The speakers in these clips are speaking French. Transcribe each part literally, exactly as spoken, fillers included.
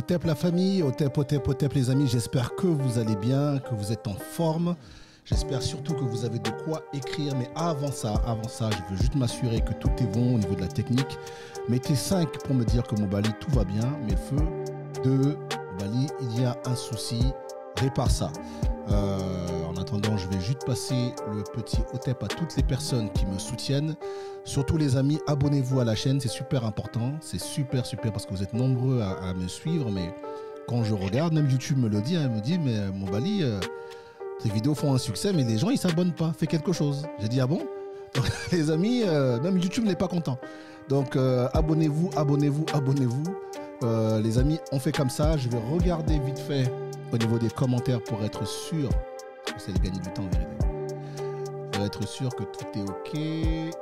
Otep la famille, Otep, Otep, Otep les amis, j'espère que vous allez bien, que vous êtes en forme. J'espère surtout que vous avez de quoi écrire. Mais avant ça, avant ça, je veux juste m'assurer que tout est bon au niveau de la technique. Mettez cinq pour me dire que Mobali, tout va bien. Mais le feu, deux, Mobali, il y a un souci, répare ça. Euh, en attendant, je vais juste passer le petit Otep à toutes les personnes qui me soutiennent. Surtout les amis, abonnez-vous à la chaîne, c'est super important. C'est super, super parce que vous êtes nombreux à, à me suivre. Mais quand je regarde, même YouTube me le dit, hein, elle me dit, mais Mobali... Euh, tes vidéos font un succès, mais les gens, ils s'abonnent pas. Fais quelque chose. J'ai dit, ah bon? Donc, les amis, euh, même YouTube n'est pas content. Donc, euh, abonnez-vous, abonnez-vous, abonnez-vous. Euh, les amis, on fait comme ça. Je vais regarder vite fait au niveau des commentaires pour être sûr. Parce que c'est de gagner du temps, en vérité. Pour être sûr que tout est OK.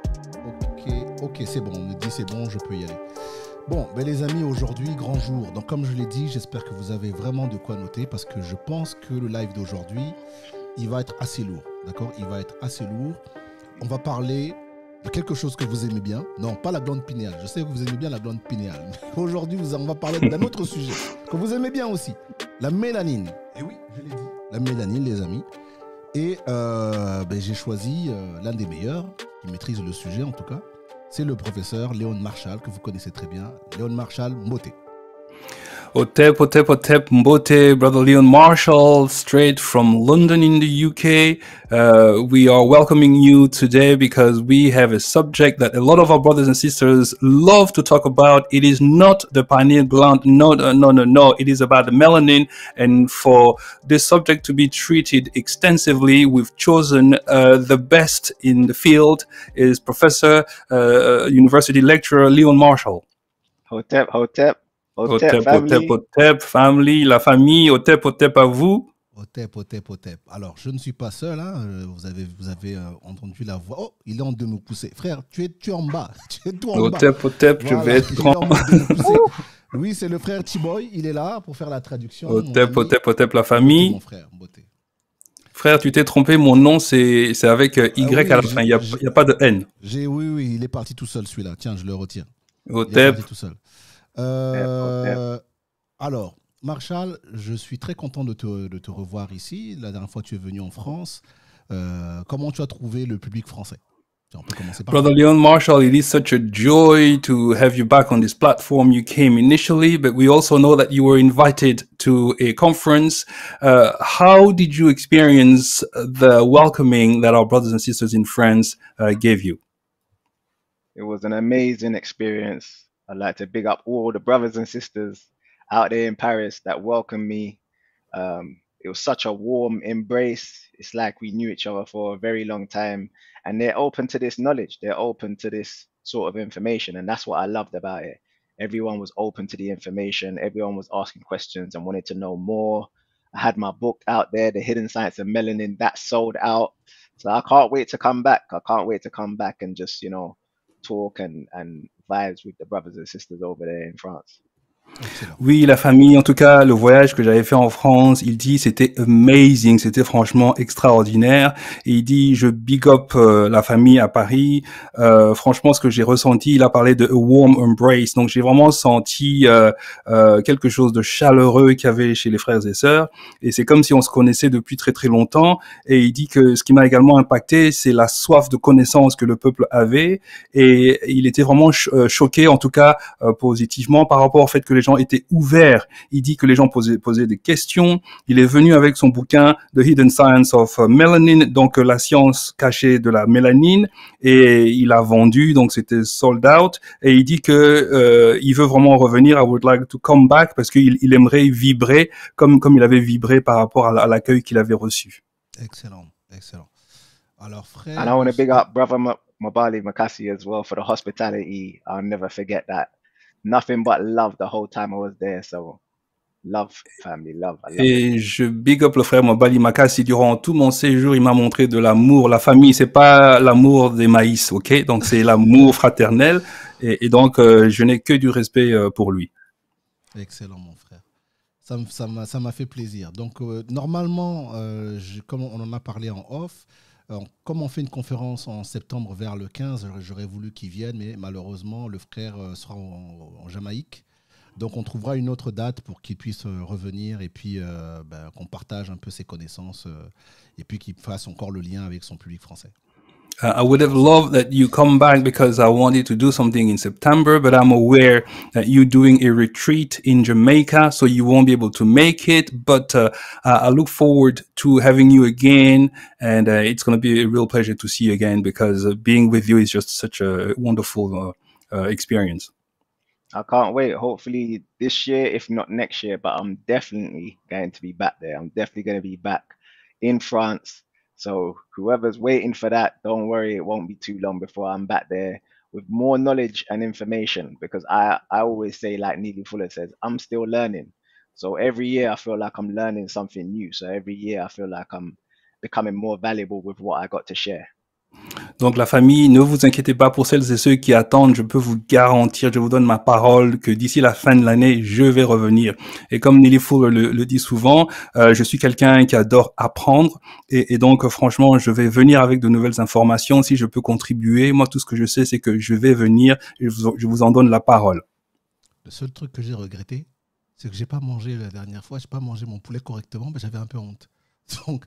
OK, OK, c'est bon. On me dit, c'est bon, je peux y aller. Bon, ben les amis, aujourd'hui, grand jour. Donc, comme je l'ai dit, j'espère que vous avez vraiment de quoi noter parce que je pense que le live d'aujourd'hui, il va être assez lourd. D'accord? Il va être assez lourd. On va parler de quelque chose que vous aimez bien. Non, pas la glande pinéale. Je sais que vous aimez bien la glande pinéale. Mais aujourd'hui, on va parler d'un autre sujet que vous aimez bien aussi. La mélanine. Et oui, je l'ai dit. La mélanine, les amis. Et euh, ben, j'ai choisi euh, l'un des meilleurs, qui maîtrise le sujet en tout cas. C'est le professeur Léon Marshall, que vous connaissez très bien. Léon Marshall, Mbote. Otep, Otep, Otep, Mbote, Brother Leon Marshall, straight from London in the U K. Uh, we are welcoming you today because we have a subject that a lot of our brothers and sisters love to talk about. It is not the pineal gland. No, no, no, no, no. It is about the melanin. And for this subject to be treated extensively, we've chosen uh, the best in the field is Professor, uh, University Lecturer Leon Marshall. Hotep, Hotep. Hotep, Otep, family. Otep, Otep, family, la famille, Otep, Otep à vous. Otep, Otep, Otep. Alors, je ne suis pas seul, hein. Vous avez, vous avez euh, entendu la voix. Oh, il est en train de me pousser. Frère, tu es, tu es en bas. Tu es tout en bas. Otep, Otep, Voilà, je vais être il est en grand. train de me pousser. Oui, c'est le frère T-Boy. Il est là pour faire la traduction. Otep, Mon ami. Otep, Otep, la Mbote, famille. mon frère, Mbote. Frère, tu t'es trompé, mon nom, c'est c'est avec euh, Y Ah oui, à la j'ai- fin, il n'y a, j'ai- il y a pas de N. J'ai, oui, oui, il est parti tout seul, celui-là. Tiens, je le retire. Il est Otep, parti tout seul. Euh, alors, Marshall, je suis très content de te, de te revoir ici. La dernière fois, tu es venu en France. Euh, comment tu as trouvé le public français? Tiens, on peut commencer par Brother ça. Leon Marshall, it is such a joy to have you back on this platform. You came initially, but we also know that you were invited to a conference. Uh, how did you experience the welcoming that our brothers and sisters in France uh, gave you? It was an amazing experience. I'd like to big up all the brothers and sisters out there in Paris that welcomed me. Um, it was such a warm embrace. It's like we knew each other for a very long time. And they're open to this knowledge. They're open to this sort of information. And that's what I loved about it. Everyone was open to the information. Everyone was asking questions and wanted to know more. I had my book out there, The Hidden Science of Melanin, that sold out. So I can't wait to come back. I can't wait to come back and just, you know, talk and, and vibes with the brothers and sisters over there in France. Excellent. Oui, la famille, en tout cas, le voyage que j'avais fait en France, il dit c'était amazing, c'était franchement extraordinaire. Et il dit je big up euh, la famille à Paris. Euh, franchement, ce que j'ai ressenti, il a parlé de a warm embrace. Donc j'ai vraiment senti euh, euh, quelque chose de chaleureux qu'il y avait chez les frères et sœurs. Et c'est comme si on se connaissait depuis très très longtemps. Et il dit que ce qui m'a également impacté, c'est la soif de connaissance que le peuple avait. Et il était vraiment ch- euh, choqué, en tout cas euh, positivement, par rapport au fait que les gens étaient ouverts. Il dit que les gens posaient, posaient des questions. Il est venu avec son bouquin The Hidden Science of Melanin, donc euh, la science cachée de la mélanine, et il a vendu, donc c'était sold out. Et il dit que euh, il veut vraiment revenir. I would like to come back parce qu'il il aimerait vibrer comme comme il avait vibré par rapport à, à l'accueil qu'il avait reçu. Excellent, excellent. Alors, And frère, I want to big ah, up brother M- Mabali Makasi as well for the hospitality. I'll never forget that. Nothing but love the whole time I was there. So love, family, love. I love it. Et je big up le frère Mobali Makassi. Durant tout mon séjour, il m'a montré de l'amour. La famille, c'est pas l'amour des maïs, ok? Donc c'est l'amour fraternel. Et, et donc euh, je n'ai que du respect euh, pour lui. excellent, mon frère. Ça me- ça m'a ça m'a fait plaisir. Donc, euh, normalement, euh, je- comme on en a parlé en off, euh, comme on fait une conférence en septembre vers le quinze, j'aurais- j'aurais voulu qu'il vienne, mais malheureusement, le frère euh, sera en, en Jamaïque. Donc on trouvera une autre date pour qu'il puisse euh, revenir et puis euh, ben, qu'on partage un peu ses connaissances euh, et puis qu'il fasse encore le lien avec son public français. Uh, I would have loved that you come back because I wanted to do something in September, but I'm aware that you're doing a retreat in Jamaica, so you won't be able to make it. But uh, I look forward to having you again, and uh, it's going to be a real pleasure to see you again because uh, being with you is just such a wonderful uh, uh, experience. I can't wait. Hopefully this year, if not next year, but I'm definitely going to be back there. I'm definitely going to be back in France. So whoever's waiting for that, don't worry, it won't be too long before I'm back there with more knowledge and information because I, I always say, like Neely Fuller says, I'm still learning. So every year I feel like I'm learning something new. So every year I feel like I'm becoming more valuable with what I got to share. Donc la famille, ne vous inquiétez pas pour celles et ceux qui attendent, je peux vous garantir, je vous donne ma parole que d'ici la fin de l'année, je vais revenir. Et comme Neely Fuller le, le dit souvent, euh, je suis quelqu'un qui adore apprendre et, et donc franchement, je vais venir avec de nouvelles informations si je peux contribuer. Moi, tout ce que je sais, c'est que je vais venir et je vous, je vous en donne la parole. Le seul truc que j'ai regretté, c'est que j'ai pas mangé la dernière fois, j'ai pas mangé mon poulet correctement, mais j'avais un peu honte. Donc,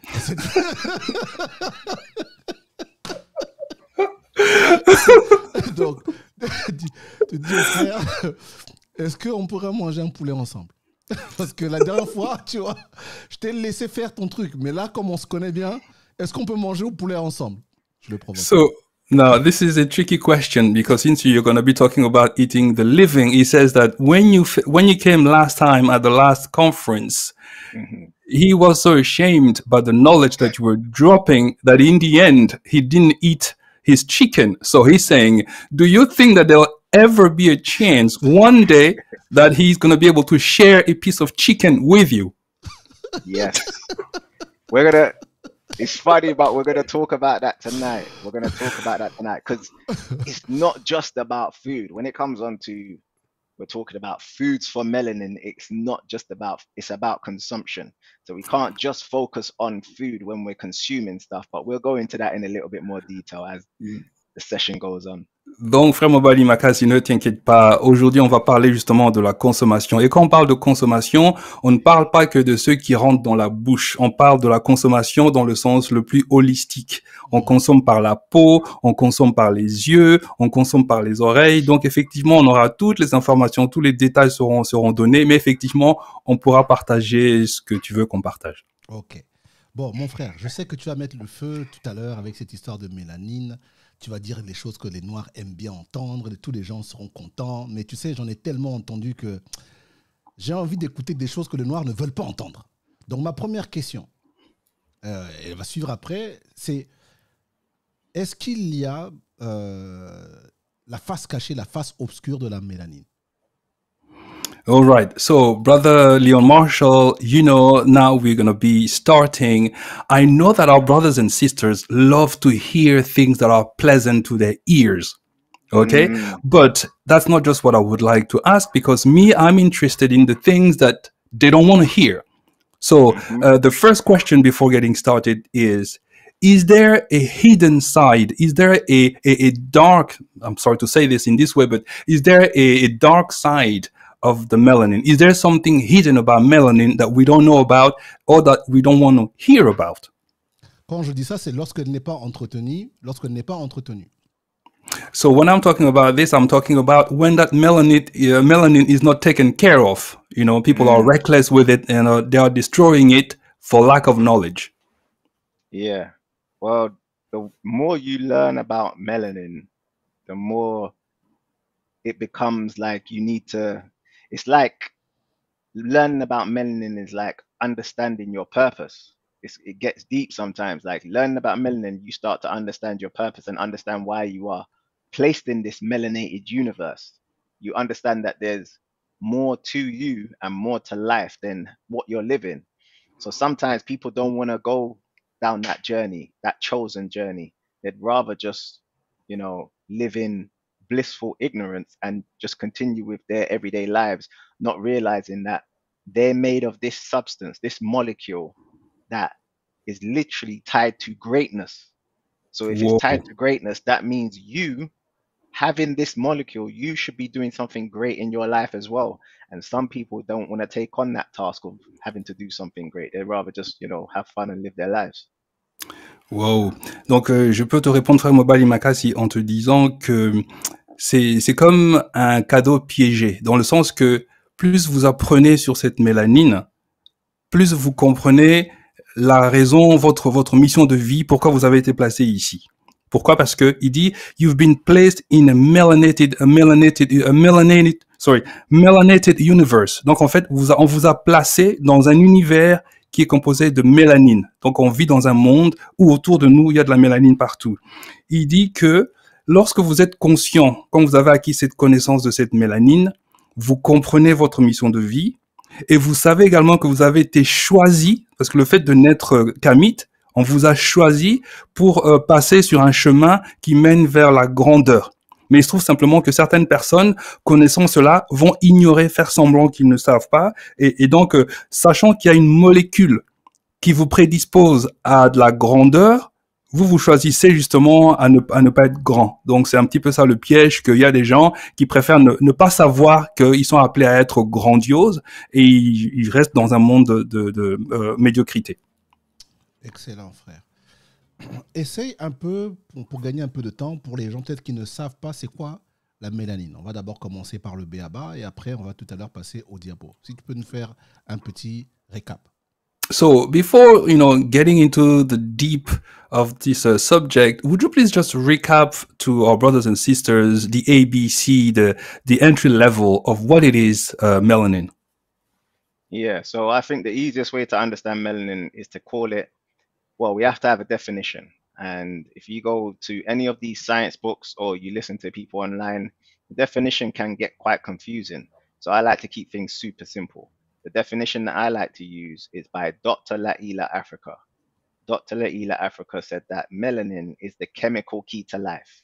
Donc, tu dis au frère, est-ce qu'on pourrait manger un poulet ensemble? Parce que la dernière fois, tu vois, je t'ai laissé faire ton truc, mais là, comme on se connaît bien, est-ce qu'on peut manger au poulet ensemble? Je le provoque. So, now, this is a tricky question because since you're going to be talking about eating the living, he says that when you when you came last time at the last conference, mm-hmm. he was so ashamed by the knowledge that you were dropping that in the end, he didn't eat his chicken. So he's saying, do you think that there'll ever be a chance one day that he's going to be able to share a piece of chicken with you? Yes. We're going to, it's funny, but we're going to talk about that tonight. We're going to talk about that tonight because it's not just about food. When it comes on to, we're talking about foods for melanin, it's not just about, it's about consumption. So we can't just focus on food when we're consuming stuff, but we'll go into that in a little bit more detail as the session goes on. Donc, frère Mobali Makasi, ne t'inquiète pas. Aujourd'hui, on va parler justement de la consommation. Et quand on parle de consommation, on ne parle pas que de ceux qui rentrent dans la bouche. On parle de la consommation dans le sens le plus holistique. On consomme par la peau, on consomme par les yeux, on consomme par les oreilles. Donc, effectivement, on aura toutes les informations, tous les détails seront, seront donnés. Mais effectivement, on pourra partager ce que tu veux qu'on partage. Ok. Bon, mon frère, je sais que tu vas mettre le feu tout à l'heure avec cette histoire de mélanine. Tu vas dire les choses que les Noirs aiment bien entendre, et tous les gens seront contents. Mais tu sais, j'en ai tellement entendu que j'ai envie d'écouter des choses que les Noirs ne veulent pas entendre. Donc ma première question, euh, elle va suivre après, c'est est-ce qu'il y a euh, la face cachée, la face obscure de la mélanine? All right. So, Brother Leon Marshall, you know, now we're going to be starting. I know that our brothers and sisters love to hear things that are pleasant to their ears. Okay. Mm. But that's not just what I would like to ask because me, I'm interested in the things that they don't want to hear. So, mm-hmm. uh, the first question before getting started is, is there a hidden side? Is there a, a, a dark, I'm sorry to say this in this way, but is there a, a dark side of the melanin? Is there something hidden about melanin that we don't know about or that we don't want to hear about? Quand je dis ça, c'est lorsqu'elle n'est pas entretenue, lorsqu'elle n'est pas entretenue. So when I'm talking about this, I'm talking about when that melanin, uh, melanin is not taken care of. You know, people mm. are reckless with it and uh, they are destroying it for lack of knowledge. Yeah. Well, the more you learn about melanin, the more it becomes like you need to, it's like learning about melanin is like understanding your purpose. It's, it gets deep sometimes. Like learning about melanin, you start to understand your purpose and understand why you are placed in this melanated universe. You understand that there's more to you and more to life than what you're living. So sometimes people don't want to go down that journey, that chosen journey. They'd rather just, you know, live in blissful ignorance and just continue with their everyday lives, not realizing that they're made of this substance, this molecule that is literally tied to greatness. So if Whoa. It's tied to greatness, that means you having this molecule, you should be doing something great in your life as well. And some people don't want to take on that task of having to do something great. They'd rather just, you know, have fun and live their lives. Wow. Donc, euh, je peux te répondre, frère Mobali Makasi, en te disant que c'est, c'est comme un cadeau piégé, dans le sens que plus vous apprenez sur cette mélanine, plus vous comprenez la raison, votre, votre mission de vie, pourquoi vous avez été placé ici. Pourquoi? Parce que il dit, you've been placed in a melanated, a melanated, a melanated, sorry, melanated universe. Donc, en fait, vous, on vous a placé dans un univers qui est composé de mélanine. Donc, on vit dans un monde où autour de nous, il y a de la mélanine partout. Il dit que lorsque vous êtes conscient, quand vous avez acquis cette connaissance de cette mélanine, vous comprenez votre mission de vie et vous savez également que vous avez été choisi, parce que le fait de naître kamite, on vous a choisi pour euh, passer sur un chemin qui mène vers la grandeur. Mais il se trouve simplement que certaines personnes, connaissant cela, vont ignorer, faire semblant qu'ils ne savent pas. Et, et donc, euh, sachant qu'il y a une molécule qui vous prédispose à de la grandeur, vous vous choisissez justement à ne, à ne pas être grand. Donc, c'est un petit peu ça le piège, qu'il y a des gens qui préfèrent ne, ne pas savoir qu'ils sont appelés à être grandioses et ils, ils restent dans un monde de, de, de euh, médiocrité. Excellent, frère. Essaye un peu, pour, pour gagner un peu de temps, pour les gens peut-être qui ne savent pas c'est quoi la mélanine. On va d'abord commencer par le B A B A et après on va tout à l'heure passer au diapo. Si tu peux nous faire un petit récap. So before, you know, getting into the deep of this uh, subject, would you please just recap to our brothers and sisters the A B C, the the entry level of what it is, uh, melanin? Yeah, so I think the easiest way to understand melanin is to call it, well, we have to have a definition. And if you go to any of these science books or you listen to people online, the definition can get quite confusing. So I like to keep things super simple. The definition that I like to use is by Doctor Laila Africa. Doctor Laila Africa said that melanin is the chemical key to life.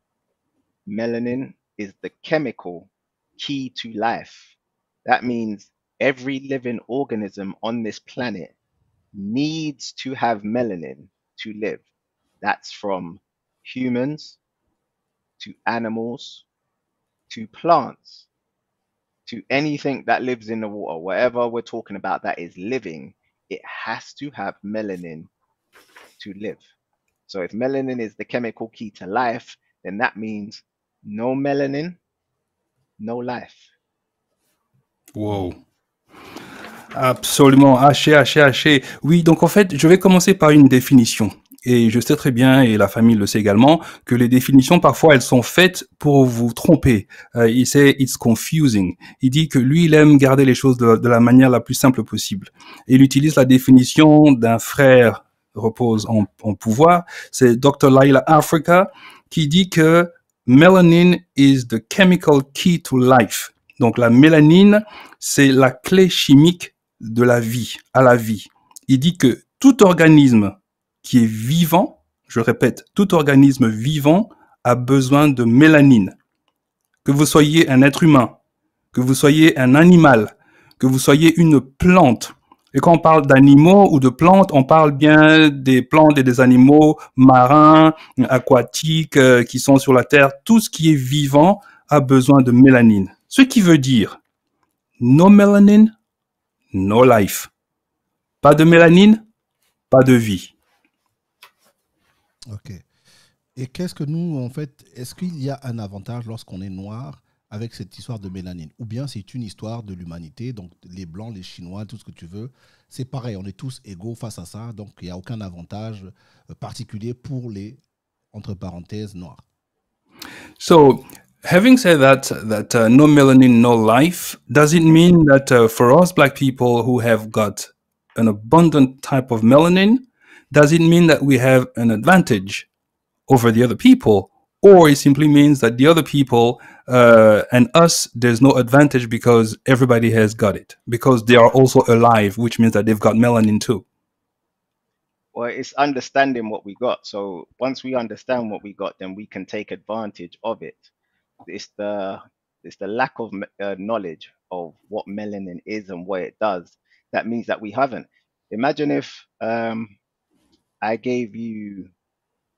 Melanin is the chemical key to life. That means every living organism on this planet needs to have melanin to live. That's from humans to animals to plants to anything that lives in the water. Whatever we're talking about that is living, it has to have melanin to live. So if melanin is the chemical key to life, then that means no melanin, no life. Wow. Absolument, haché, haché, haché. Oui, donc en fait, je vais commencer par une définition. Et je sais très bien, et la famille le sait également, que les définitions, parfois, elles sont faites pour vous tromper. Euh, il sait, it's confusing. Il dit que lui, il aime garder les choses de, de la manière la plus simple possible. Et il utilise la définition d'un frère repose en, en pouvoir. C'est docteur Laila Africa qui dit que melanin is the chemical key to life. Donc la mélanine, c'est la clé chimique de la vie, à la vie. Il dit que tout organisme qui est vivant, je répète, tout organisme vivant a besoin de mélanine. Que vous soyez un être humain, que vous soyez un animal, que vous soyez une plante. Et quand on parle d'animaux ou de plantes, on parle bien des plantes et des animaux marins, aquatiques, euh, qui sont sur la terre. Tout ce qui est vivant a besoin de mélanine. Ce qui veut dire no melanin, no life. Pas de mélanine, pas de vie. Ok. Et qu'est-ce que nous, en fait, est-ce qu'il y a un avantage lorsqu'on est noir avec cette histoire de mélanine? Ou bien c'est une histoire de l'humanité, donc les Blancs, les Chinois, tout ce que tu veux, c'est pareil, on est tous égaux face à ça, donc il n'y a aucun avantage particulier pour les, entre parenthèses, noirs. So, having said that, that uh, no melanin, no life, does it mean that uh, for us black people who have got an abundant type of melanin, does it mean that we have an advantage over the other people? Or it simply means that the other people uh, and us, there's no advantage because everybody has got it, because they are also alive, which means that they've got melanin too. Well, it's understanding what we got. So once we understand what we got, then we can take advantage of it. It's the it's the lack of uh, knowledge of what melanin is and what it does that means that we haven't. Imagine if um, I gave you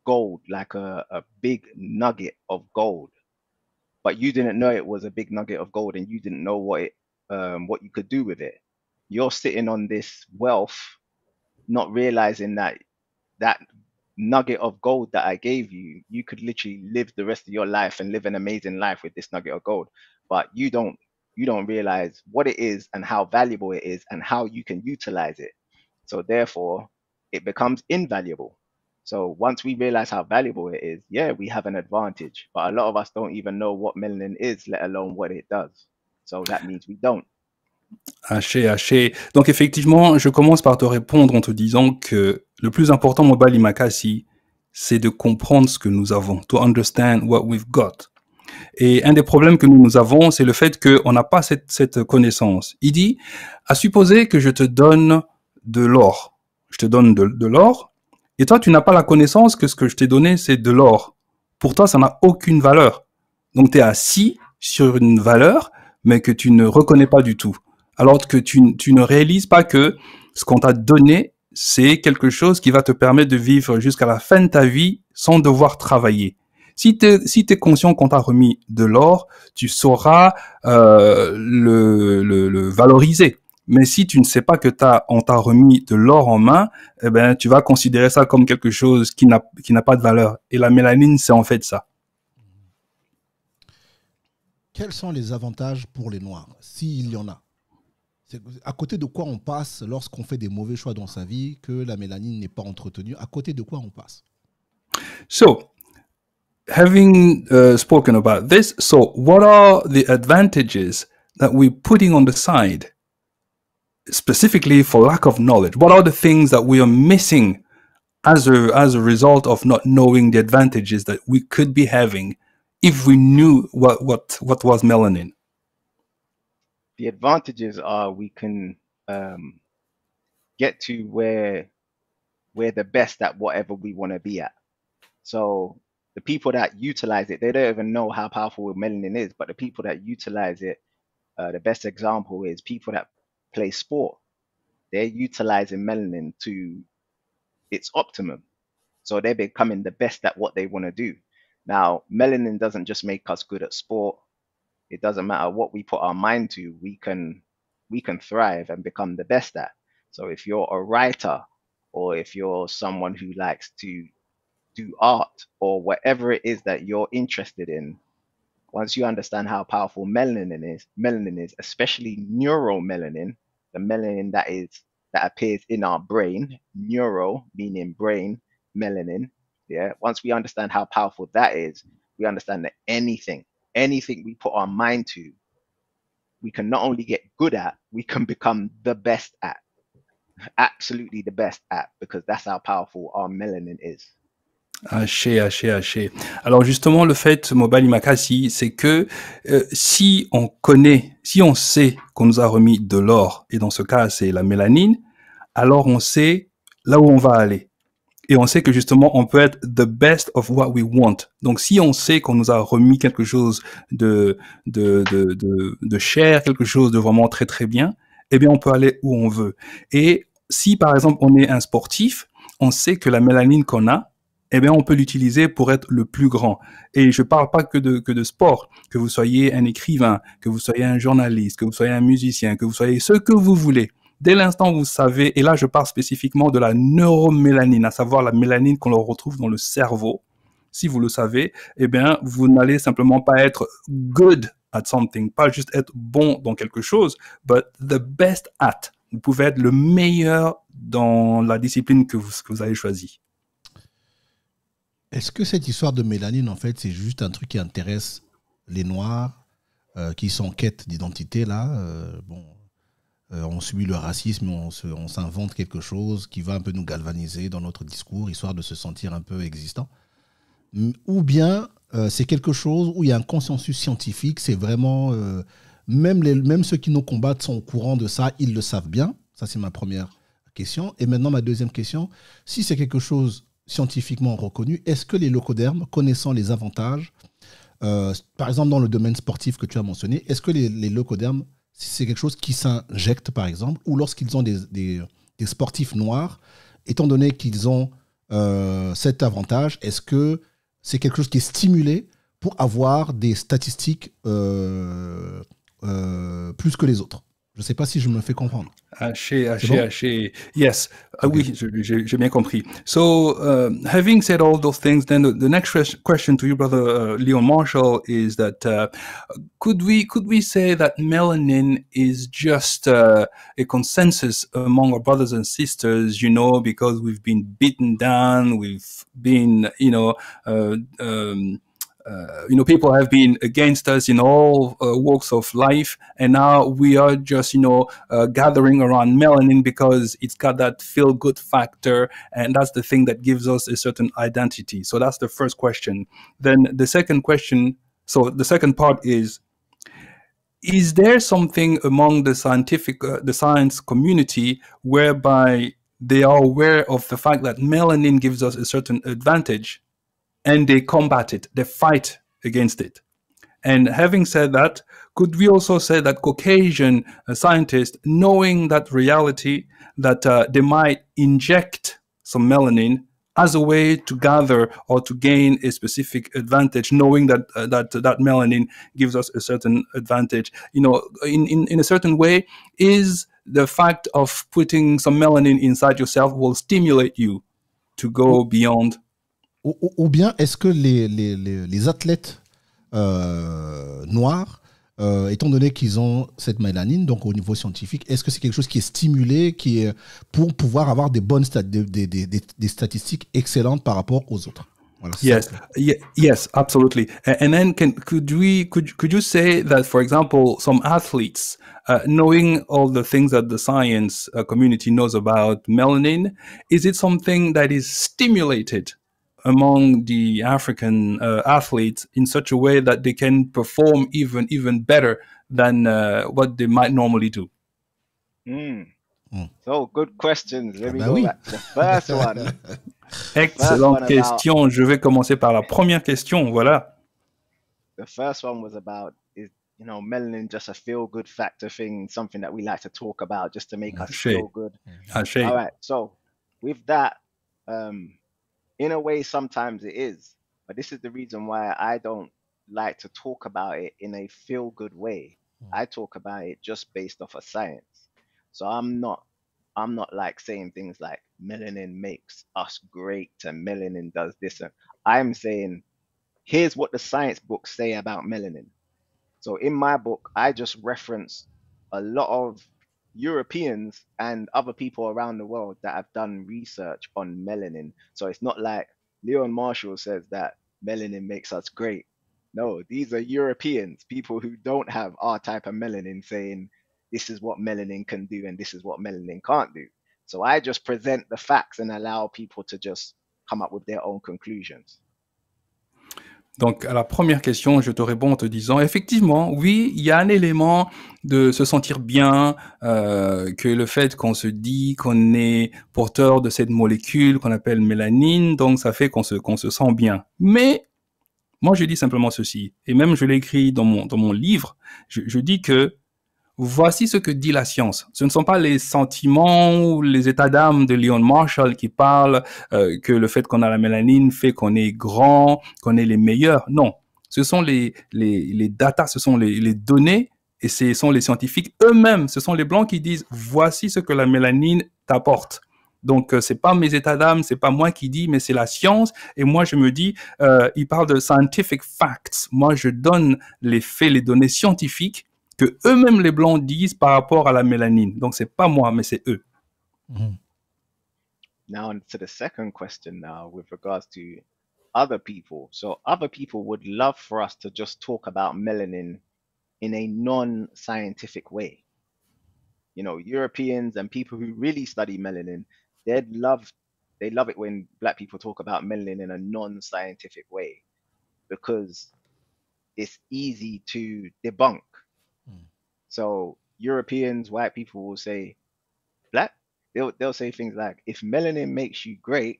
gold, like a, a big nugget of gold, but you didn't know it was a big nugget of gold, and you didn't know what it, um, what you could do with it. You're sitting on this wealth, not realizing that that nugget of gold that I gave you, you could literally live the rest of your life and live an amazing life with this nugget of gold. But you don't, you don't realize what it is and how valuable it is and how you can utilize it. So therefore, it becomes invaluable. So once we realize how valuable it is, yeah, we have an advantage. But a lot of us don't even know what melanin is, let alone what it does. So that means we don't. Haché, haché. Donc effectivement, je commence par te répondre en te disant que le plus important, Mobali Makasi, c'est de comprendre ce que nous avons, to understand what we've got. Et un des problèmes que nous, nous avons, c'est le fait qu'on n'a pas cette, cette connaissance. Il dit, à supposer que je te donne de l'or. Je te donne de, de l'or, et toi, tu n'as pas la connaissance que ce que je t'ai donné, c'est de l'or. Pour toi, ça n'a aucune valeur. Donc, tu es assis sur une valeur, mais que tu ne reconnais pas du tout. Alors que tu, tu ne réalises pas que ce qu'on t'a donné, c'est quelque chose qui va te permettre de vivre jusqu'à la fin de ta vie sans devoir travailler. Si tu es si t'es conscient qu'on t'a remis de l'or, tu sauras euh, le, le, le valoriser. Mais si tu ne sais pas que t'as, on t'a remis de l'or en main, eh ben, tu vas considérer ça comme quelque chose qui n'a, qui n'a pas de valeur. Et la mélanine, c'est en fait ça. Quels sont les avantages pour les Noirs, s'il y en a? C'est à côté de quoi on passe lorsqu'on fait des mauvais choix dans sa vie, que la mélanine n'est pas entretenue? À côté de quoi on passe? So, having uh, spoken about this, so what are the advantages that we're putting on the side, specifically for lack of knowledge? What are the things that we are missing as a, as a result of not knowing the advantages that we could be having if we knew what, what, what was melanin? The advantages are we can um, get to where we're the best at whatever we want to be at. So the people that utilize it, they don't even know how powerful melanin is, but the people that utilize it, uh, the best example is people that play sport. They're utilizing melanin to its optimum. So they're becoming the best at what they want to do. Now, melanin doesn't just make us good at sport. It doesn't matter what we put our mind to, we can we can thrive and become the best at. So if you're a writer, or if you're someone who likes to do art, or whatever it is that you're interested in, once you understand how powerful melanin is, melanin is, especially neuromelanin, the melanin that is that appears in our brain, neuro meaning brain, melanin, yeah. Once we understand how powerful that is, we understand that anything, anything we put our mind to, we can not only get good at, we can become the best at, absolutely the best at, because that's how powerful our melanin is. Haché, haché, haché. Alors justement, le fait, Mobali Makasi, c'est que euh, si on connaît, si on sait qu'on nous a remis de l'or, et dans ce cas, c'est la mélanine, alors on sait là où on va aller. Et on sait que justement, on peut être the best of what we want. Donc, si on sait qu'on nous a remis quelque chose de, de, de, de, de cher, quelque chose de vraiment très, très bien, eh bien, on peut aller où on veut. Et si, par exemple, on est un sportif, on sait que la mélanine qu'on a, eh bien, on peut l'utiliser pour être le plus grand. Et je parle pas que de, que de sport, que vous soyez un écrivain, que vous soyez un journaliste, que vous soyez un musicien, que vous soyez ce que vous voulez. Dès l'instant où vous savez, et là je parle spécifiquement de la neuromélanine, à savoir la mélanine qu'on retrouve dans le cerveau, si vous le savez, eh bien, vous n'allez simplement pas être good at something, pas juste être bon dans quelque chose, but the best at. Vous pouvez être le meilleur dans la discipline que vous, que vous avez choisie. Est-ce que cette histoire de mélanine, en fait, c'est juste un truc qui intéresse les Noirs, euh, qui sont en quête d'identité, là euh, bon, euh, on subit le racisme, on, se, on s'invente quelque chose qui va un peu nous galvaniser dans notre discours, histoire de se sentir un peu existant. Ou bien, euh, c'est quelque chose où il y a un consensus scientifique, c'est vraiment... Euh, même, les, même ceux qui nous combattent sont au courant de ça, ils le savent bien. Ça, c'est ma première question. Et maintenant, ma deuxième question, si c'est quelque chose scientifiquement reconnu, est-ce que les locodermes, connaissant les avantages, euh, par exemple dans le domaine sportif que tu as mentionné, est-ce que les, les locodermes, c'est quelque chose qui s'injecte par exemple, ou lorsqu'ils ont des, des, des sportifs noirs, étant donné qu'ils ont euh, cet avantage? Est-ce que c'est quelque chose qui est stimulé pour avoir des statistiques euh, euh, plus que les autres? Je ne sais pas si je me fais comprendre. Haché, C'est haché, bon? haché. Yes. Ah Ok. oui, je- je- j'ai bien compris. So, uh, having said all those things, then the, the next ques- question to you, brother uh, Leon Marshall, is that uh, could we could we say that melanin is just uh, a consensus among our brothers and sisters? You know, because we've been beaten down, we've been, you know, uh, um, uh, you know, people have been against us in all uh, walks of life, and now we are just, you know, uh, gathering around melanin because it's got that feel-good factor, and that's the thing that gives us a certain identity. So that's the first question. Then the second question. So the second part is: is there something among the scientific, uh, the science community, whereby they are aware of the fact that melanin gives us a certain advantage, and they combat it, they fight against it? And having said that, could we also say that Caucasian uh, scientists, knowing that reality, that uh, they might inject some melanin as a way to gather or to gain a specific advantage, knowing that uh, that that melanin gives us a certain advantage, you know, in, in, in a certain way, is the fact of putting some melanin inside yourself will stimulate you to Ou, go beyond? ou- ou- ou bien est-ce que les, les, les, les athlètes euh, noirs, euh, étant donné qu'ils ont cette mélanine, donc au niveau scientifique, est-ce que c'est quelque chose qui est stimulé, qui est pour pouvoir avoir des bonnes stat- des, des, des, des- des statistiques excellentes par rapport aux autres? Voilà, c'est ça. Yes, ye- yes, absolutely. A- And then, can could we could could you say that, for example, some athletes, uh, knowing all the things that the science uh, community knows about melanin, is it something that is stimulated among the African uh, athletes in such a way that they can perform even even better than uh, what they might normally do? Mm. Mm. So good questions. Let Ah me bah go oui. back. The first one, the first Excellente one about question. Je vais commencer par la première question. Voilà. the first one was about is you know melanin just a feel good factor thing, something that we like to talk about just to make us Haché, feel good. All haché. right. So with that, um, in a way, sometimes it is, but this is the reason why I don't like to talk about it in a feel good way. I talk about it just based off of science. So I'm not I'm not like saying things like melanin makes us great and melanin does this. And I'm saying here's what the science books say about melanin. So in my book, I just reference a lot of Europeans and other people around the world that have done research on melanin. So it's not like Leon Marshall says that melanin makes us great. No, these are Europeans, people who don't have our type of melanin, saying this is what melanin can do and this is what melanin can't do. So I just present the facts and allow people to just come up with their own conclusions. Donc, à la première question, je te réponds en te disant, effectivement, oui, il y a un élément de se sentir bien, euh, que le fait qu'on se dit qu'on est porteur de cette molécule qu'on appelle mélanine, donc ça fait qu'on se, qu'on se sent bien. Mais, moi, je dis simplement ceci, et même je l'ai écrit dans mon, dans mon livre, je, je dis que voici ce que dit la science. Ce ne sont pas les sentiments ou les états d'âme de Leon Marshall qui parlent euh, que le fait qu'on a la mélanine fait qu'on est grand, qu'on est les meilleurs. Non, ce sont les, les, les datas, ce sont les, les données, et ce sont les scientifiques eux-mêmes, ce sont les blancs qui disent voici ce que la mélanine t'apporte. Donc, euh, c'est pas mes états d'âme, c'est pas moi qui dis, mais c'est la science. Et moi, je me dis, euh, il parle de scientific facts. Moi, je donne les faits, les données scientifiques que eux-mêmes les blancs disent par rapport à la mélanine. Donc c'est pas moi, mais c'est eux. Mhm. Now to the second question now with regards to other people. So other people would love for us to just talk about melanin in a non-scientific way. You know, Europeans and people who really study melanin, they'd love they love it when black people talk about melanin in a non-scientific way because it's easy to debunk. Mm. So Europeans, white people will say black. They'll they'll say things like, if melanin makes you great,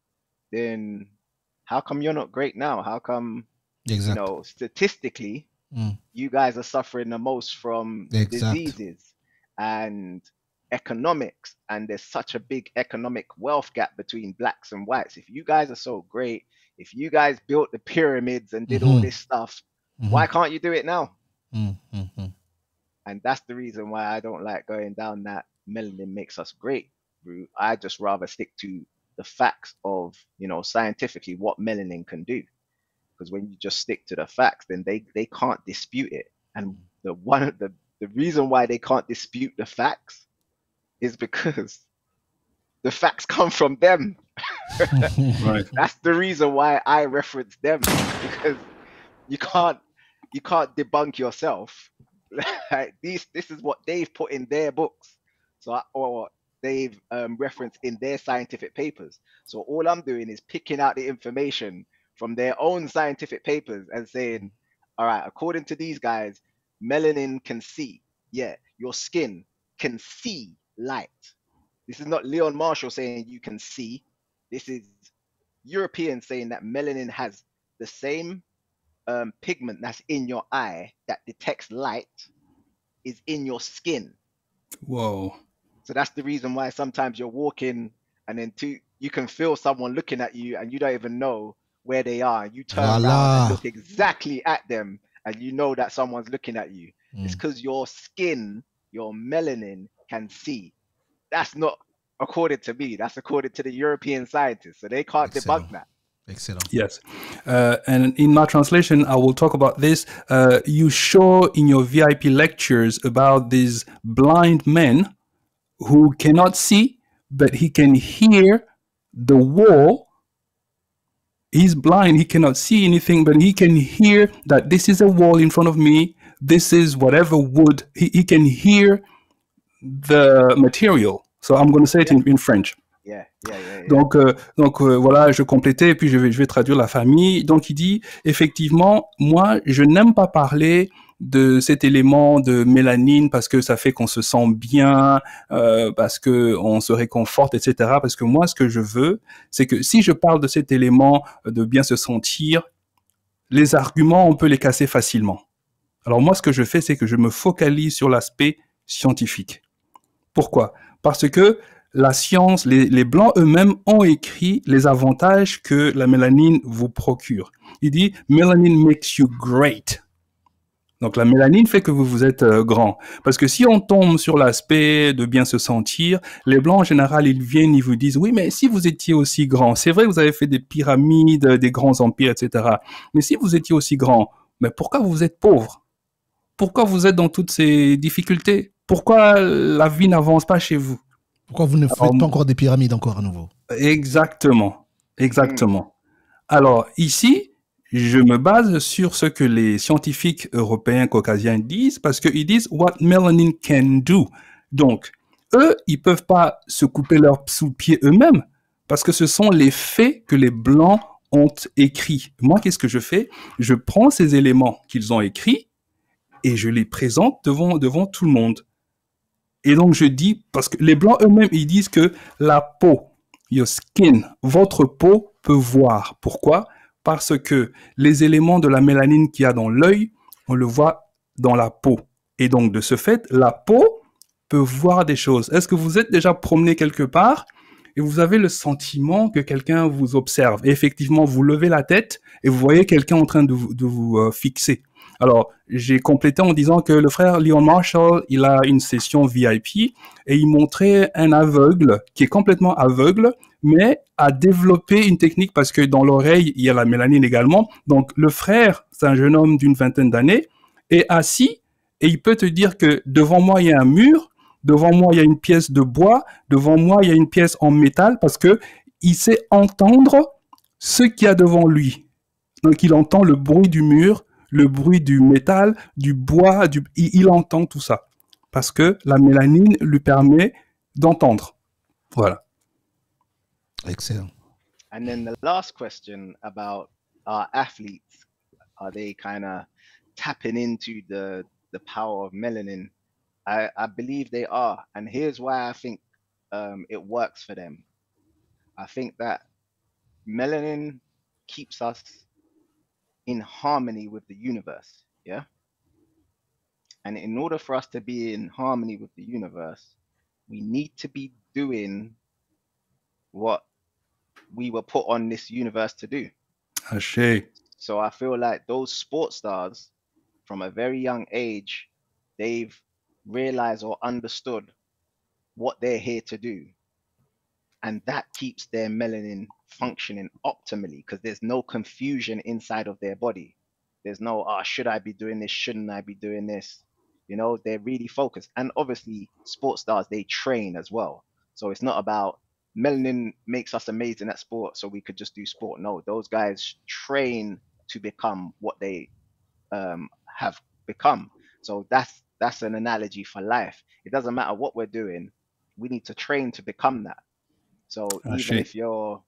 then how come you're not great now? How come, you Exact. know, statistically, Mm. you guys are suffering the most from Exact. diseases? And economics, and there's such a big economic wealth gap between blacks and whites. If you guys are so great, if you guys built the pyramids and did all Mhm. this stuff, Mhm. why can't you do it now? Mhm. Mhm. And that's the reason why I don't like going down that melanin makes us great route. I just rather stick to the facts of, you know, scientifically what melanin can do. Because when you just stick to the facts, then they, they can't dispute it. And the one the, the reason why they can't dispute the facts is because the facts come from them. Right. That's the reason why I reference them, because you can't you can't debunk yourself. Like these, this is what they've put in their books, so I- or they've um, referenced in their scientific papers. So all I'm doing is picking out the information from their own scientific papers and saying, all right, according to these guys, melanin can see. Yeah, your skin can see light. This is not Leon Marshall saying you can see. This is Europeans saying that melanin has the same um, pigment that's in your eye that detects light is in your skin. Whoa. So that's the reason why sometimes you're walking and then two, you can feel someone looking at you and you don't even know where they are. You turn around and Voila. look exactly at them and you know that someone's looking at you. It's Mm. because your skin, your melanin can see. That's not according to me. That's according to the European scientists. So they can't Excellent. debunk that. Excellent. Yes. Uh, and in my translation, I will talk about this. Uh, you show in your V I P lectures about these blind men who cannot see, but he can hear the wall. He's blind. He cannot see anything, but he can hear that this is a wall in front of me. This is whatever wood. He, he can hear the material. So I'm going to say it Yeah, in, in French. yeah, yeah, yeah, yeah. Donc, euh, donc euh, voilà, je complétais et puis je vais, je vais traduire la famille. Donc, il dit, effectivement, moi, je n'aime pas parler de cet élément de mélanine parce que ça fait qu'on se sent bien, euh, parce que on se réconforte, et cetera. Parce que moi, ce que je veux, c'est que si je parle de cet élément de bien se sentir, les arguments, on peut les casser facilement. Alors moi, ce que je fais, c'est que je me focalise sur l'aspect scientifique. Pourquoi? Parce que la science, les, les Blancs eux-mêmes ont écrit les avantages que la mélanine vous procure. Il dit, mélanine makes you great. Donc la mélanine fait que vous vous êtes euh, grand. Parce que si on tombe sur l'aspect de bien se sentir, les Blancs en général, ils viennent, ils vous disent, oui, mais si vous étiez aussi grand, c'est vrai que vous avez fait des pyramides, des grands empires, et cetera. Mais si vous étiez aussi grand, mais pourquoi vous êtes pauvre? Pourquoi vous êtes dans toutes ces difficultés? Pourquoi la vie n'avance pas chez vous? Pourquoi vous ne Alors, faites pas encore des pyramides encore à nouveau? exactement, exactement. Alors ici, je me base sur ce que les scientifiques européens caucasiens disent parce qu'ils disent what melanin can do. Donc, eux, ils peuvent pas se couper leur sous le pied eux-mêmes parce que ce sont les faits que les Blancs ont écrits. Moi, qu'est-ce que je fais? Je prends ces éléments qu'ils ont écrits et je les présente devant, devant tout le monde. Et donc, je dis, parce que les Blancs eux-mêmes, ils disent que la peau, your skin, votre peau peut voir. Pourquoi? Parce que les éléments de la mélanine qu'il y a dans l'œil, on le voit dans la peau. Et donc, de ce fait, la peau peut voir des choses. Est-ce que vous êtes déjà promené quelque part et vous avez le sentiment que quelqu'un vous observe? Et effectivement, vous levez la tête et vous voyez quelqu'un en train de vous, de vous euh, fixer. Alors, j'ai complété en disant que le frère Leon Marshall, il a une session V I P et il montrait un aveugle qui est complètement aveugle, mais a développé une technique parce que dans l'oreille, il y a la mélanine également. Donc, le frère, c'est un jeune homme d'une vingtaine d'années, est assis et il peut te dire que devant moi, il y a un mur, devant moi, il y a une pièce de bois, devant moi, il y a une pièce en métal parce que il sait entendre ce qu'il y a devant lui. Donc, il entend le bruit du mur, le bruit du métal, du bois, du... Il, il entend tout ça. Parce que la mélanine lui permet d'entendre. Voilà. Excellent. And then the last question about our athletes, are they kind of tapping into the the power of melanin? I, I believe they are. And here's why I think um, it works for them. I think that melanin keeps us in harmony with the universe, yeah? And in order for us to be in harmony with the universe, we need to be doing what we were put on this universe to do. Haché. So I feel like those sports stars, from a very young age, they've realized or understood what they're here to do. And that keeps their melanin functioning optimally because there's no confusion inside of their body. There's no, oh, should I be doing this? Shouldn't I be doing this? You know, they're really focused. And obviously, sports stars, they train as well. So it's not about melanin makes us amazing at sport, so we could just do sport. No, those guys train to become what they um, have become. So that's that's an analogy for life. It doesn't matter what we're doing. We need to train to become that. So Haché. even if you're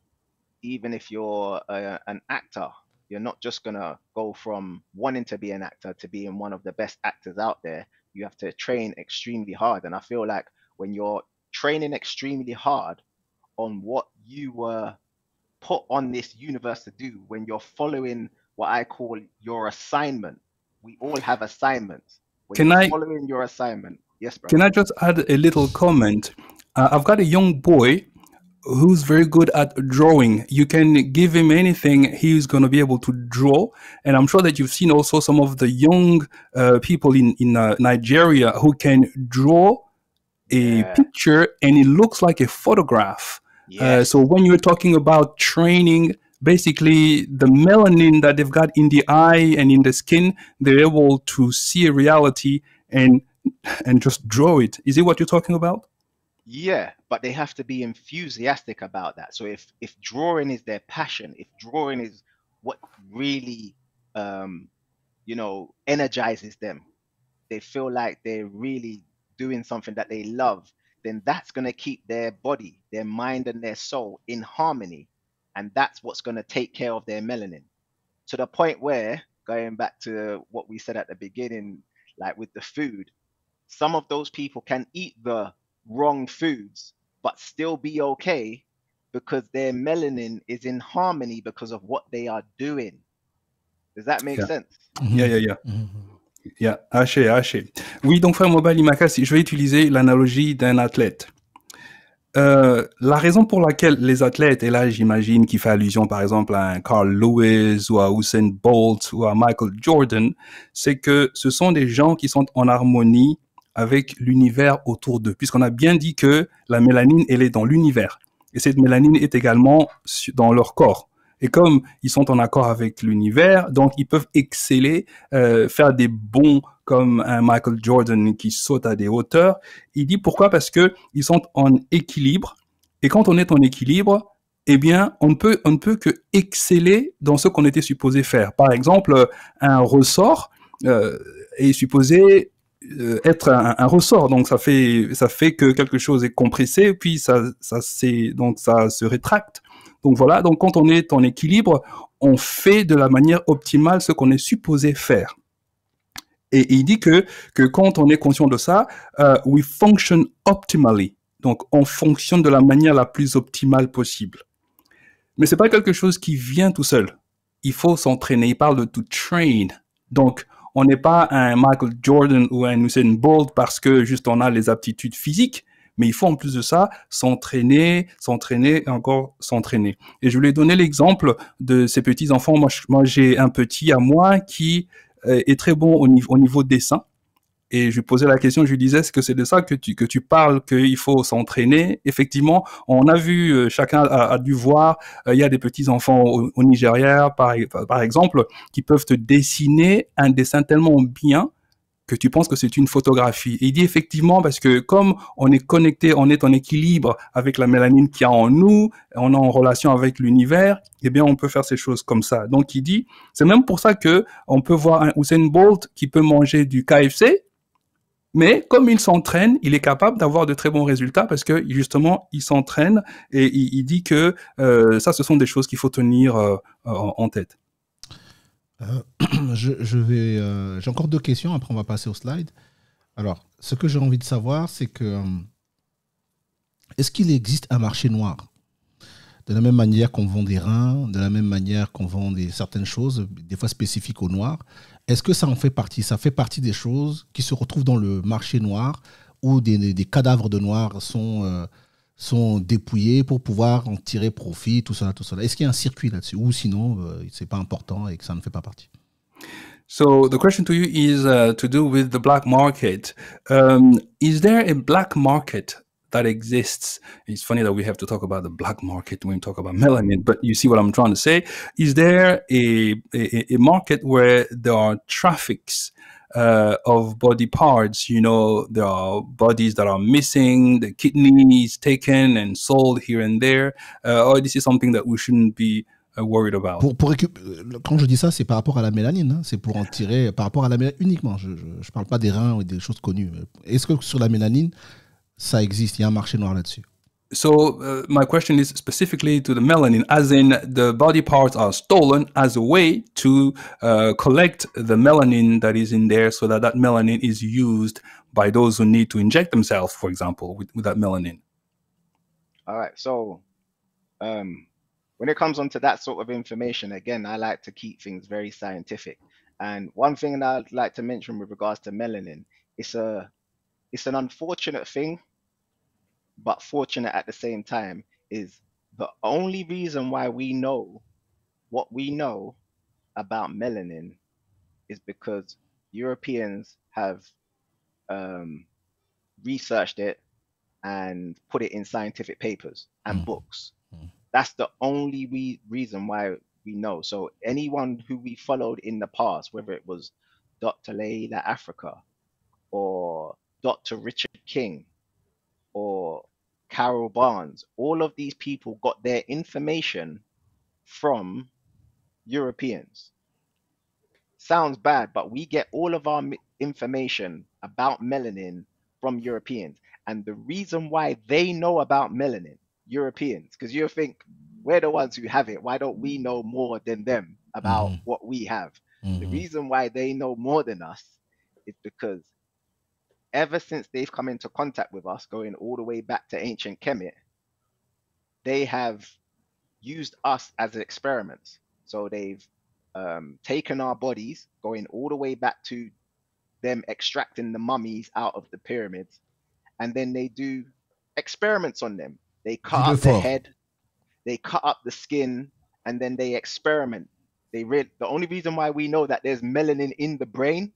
even if you're uh, an actor, you're not just gonna go from wanting to be an actor to being one of the best actors out there. You have to train extremely hard. And I feel like when you're training extremely hard on what you were put on this universe to do, when you're following what I call your assignment, we all have assignments. When Can you're I following your assignment, yes, can brother. I just add a little comment? Uh, I've got a young boy who's very good at drawing. You can give him anything, he's going to be able to draw. And I'm sure that you've seen also some of the young uh, people in, in uh, Nigeria who can draw a Yeah. picture and it looks like a photograph. Uh, Yes. so when you're talking about training, basically the melanin that they've got in the eye and in the skin, they're able to see a reality and and just draw it. Is it what you're talking about? Yeah, but they have to be enthusiastic about that. So if if drawing is their passion, if drawing is what really um you know energizes them, they feel like they're really doing something that they love, then that's going to keep their body, their mind and their soul in harmony, and that's what's going to take care of their melanin, to the point where, going back to what we said at the beginning, like with the food, some of those people can eat the wrong foods but still be okay because their melanin is in harmony because of what they are doing. Does that make Yeah. sense? Yeah, yeah, yeah. Mhm. Yeah, haché, haché. Oui, donc frère Mobile Imakas, je vais utiliser l'analogie d'un athlète. Euh, la raison pour laquelle les athlètes, et là j'imagine qu'il fait allusion par exemple à un Carl Lewis ou à Usain Bolt ou à Michael Jordan, c'est que ce sont des gens qui sont en harmonie avec l'univers autour d'eux, puisqu'on a bien dit que la mélanine, elle est dans l'univers. Et cette mélanine est également su- dans leur corps. Et comme ils sont en accord avec l'univers, donc ils peuvent exceller, euh, faire des bonds comme un Michael Jordan qui saute à des hauteurs. Il dit pourquoi? Parce que ils sont en équilibre. Et quand on est en équilibre, eh bien, on ne peut, on ne peut que exceller dans ce qu'on était supposé faire. Par exemple, un ressort euh, est supposé euh, être un, un ressort. Donc, ça fait, ça fait que quelque chose est compressé, puis ça, ça, c'est, donc ça se rétracte. Donc voilà, donc quand on est en équilibre, on fait de la manière optimale ce qu'on est supposé faire. Et, et il dit que, que quand on est conscient de ça, uh, we function optimally. Donc on fonctionne de la manière la plus optimale possible. Mais c'est pas quelque chose qui vient tout seul. Il faut s'entraîner. Il parle de to train. Donc on n'est pas un Michael Jordan ou un Usain Bolt parce que juste on a les aptitudes physiques. Mais il faut en plus de ça s'entraîner, s'entraîner et encore s'entraîner. Et je voulais donner l'exemple de ces petits-enfants. Moi, je, moi, j'ai un petit à moi qui euh, est très bon au niveau, au niveau dessin. Et je lui posais la question, je lui disais, est-ce que c'est de ça que tu, que tu parles, qu'il faut s'entraîner? Effectivement, on a vu, euh, chacun a, a dû voir, euh, il y a des petits-enfants au, au Nigeria, par, par exemple, qui peuvent te dessiner un dessin tellement bien que tu penses que c'est une photographie. Et il dit effectivement parce que comme on est connecté, on est en équilibre avec la mélanine qu'il y a en nous, on est en relation avec l'univers, eh bien on peut faire ces choses comme ça. Donc il dit, c'est même pour ça que on peut voir un Usain Bolt qui peut manger du K F C, mais comme il s'entraîne, il est capable d'avoir de très bons résultats parce que justement il s'entraîne et il, il dit que euh, ça ce sont des choses qu'il faut tenir euh, en, en tête. Euh, je, je vais, euh, j'ai encore deux questions, après on va passer au slide. Alors, ce que j'ai envie de savoir, c'est que euh, est-ce qu'il existe un marché noir? De la même manière qu'on vend des reins, de la même manière qu'on vend des, certaines choses, des fois spécifiques au noir, est-ce que ça en fait partie? Ça fait partie des choses qui se retrouvent dans le marché noir où des, des, des cadavres de noirs sont, euh, sont dépouillés pour pouvoir en tirer profit, tout cela, tout cela. Est-ce qu'il y a un circuit là-dessus ou sinon euh, c'est pas important et que ça ne fait pas partie? So the question to you is uh, to do with the black market. Um, is there a black market that exists? It's funny that we have to talk about the black market when we talk about melanin, but you see what I'm trying to say. Is there a, a, a market where there are traffics uh, of body parts? You know, there are bodies that are missing, the kidney is taken and sold here and there, uh, or this is something that we shouldn't be worried about. Pour, pour récup... Quand je dis ça, c'est par rapport à la mélanine, hein. C'est pour en tirer par rapport à la mélanine uniquement. Je ne parle pas des reins ou des choses connues. Est-ce que sur la mélanine, ça existe? Il y a un marché noir là-dessus? So uh, my question is specifically to the melanin, as in the body parts are stolen as a way to uh, collect the melanin that is in there, so that that melanin is used by those who need to inject themselves, for example, with, with that melanin. All right. So um, when it comes onto that sort of information, again, I like to keep things very scientific. And one thing that I'd like to mention with regards to melanin, it's a it's an unfortunate thing, but fortunate at the same time, is the only reason why we know what we know about melanin is because Europeans have um, researched it and put it in scientific papers and mm. books. Mm. That's the only re- reason why we know. So anyone who we followed in the past, whether it was Doctor Leila Africa or Doctor Richard King or Carol Barnes, all of these people got their information from Europeans. Sounds bad, but we get all of our information about melanin from Europeans. And the reason why they know about melanin, Europeans, because you think we're the ones who have it, why don't we know more than them about mm-hmm. what we have? Mm-hmm. The reason why they know more than us is because ever since they've come into contact with us, going all the way back to ancient Kemet, they have used us as experiments. So they've um, taken our bodies, going all the way back to them extracting the mummies out of the pyramids, and then they do experiments on them. They cut up the head, they cut up the skin, and then they experiment. They re- the only reason why we know that there's melanin in the brain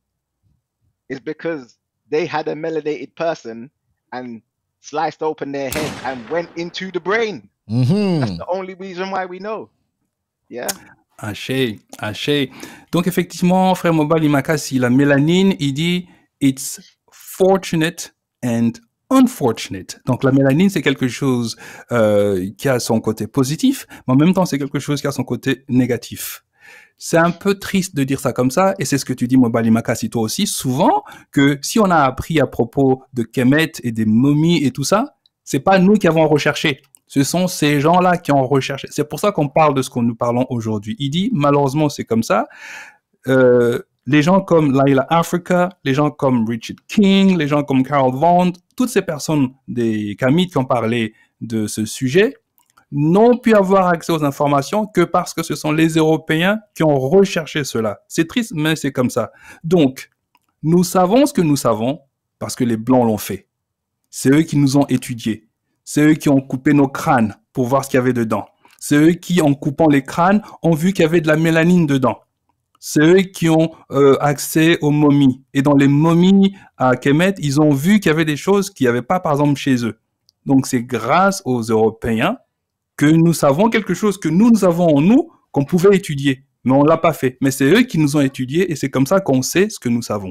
is because they had a melanated person and sliced open their head and went into the brain. Mm-hmm. That's the only reason why we know. Yeah. Haché, haché. Donc effectivement, frère Mobali Makassi, la mélanine, il dit it's fortunate and unfortunate. Donc la mélanine, c'est quelque chose euh, qui a son côté positif, mais en même temps, c'est quelque chose qui a son côté négatif. C'est un peu triste de dire ça comme ça, et c'est ce que tu dis, Mobali Makassi, toi aussi, souvent, que si on a appris à propos de Kemet et des momies et tout ça, c'est pas nous qui avons recherché. Ce sont ces gens-là qui ont recherché. C'est pour ça qu'on parle de ce que nous parlons aujourd'hui. Il dit, malheureusement, c'est comme ça. Euh, les gens comme Leila Africa, les gens comme Richard King, les gens comme Carol Vaughn, toutes ces personnes des Kamites qui ont parlé de ce sujet, n'ont pu avoir accès aux informations que parce que ce sont les Européens qui ont recherché cela. C'est triste, mais c'est comme ça. Donc, nous savons ce que nous savons parce que les Blancs l'ont fait. C'est eux qui nous ont étudiés. C'est eux qui ont coupé nos crânes pour voir ce qu'il y avait dedans. C'est eux qui, en coupant les crânes, ont vu qu'il y avait de la mélanine dedans. C'est eux qui ont euh, accès aux momies. Et dans les momies à Kemet, ils ont vu qu'il y avait des choses qu'il n'y avait pas, par exemple, chez eux. Donc, c'est grâce aux Européens que nous savons quelque chose que nous, nous avons en nous, qu'on pouvait étudier. Mais on ne l'a pas fait. Mais c'est eux qui nous ont étudiés et c'est comme ça qu'on sait ce que nous savons.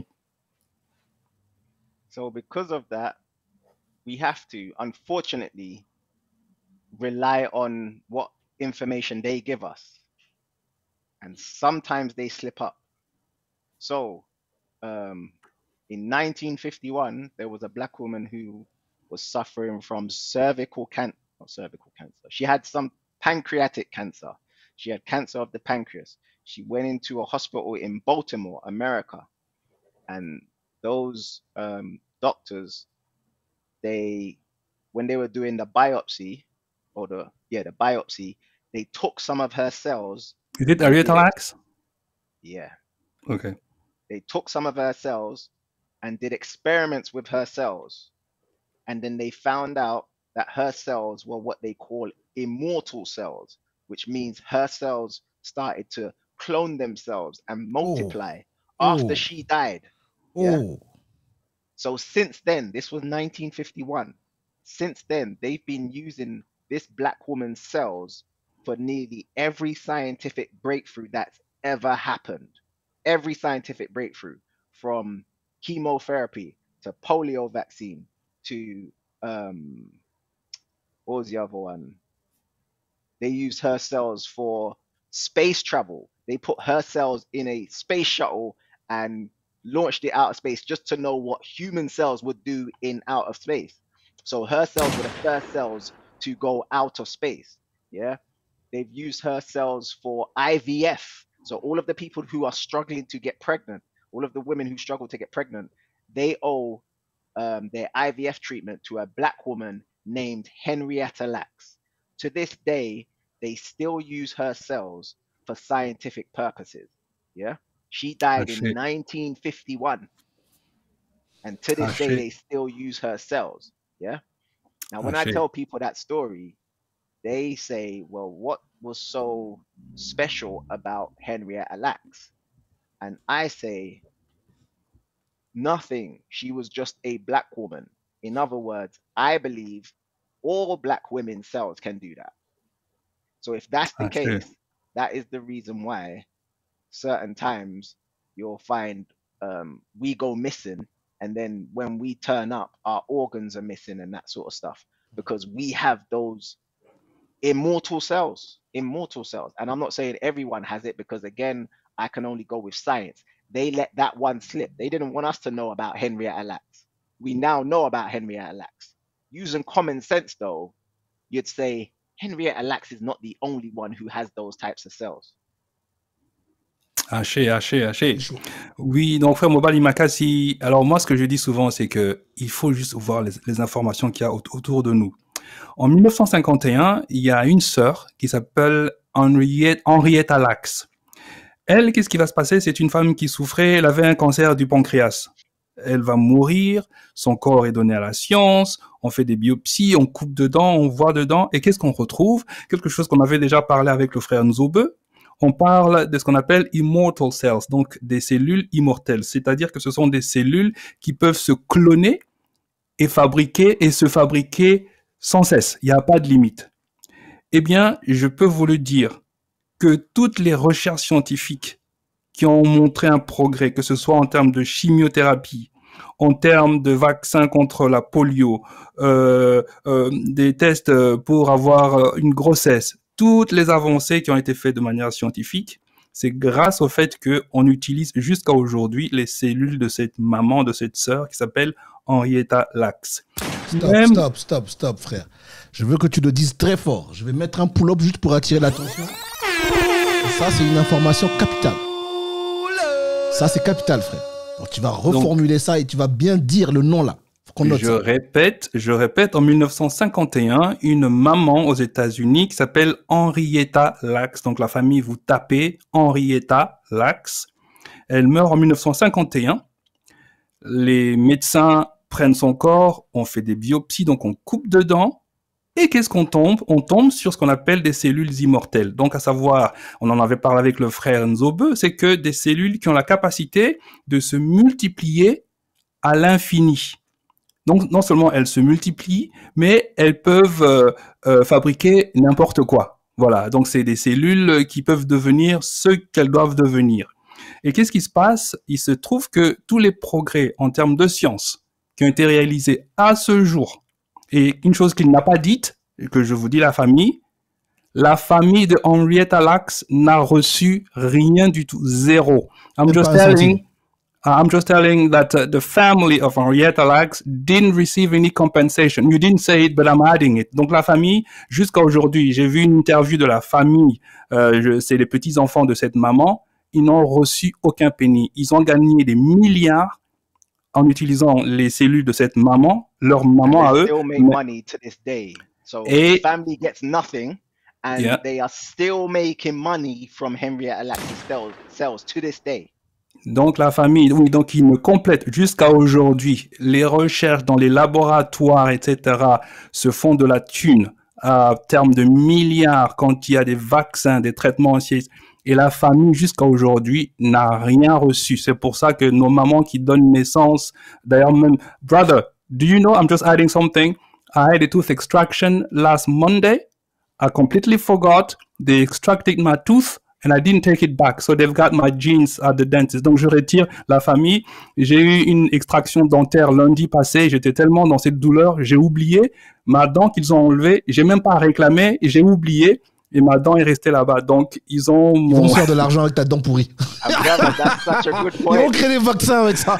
So because of that, we have to, unfortunately, rely on what information they give us. And sometimes they slip up. So, um, in nineteen fifty-one, there was a black woman who was suffering from cervical cancer, not cervical cancer. She had some pancreatic cancer. She had cancer of the pancreas. She went into a hospital in Baltimore, America. And those um, doctors, they, when they were doing the biopsy, or the, yeah, the biopsy, they took some of her cells. You did Arietalax? Yeah. Okay. They took some of her cells and did experiments with her cells and then they found out that her cells were what they call immortal cells, which means her cells started to clone themselves and multiply Oh. after Oh. she died. Yeah. Oh. So since then, this was nineteen fifty-one. Since then, they've been using this black woman's cells for nearly every scientific breakthrough that's ever happened. Every scientific breakthrough, from chemotherapy to polio vaccine to um, what was the other one? They used her cells for space travel. They put her cells in a space shuttle and launched it out of space just to know what human cells would do in outer space. So her cells were the first cells to go out of space. Yeah. They've used her cells for I V F. So all of the people who are struggling to get pregnant, all of the women who struggle to get pregnant, they owe um, their I V F treatment to a black woman named Henrietta Lacks. To this day, they still use her cells for scientific purposes. Yeah. She died in nineteen fifty-one. And to this day, they still use her cells. Yeah. Now, when I tell people that story, they say, well, what was so special about Henrietta Lacks? And I say, nothing. She was just a black woman. In other words, I believe all black women's cells can do that. So if that's the case, that is the reason why certain times you'll find um, we go missing, and then when we turn up, our organs are missing and that sort of stuff, because we have those immortal cells, immortal cells. And I'm not saying everyone has it, because again, I can only go with science. They let that one slip. They didn't want us to know about Henrietta Lacks. We now know about Henrietta Lacks. Using common sense though, you'd say Henrietta Lacks is not the only one who has those types of cells. Haché, haché, haché. Oui, donc frère Mobali Makassi, alors moi ce que je dis souvent c'est que il faut juste voir les, les informations qu'il y a autour de nous. En mille neuf cent cinquante et un, il y a une sœur qui s'appelle Henriette, Henrietta Lacks. Elle, qu'est-ce qui va se passer? C'est une femme qui souffrait, elle avait un cancer du pancréas. Elle va mourir, son corps est donné à la science, on fait des biopsies, on coupe dedans, on voit dedans, et qu'est-ce qu'on retrouve? Quelque chose qu'on avait déjà parlé avec le frère Nzobe. On parle de ce qu'on appelle immortal cells, donc des cellules immortelles, c'est-à-dire que ce sont des cellules qui peuvent se cloner et fabriquer et se fabriquer sans cesse. Il n'y a pas de limite. Eh bien, je peux vous le dire que toutes les recherches scientifiques qui ont montré un progrès, que ce soit en termes de chimiothérapie, en termes de vaccins contre la polio, euh, euh, des tests pour avoir une grossesse, toutes les avancées qui ont été faites de manière scientifique, c'est grâce au fait qu'on utilise jusqu'à aujourd'hui les cellules de cette maman, de cette sœur qui s'appelle Henrietta Lacks. Stop, Même... stop, stop, stop, frère. Je veux que tu le dises très fort. Je vais mettre un pull-up juste pour attirer l'attention. Ça, c'est une information capitale. Ça, c'est capital, frère. Donc, tu vas reformuler Donc, ça et tu vas bien dire le nom là. Je ça. répète, je répète, en mille neuf cent cinquante et un, une maman aux États-Unis qui s'appelle Henrietta Lacks. Donc la famille, vous tapez Henrietta Lacks. Elle meurt en mille neuf cent cinquante et un. Les médecins prennent son corps, on fait des biopsies, donc on coupe dedans. Et qu'est-ce qu'on tombe? On tombe sur ce qu'on appelle des cellules immortelles. Donc, à savoir, on en avait parlé avec le frère Nzobe, c'est que des cellules qui ont la capacité de se multiplier à l'infini. Donc, non seulement elles se multiplient, mais elles peuvent euh, euh, fabriquer n'importe quoi. Voilà, donc c'est des cellules qui peuvent devenir ce qu'elles doivent devenir. Et qu'est-ce qui se passe? Il se trouve que tous les progrès en termes de science qui ont été réalisés à ce jour, et une chose qu'il n'a pas dite, que je vous dis la famille, la famille de Henrietta Lacks n'a reçu rien du tout, zéro. I'm just telling... Uh, I'm just telling that uh, the family of Henrietta Lacks didn't receive any compensation. You didn't say it, but I'm adding it. Donc la famille, jusqu'à aujourd'hui, j'ai vu une interview de la famille, euh, c'est les petits-enfants de cette maman, ils n'ont reçu aucun penny. Ils ont gagné des milliards en utilisant les cellules de cette maman, leur maman à eux. Still make money to this day. So the family gets nothing, and yeah. they are still making money from Henrietta Lacks' cells, cells to this day. Donc la famille, oui, donc ils me complètent jusqu'à aujourd'hui. Les recherches dans les laboratoires, et cetera, se font de la thune à terme de milliards quand il y a des vaccins, des traitements aussi. Et la famille, jusqu'à aujourd'hui, n'a rien reçu. C'est pour ça que nos mamans qui donnent naissance, d'ailleurs même, brother, do you know, I'm just adding something. I had a tooth extraction last Monday. I completely forgot. They extracted my tooth and I didn't take it back. So they've got my genes at the dentist. Donc je retire la famille. J'ai eu une extraction dentaire lundi passé. J'étais tellement dans cette douleur, j'ai oublié ma dent qu'ils ont enlevée. J'ai même pas réclamé, j'ai oublié. Et ma dent est restée là-bas. Donc, ils ont... Ils mon... vont faire de l'argent avec ta dent pourrie. That's such a good point. Ils vont créer des vaccins avec ça.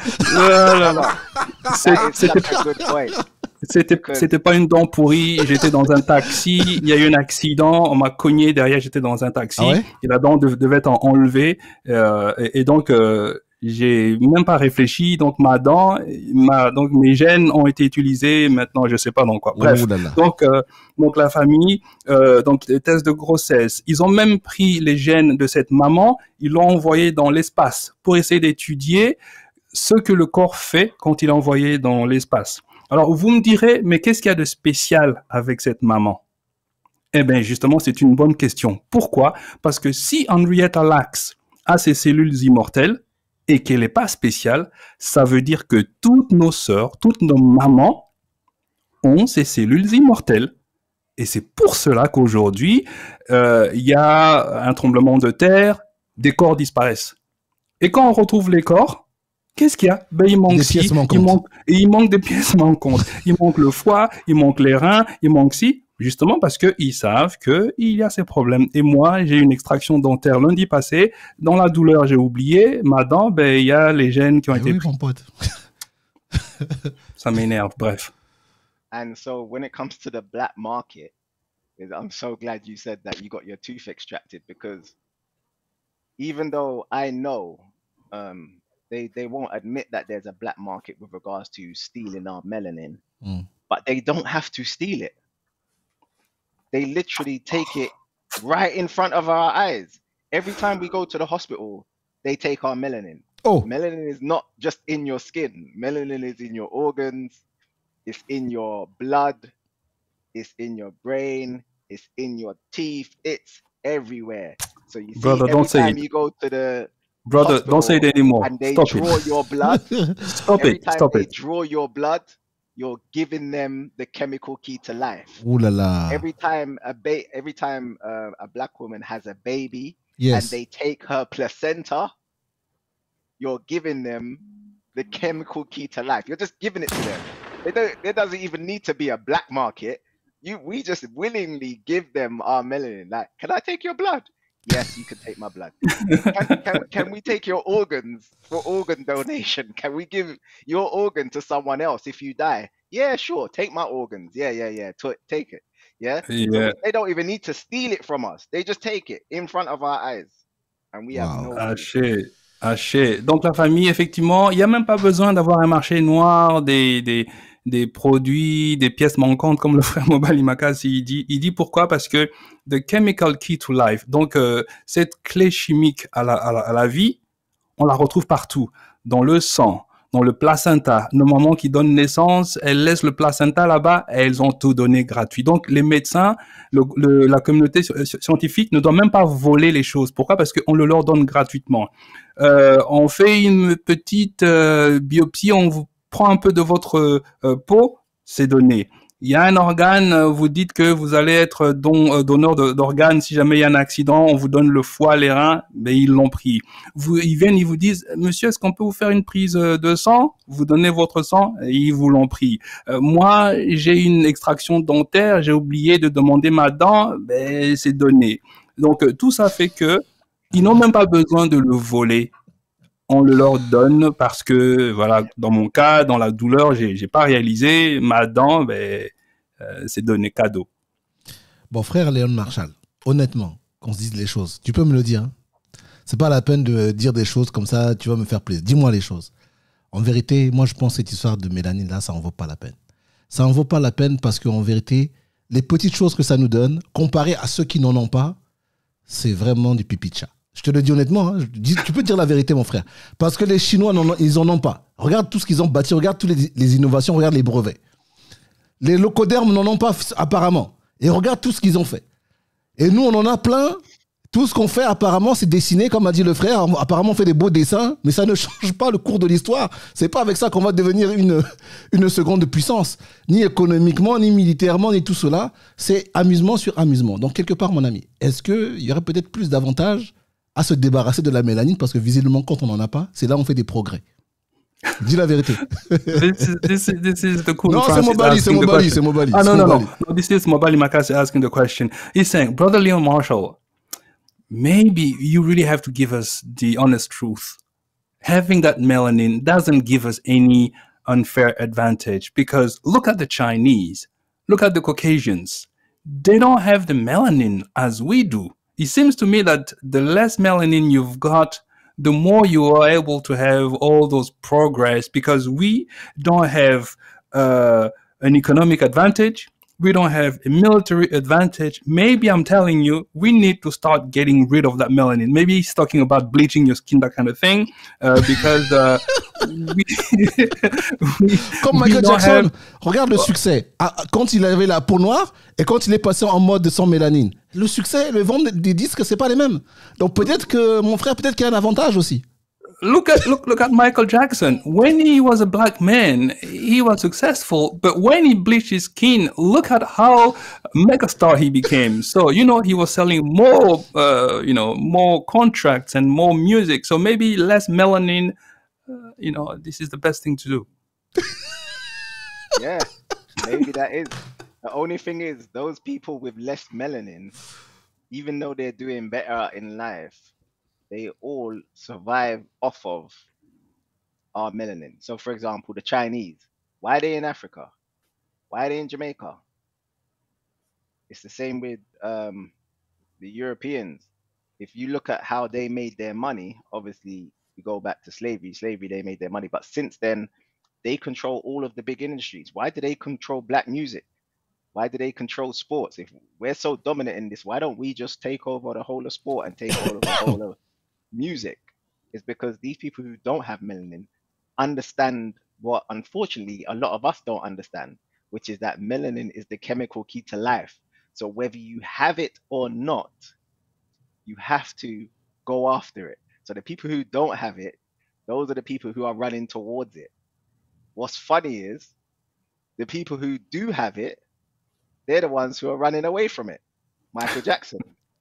C'était c'était c'était pas une dent pourrie. J'étais dans un taxi. Il y a eu un accident. On m'a cogné derrière. J'étais dans un taxi. Ah ouais? Et la dent de, devait être enlevée. Euh, et, et donc... Euh, j'ai même pas réfléchi, donc ma dent, ma, donc mes gènes ont été utilisés. Maintenant, je sais pas dans quoi. Bref, oh là là. donc euh, donc la famille, euh, donc les tests de grossesse, ils ont même pris les gènes de cette maman, ils l'ont envoyé dans l'espace pour essayer d'étudier ce que le corps fait quand il est envoyé dans l'espace. Alors vous me direz, mais qu'est-ce qu'il y a de spécial avec cette maman? Eh bien, justement, c'est une bonne question. Pourquoi? Parce que si Henrietta Lacks a ses cellules immortelles et qu'elle n'est pas spéciale, ça veut dire que toutes nos sœurs, toutes nos mamans ont ces cellules immortelles. Et c'est pour cela qu'aujourd'hui, euh, il y a un tremblement de terre, des corps disparaissent. Et quand on retrouve les corps, qu'est-ce qu'il y a? Ben, il manque des ci, pièces manquantes. il manque, et il manque des pièces manquantes. Il manque le foie, il manque les reins, il manque ci. Justement parce qu'ils savent qu'il y a ces problèmes. Et moi, j'ai eu une extraction dentaire lundi passé. Dans la douleur, j'ai oublié. Ma dent, ben, il y a les gènes qui ont Eh été oui, pris. mon pote. Ça m'énerve, bref. And so when it comes to the black market, I'm so glad you said that you got your tooth extracted, because even though I know um, they, they won't admit that there's a black market with regards to stealing our melanin, Mm. but they don't have to steal it. They literally take it right in front of our eyes. Every time we go to the hospital, they take our melanin. Oh, Melanin is not just in your skin. Melanin is in your organs. It's in your blood. It's in your brain. It's in your teeth. It's everywhere. So you see, Brother, every don't say time it. you go to the Brother, hospital don't say it anymore. and they Stop draw it. your blood, Stop every it. time Stop they it. draw your blood, you're giving them the chemical key to life. ouh là là. Every time a ba- every time uh, a black woman has a baby and Yes. they take her placenta, you're giving them the chemical key to life. You're just giving it to them. They don't, there doesn't even need to be a black market. You, we just willingly give them our melanin. Like, can I take your blood? Yes, you can take my blood. Can, can, can we take your organs for organ donation? Can we give your organ to someone else if you die? Yeah, sure. Take my organs. Yeah, yeah, yeah. T- take it. Yeah. So Yeah. they don't even need to steal it from us. They just take it in front of our eyes, and we have Wow. no. clue. Haché, haché. Donc la famille, effectivement, il n'y a même pas besoin d'avoir un marché noir, des, des, des produits, des pièces manquantes, comme le frère Mobile Imakas, il dit. Il dit pourquoi? Parce que the chemical key to life, donc euh, cette clé chimique à la, à, la, à la vie, on la retrouve partout, dans le sang, dans le placenta. Nos mamans qui donnent naissance, elles laissent le placenta là-bas, elles ont tout donné gratuit. Donc les médecins, le, le, la communauté scientifique ne doit même pas voler les choses. Pourquoi? Parce qu'on le leur donne gratuitement. Euh, on fait une petite euh, biopsie, on vous prend un peu de votre euh, peau, c'est donné. Il y a un organe, vous dites que vous allez être don, euh, donneur de, d'organes. Si jamais il y a un accident, on vous donne le foie, les reins, ben ils l'ont pris. Vous, ils viennent, ils vous disent, monsieur, est-ce qu'on peut vous faire une prise de sang? Vous donnez votre sang, et ils vous l'ont pris. Euh, moi, j'ai une extraction dentaire, j'ai oublié de demander ma dent, ben c'est donné. Donc euh, tout ça fait que ils n'ont même pas besoin de le voler. On le leur donne parce que, voilà, dans mon cas, dans la douleur, j'ai, j'ai pas réalisé, ma dent, ben, euh, c'est donné cadeau. Bon, frère Léon Marshall, honnêtement, qu'on se dise les choses, tu peux me le dire. Hein. C'est pas la peine de dire des choses comme ça, tu vas me faire plaisir. Dis-moi les choses. En vérité, moi, je pense que cette histoire de mélanine, là, ça en vaut pas la peine. Ça en vaut pas la peine parce qu'en vérité, les petites choses que ça nous donne, comparé à ceux qui n'en ont pas, c'est vraiment du pipi de chat. Je te le dis honnêtement, hein. Je dis, tu peux dire la vérité, mon frère. Parce que les Chinois, non, non, ils en ont pas. Regarde tout ce qu'ils ont bâti, regarde toutes les, les innovations, regarde les brevets. Les locodermes n'en ont pas apparemment. Et regarde tout ce qu'ils ont fait. Et nous, on en a plein. Tout ce qu'on fait, apparemment, c'est dessiner, comme a dit le frère. Apparemment, on fait des beaux dessins, mais ça ne change pas le cours de l'histoire. C'est pas avec ça qu'on va devenir une, une seconde puissance. Ni économiquement, ni militairement, ni tout cela. C'est amusement sur amusement. Donc, quelque part, mon ami, est-ce qu'il y aurait peut-être plus d'avantages à se débarrasser de la mélanine? Parce que visiblement, quand on n'en a pas, c'est là où on fait des progrès. Dis la vérité. This is, this is, this is the cool No, c'est Mobali, c'est Mobali, c'est Mobali. Ah, no, no, Mobali. no, no. This is Mobali Makasi asking the question. He's saying, Brother Leon Marshall, maybe you really have to give us the honest truth. Having that melanin doesn't give us any unfair advantage because look at the Chinese, look at the Caucasians. They don't have the melanin as we do. It seems to me that the less melanin you've got, the more you are able to have all those progress because we don't have uh, an economic advantage. We don't have a military advantage. Maybe I'm telling you, we need to start getting rid of that melanin. Maybe he's talking about bleaching your skin, that kind of thing, uh, because uh, we, we, Comme we Michael don't Jackson, have- regarde le succès. Ah, quand il avait la peau noire et quand il est passé en mode sans mélanine. Le succès, le vendre des disques, c'est pas les mêmes. Donc peut-être que mon frère, peut-être qu'il y a un avantage aussi. Look at look look at Michael Jackson. When he was a black man, he was successful. But when he bleached his skin, look at how megastar he became. So you know he was selling more, uh, you know, more contracts and more music. So maybe less melanin. Uh, you know, this is the best thing to do. Yeah, maybe that is. The only thing is, those people with less melanin, even though they're doing better in life, they all survive off of our melanin. So, for example, the Chinese, why are they in Africa? Why are they in Jamaica? It's the same with um, the Europeans. If you look at how they made their money, obviously, you go back to slavery. Slavery, they made their money. But since then, they control all of the big industries. Why do they control black music? Why do they control sports? If we're so dominant in this, why don't we just take over the whole of sport and take over the whole of music? Is because these people who don't have melanin understand what, unfortunately, a lot of us don't understand, which is that melanin is the chemical key to life. So whether you have it or not, you have to go after it. So the people who don't have it, those are the people who are running towards it. What's funny is the people who do have it, they're the ones who are running away from it. Michael Jackson.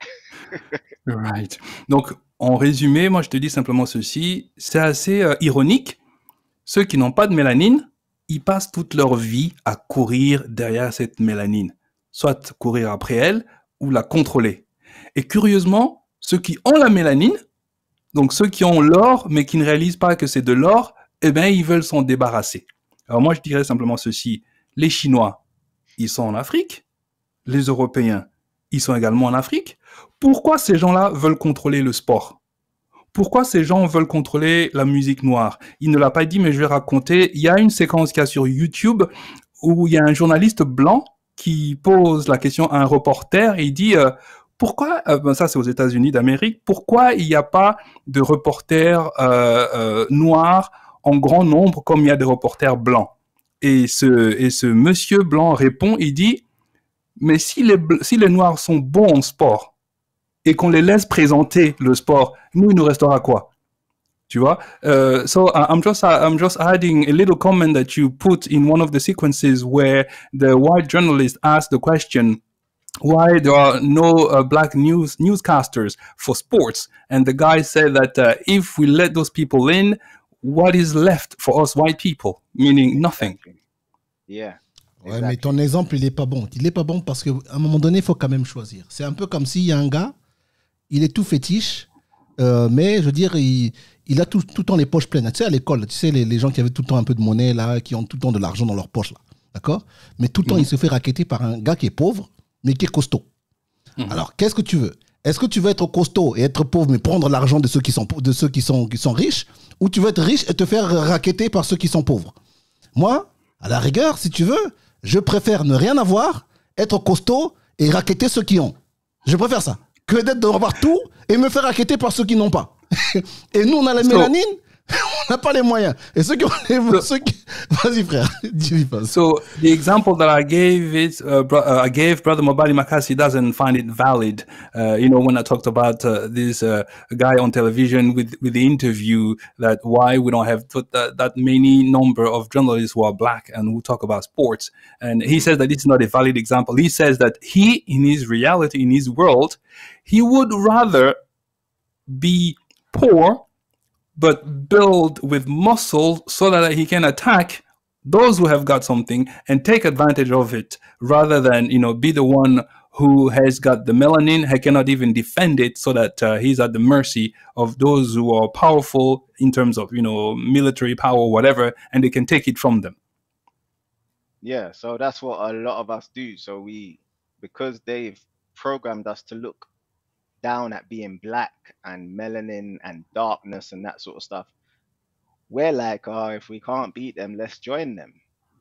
Right. Donc, en résumé, moi, je te dis simplement ceci. C'est assez euh, ironique. Ceux qui n'ont pas de mélanine, ils passent toute leur vie à courir derrière cette mélanine. Soit courir après elle ou la contrôler. Et curieusement, ceux qui ont la mélanine, donc ceux qui ont l'or, mais qui ne réalisent pas que c'est de l'or, eh bien, ils veulent s'en débarrasser. Alors moi, je dirais simplement ceci. Les Chinois, ils sont en Afrique. Les Européens, ils sont également en Afrique. Pourquoi ces gens-là veulent contrôler le sport? Pourquoi ces gens veulent contrôler la musique noire? Il ne l'a pas dit, mais je vais raconter. Il y a une séquence qu'il y a sur YouTube où il y a un journaliste blanc qui pose la question à un reporter et il dit euh, pourquoi, euh, ben ça c'est aux États-Unis d'Amérique, pourquoi il n'y a pas de reporters euh, euh, noirs en grand nombre comme il y a des reporters blancs? Et ce, et ce monsieur blanc répond, il dit mais si les, si les noirs sont bons en sport et qu'on les laisse présenter le sport, nous, il nous restera quoi? Tu vois? Uh, so I'm just I'm just adding a little comment that you put in one of the sequences where the white journalist asked the question, why there are no uh, black news newscasters for sports? And the guy said that uh, if we let those people in, what is left for us white people? Meaning nothing. Yeah. Ouais, Exactly. mais ton exemple, il est pas bon. Il est pas bon parce qu'à un moment donné, il faut quand même choisir. C'est un peu comme s'il y a un gars, il est tout fétiche, euh, mais je veux dire, il, il a tout, tout le temps les poches pleines. Tu sais, à l'école, tu sais, les, les gens qui avaient tout le temps un peu de monnaie, là, qui ont tout le temps de l'argent dans leur poche, là. D'accord? Mais tout le temps, Mhm. il se fait racketter par un gars qui est pauvre, mais qui est costaud. Mhm. Alors, qu'est-ce que tu veux? Est-ce que tu veux être costaud et être pauvre, mais prendre l'argent de ceux qui sont, de ceux qui sont, qui sont riches? Ou tu veux être riche et te faire racketter par ceux qui sont pauvres? Moi, à la rigueur, si tu veux, je préfère ne rien avoir, être costaud et racketter ceux qui ont. Je préfère ça que d'être d'avoir tout et me faire raqueter par ceux qui n'ont pas. Et nous, on a la So- mélanine, on n'a pas les moyens. Et ceux qui ont les... So- ceux qui... Vas-y, frère, dis-lui pas. So the example that I gave is uh, bro- uh, I gave Brother Mobali Makasi doesn't find it valid. Uh, you know, when I talked about uh, this uh, guy on television with with the interview, that why we don't have put that, that many number of journalists who are black and who talk about sports, and he says that it's not a valid example. He says that he, in his reality, in his world, he would rather be poor but build with muscle so that he can attack those who have got something and take advantage of it, rather than, you know, be the one who has got the melanin, he cannot even defend it, so that uh, he's at the mercy of those who are powerful in terms of, you know, military power or whatever, and they can take it from them. Yeah, so that's what a lot of us do. So we, because they've programmed us to look down at being black and melanin and darkness and that sort of stuff, we're like, oh, if we can't beat them, let's join them.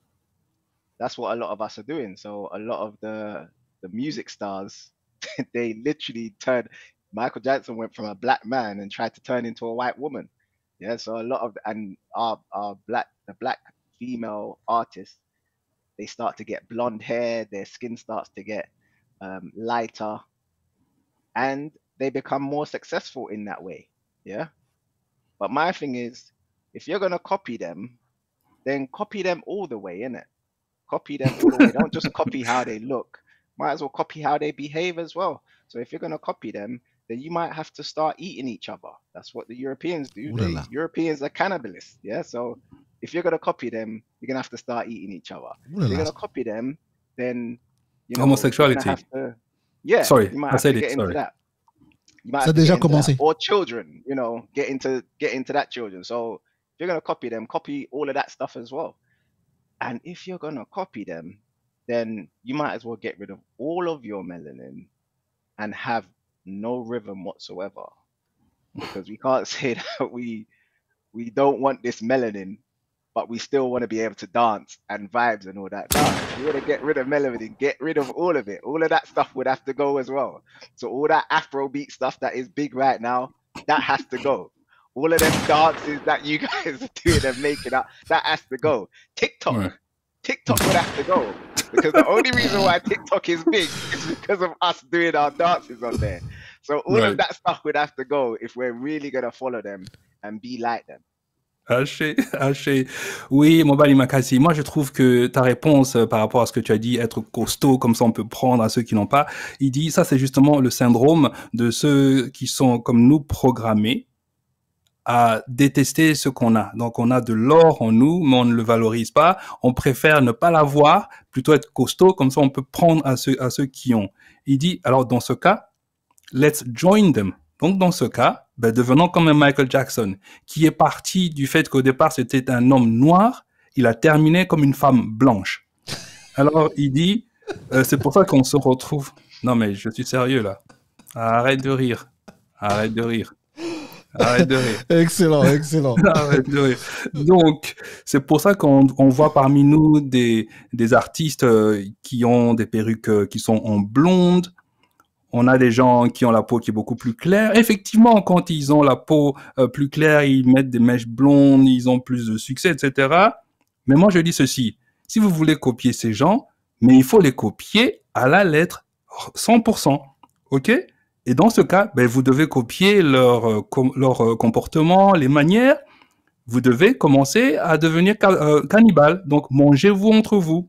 That's what a lot of us are doing. So a lot of the the music stars, they literally turned. Michael Jackson went from a black man and tried to turn into a white woman. Yeah, so a lot of and our our black the black female artists, they start to get blonde hair, their skin starts to get um, lighter, and they become more successful in that way. Yeah. But my thing is, if you're gonna copy them, then copy them all the way, innit? Copy them all the way. Don't just copy how they look. Might as well copy how they behave as well. So if you're gonna copy them, then you might have to start eating each other. That's what the Europeans do. Ooh la They, la. Europeans are cannibalists. Yeah. So if you're gonna copy them, you're gonna have to start eating each other. Ooh la If you're la. gonna copy them, then you know Homosexuality. you're gonna have to, yeah, Sorry, you might I have said to it, get into sorry. that. You might Ça a have to déjà get into that. commencé. Or children, you know, get into get into that children. So if you're gonna copy them, copy all of that stuff as well. And if you're gonna copy them, then you might as well get rid of all of your melanin and have no rhythm whatsoever. Because we can't say that we we don't want this melanin, but we still want to be able to dance and vibes and all that. No, if you want to get rid of melanin, get rid of all of it. All of that stuff would have to go as well. So all that Afrobeat stuff that is big right now, that has to go. All of them dances that you guys are doing and making up, that has to go. TikTok, Right. TikTok would have to go. Because the only reason why TikTok is big is because of us doing our dances on there. So all Right. of that stuff would have to go if we're really going to follow them and be like them. Haché, haché. Oui, Mobali Makasi, moi je trouve que ta réponse euh, par rapport à ce que tu as dit, être costaud, comme ça on peut prendre à ceux qui n'ont pas, il dit ça c'est justement le syndrome de ceux qui sont comme nous programmés à détester ce qu'on a. Donc on a de l'or en nous, mais on ne le valorise pas, on préfère ne pas l'avoir, plutôt être costaud, comme ça on peut prendre à ceux, à ceux qui ont. Il dit, alors dans ce cas, let's join them. Donc, dans ce cas, ben, devenons comme un Michael Jackson, qui est parti du fait qu'au départ, c'était un homme noir, il a terminé comme une femme blanche. Alors, il dit, euh, c'est pour ça qu'on se retrouve... Non, mais je suis sérieux, là. Arrête de rire. Arrête de rire. Arrête de rire. Excellent, excellent. Arrête de rire. Donc, c'est pour ça qu'on on voit parmi nous des, des artistes euh, qui ont des perruques euh, qui sont en blonde. On a des gens qui ont la peau qui est beaucoup plus claire. Effectivement, quand ils ont la peau euh, plus claire, ils mettent des mèches blondes, ils ont plus de succès, et cetera. Mais moi, je dis ceci. Si vous voulez copier ces gens, mais il faut les copier à la lettre, cent pour cent. OK? Et dans ce cas, ben, vous devez copier leur, euh, com- leur euh, comportement, les manières. Vous devez commencer à devenir ca- euh, cannibale. Donc, mangez-vous entre vous.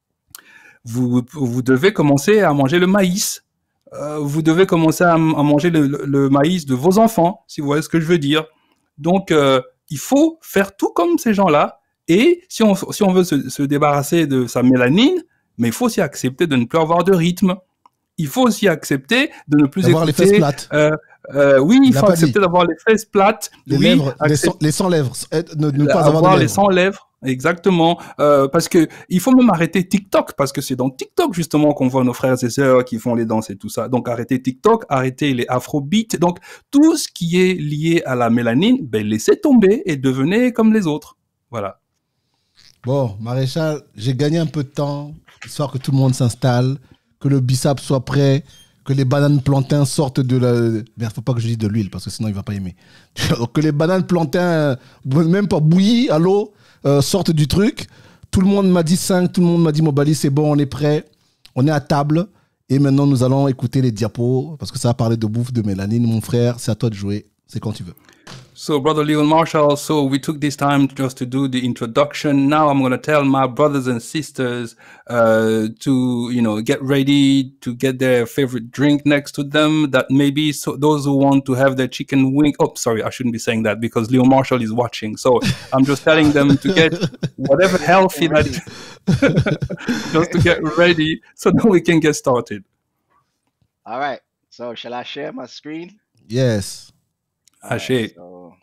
Vous, vous devez commencer à manger le maïs. Euh, vous devez commencer à, à manger le, le, le maïs de vos enfants, si vous voyez ce que je veux dire. Donc, euh, il faut faire tout comme ces gens-là. Et si on, si on veut se, se débarrasser de sa mélanine, mais il faut aussi accepter de ne plus avoir de rythme. Il faut aussi accepter de ne plus D'avoir les écouter... fesses plates. Euh, euh, oui, il Il a faut pas accepter dit. d'avoir les fesses plates. Les oui, lèvres, les, accepter- sans, les sans lèvres. être- Ne, ne pas avoir, avoir de les lèvres. sans lèvres, exactement. Euh, parce que il faut même arrêter TikTok, parce que c'est dans TikTok justement qu'on voit nos frères et sœurs qui font les danses et tout ça. Donc arrêtez TikTok, arrêtez les afrobeats. Donc tout ce qui est lié à la mélanine, ben laissez tomber et devenez comme les autres. Voilà. Bon, Maréchal, j'ai gagné un peu de temps, histoire que tout le monde s'installe, que le bissap soit prêt, que les bananes plantains sortent de la... Merde, faut pas que je dise de l'huile, parce que sinon il va pas aimer. Que les bananes plantains, même pas bouillies à l'eau, euh, sortent du truc. Tout le monde m'a dit cinq, tout le monde m'a dit Mobali, c'est bon, on est prêt, on est à table. Et maintenant, nous allons écouter les diapos, parce que ça va parler de bouffe, de mélanine. Mon frère, c'est à toi de jouer, c'est quand tu veux. So, Brother Leon Marshall, so we took this time just to do the introduction. Now I'm going to tell my brothers and sisters uh, to, you know, get ready to get their favorite drink next to them. That maybe so those who want to have their chicken wing. Oh, sorry, I shouldn't be saying that because Leon Marshall is watching. So I'm just telling them to get whatever healthy that is, just to get ready so that we can get started. All right. So shall I share my screen? Yes. All right, so,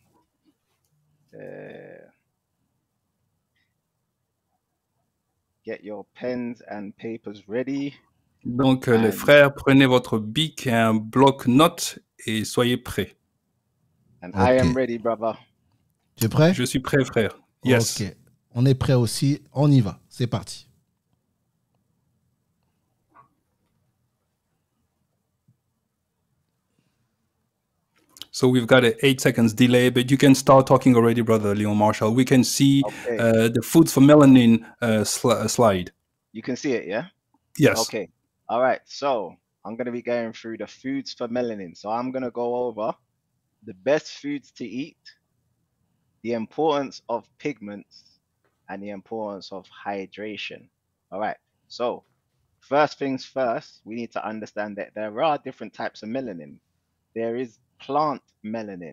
uh, get your pens and papers ready. Donc, euh, les frères, prenez votre bic et un bloc-notes et soyez prêts. And okay. I am ready, brother. Tu es prêt? Je suis prêt, frère. Yes. Ok. On est prêt aussi. On y va. C'est parti. So we've got an eight seconds delay, but you can start talking already, Brother Leon Marshall. We can see okay. uh, the Foods for Melanin uh, sl slide. You can see it, yeah? Yes. Okay. All right. So I'm going to be going through the foods for melanin. So I'm going to go over the best foods to eat, the importance of pigments, and the importance of hydration. All right. So first things first, we need to understand that there are different types of melanin. There is plant melanin,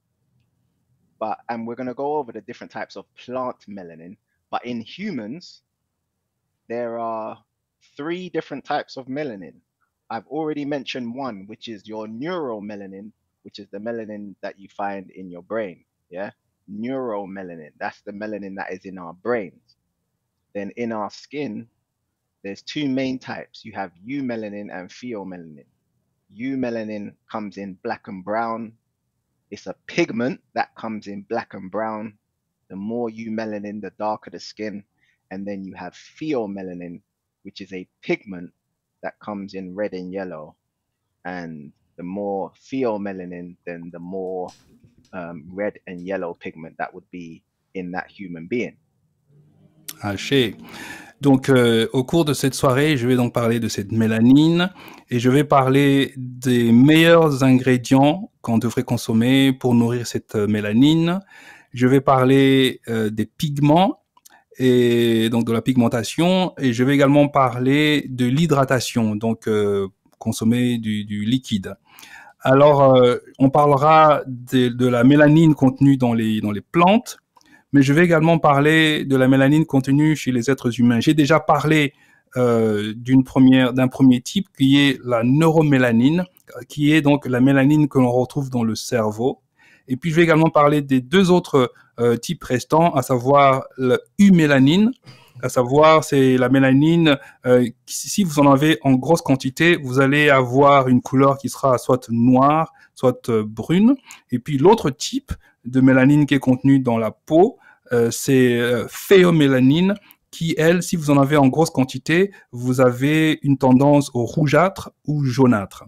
but and we're going to go over the different types of plant melanin. But in humans, there are three different types of melanin. I've already mentioned one, which is your neuromelanin, which is the melanin that you find in your brain. Yeah, neuromelanin. That's the melanin that is in our brains. Then in our skin, there's two main types. You have eumelanin and pheomelanin. Eumelanin comes in black and brown. It's a pigment that comes in black and brown. The more eumelanin, the darker the skin. And then you have pheomelanin, which is a pigment that comes in red and yellow. And the more pheomelanin, then the more um, red and yellow pigment that would be in that human being. Haché. Donc, euh, au cours de cette soirée, je vais donc parler de cette mélanine et je vais parler des meilleurs ingrédients qu'on devrait consommer pour nourrir cette mélanine. Je vais parler euh, des pigments et donc de la pigmentation et je vais également parler de l'hydratation, donc euh, consommer du, du liquide. Alors, euh, on parlera de, de la mélanine contenue dans les, dans les plantes. Mais je vais également parler de la mélanine contenue chez les êtres humains. J'ai déjà parlé euh, d'une première, d'un premier type qui est la neuromélanine, qui est donc la mélanine que l'on retrouve dans le cerveau. Et puis je vais également parler des deux autres euh, types restants, à savoir la eumélanine, à savoir c'est la mélanine, euh, qui, si vous en avez en grosse quantité, vous allez avoir une couleur qui sera soit noire, soit euh, brune. Et puis l'autre type de mélanine qui est contenue dans la peau, Euh, c'est euh, phéomélanine qui, elle, si vous en avez en grosse quantité, vous avez une tendance au rougeâtre ou jaunâtre.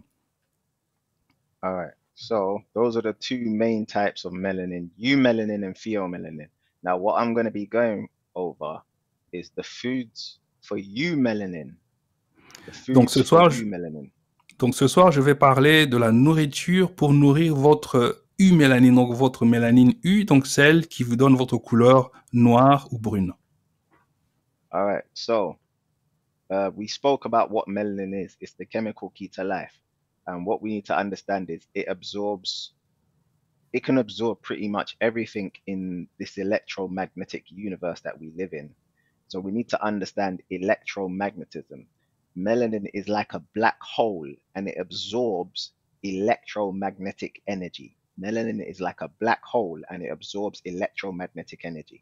All right. So those are the two main types of melanin, eumelanin and pheomelanin. Now what I'm going to be going over is the foods for eumelanin. The foods donc, ce soir, for eumelanin. Donc ce soir, je vais parler de la nourriture pour nourrir votre eumélanine, donc votre mélanine U, donc celle qui vous donne votre couleur noire ou brune. All right, so uh, we spoke about what melanin is. It's the chemical key to life. And what we need to understand is it absorbs, it can absorb pretty much everything in this electromagnetic universe that we live in. So we need to understand electromagnetism. Melanin is like a black hole and it absorbs electromagnetic energy. Melanin is like a black hole and it absorbs electromagnetic energy.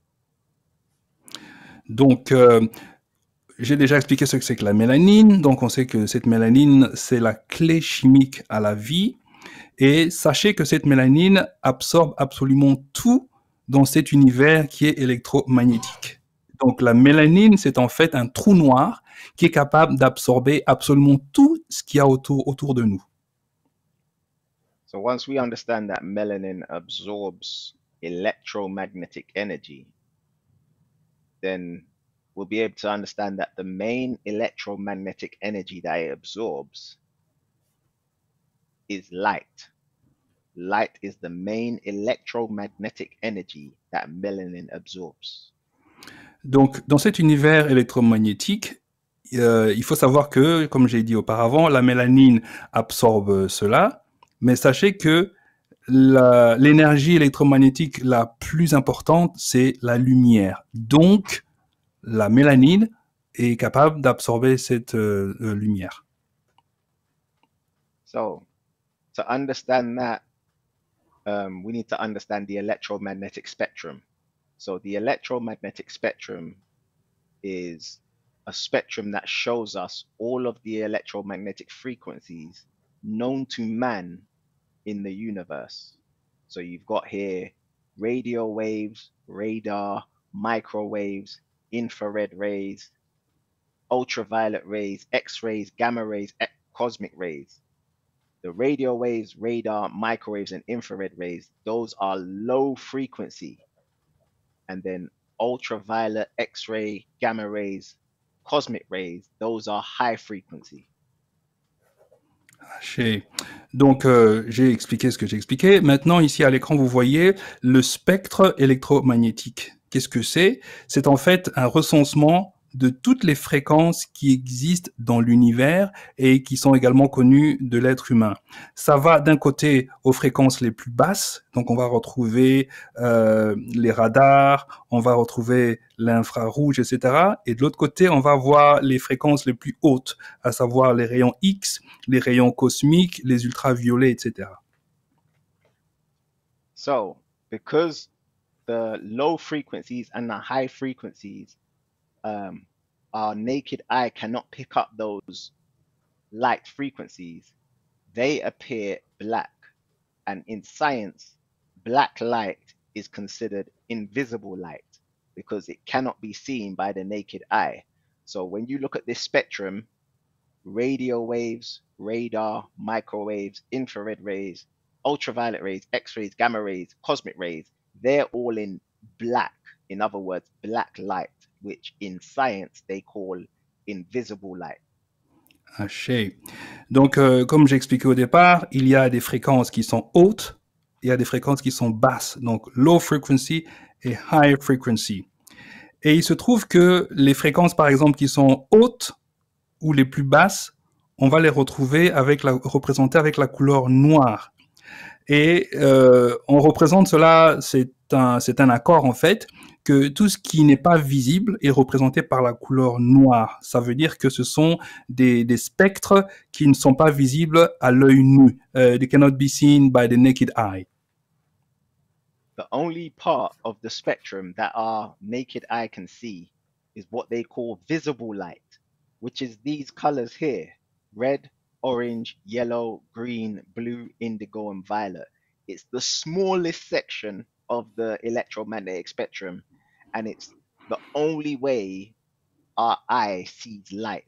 Donc, euh, j'ai déjà expliqué ce que c'est que la mélanine. Donc, on sait que cette mélanine, c'est la clé chimique à la vie. Et sachez que cette mélanine absorbe absolument tout dans cet univers qui est électromagnétique. Donc, la mélanine, c'est en fait un trou noir qui est capable d'absorber absolument tout ce qu'il y a autour, autour de nous. So once we understand that melanin absorbs electromagnetic energy, then we'll be able to understand that the main electromagnetic energy that it absorbs is light. Light is the main electromagnetic energy that melanin absorbs. Donc, dans cet univers électromagnétique, euh, il faut savoir que, comme j'ai dit auparavant, la mélanine absorbe cela, mais sachez que la, l'énergie électromagnétique la plus importante, c'est la lumière. Donc, la mélanine est capable d'absorber cette euh, euh, lumière. So, to understand that, um, we need to understand the electromagnetic spectrum. So the electromagnetic spectrum is a spectrum that shows us all of the electromagnetic frequencies known to man in the universe. So you've got here radio waves, radar, microwaves, infrared rays, ultraviolet rays, X-rays, gamma rays, e- cosmic rays. The radio waves, radar, microwaves, and infrared rays, those are low frequency. And then ultraviolet, X-ray, gamma rays, cosmic rays, those are high frequency. J'ai- Donc, euh, j'ai expliqué ce que j'ai expliqué. Maintenant, ici à l'écran, vous voyez le spectre électromagnétique. Qu'est-ce que c'est? C'est en fait un recensement de toutes les fréquences qui existent dans l'univers et qui sont également connues de l'être humain. Ça va d'un côté aux fréquences les plus basses, donc on va retrouver euh, les radars, on va retrouver l'infrarouge, et cetera. Et de l'autre côté, on va voir les fréquences les plus hautes, à savoir les rayons X, les rayons cosmiques, les ultraviolets, et cetera. So, because the low frequencies and the high frequencies, um, our naked eye cannot pick up those light frequencies, they appear black. And in science, black light is considered invisible light because it cannot be seen by the naked eye. So when you look at this spectrum, radio waves, radar, microwaves, infrared rays, ultraviolet rays, X-rays, gamma rays, cosmic rays, they're all in black. In other words, black light, which in science they call invisible light. Haché. Donc, euh, comme j'ai expliqué au départ, il y a des fréquences qui sont hautes, il y a des fréquences qui sont basses, donc low frequency et high frequency. Et il se trouve que les fréquences, par exemple, qui sont hautes ou les plus basses, on va les retrouver avec la, représentées avec la couleur noire. Et euh, on représente cela, c'est un, c'est un accord en fait, que tout ce qui n'est pas visible est représenté par la couleur noire. Ça veut dire que ce sont des, des spectres qui ne sont pas visibles à l'œil nu. Uh, they cannot be seen by the naked eye. The only part of the spectrum that our naked eye can see is what they call visible light, which is these colors here, red, orange, yellow, green, blue, indigo, and violet. It's the smallest section of the electromagnetic spectrum, and it's the only way our eye sees light.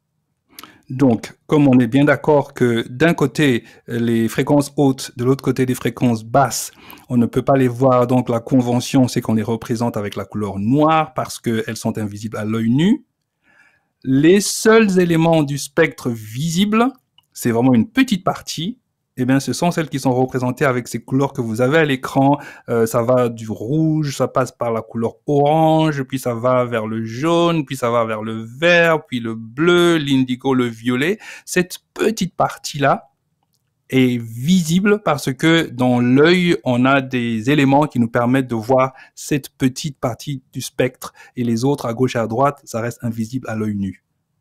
Donc, comme on est bien d'accord que d'un côté, les fréquences hautes, de l'autre côté, les fréquences basses, on ne peut pas les voir. Donc, la convention, c'est qu'on les représente avec la couleur noire parce qu'elles sont invisibles à l'œil nu. Les seuls éléments du spectre visible, c'est vraiment une petite partie, eh bien, ce sont celles qui sont représentées avec ces couleurs que vous avez à l'écran. Euh, ça va du rouge, ça passe par la couleur orange, puis ça va vers le jaune, puis ça va vers le vert, puis le bleu, l'indigo, le violet. Cette petite partie-là est visible parce que dans l'œil, on a des éléments qui nous permettent de voir cette petite partie du spectre. Et les autres, à gauche et à droite, ça reste invisible à l'œil nu.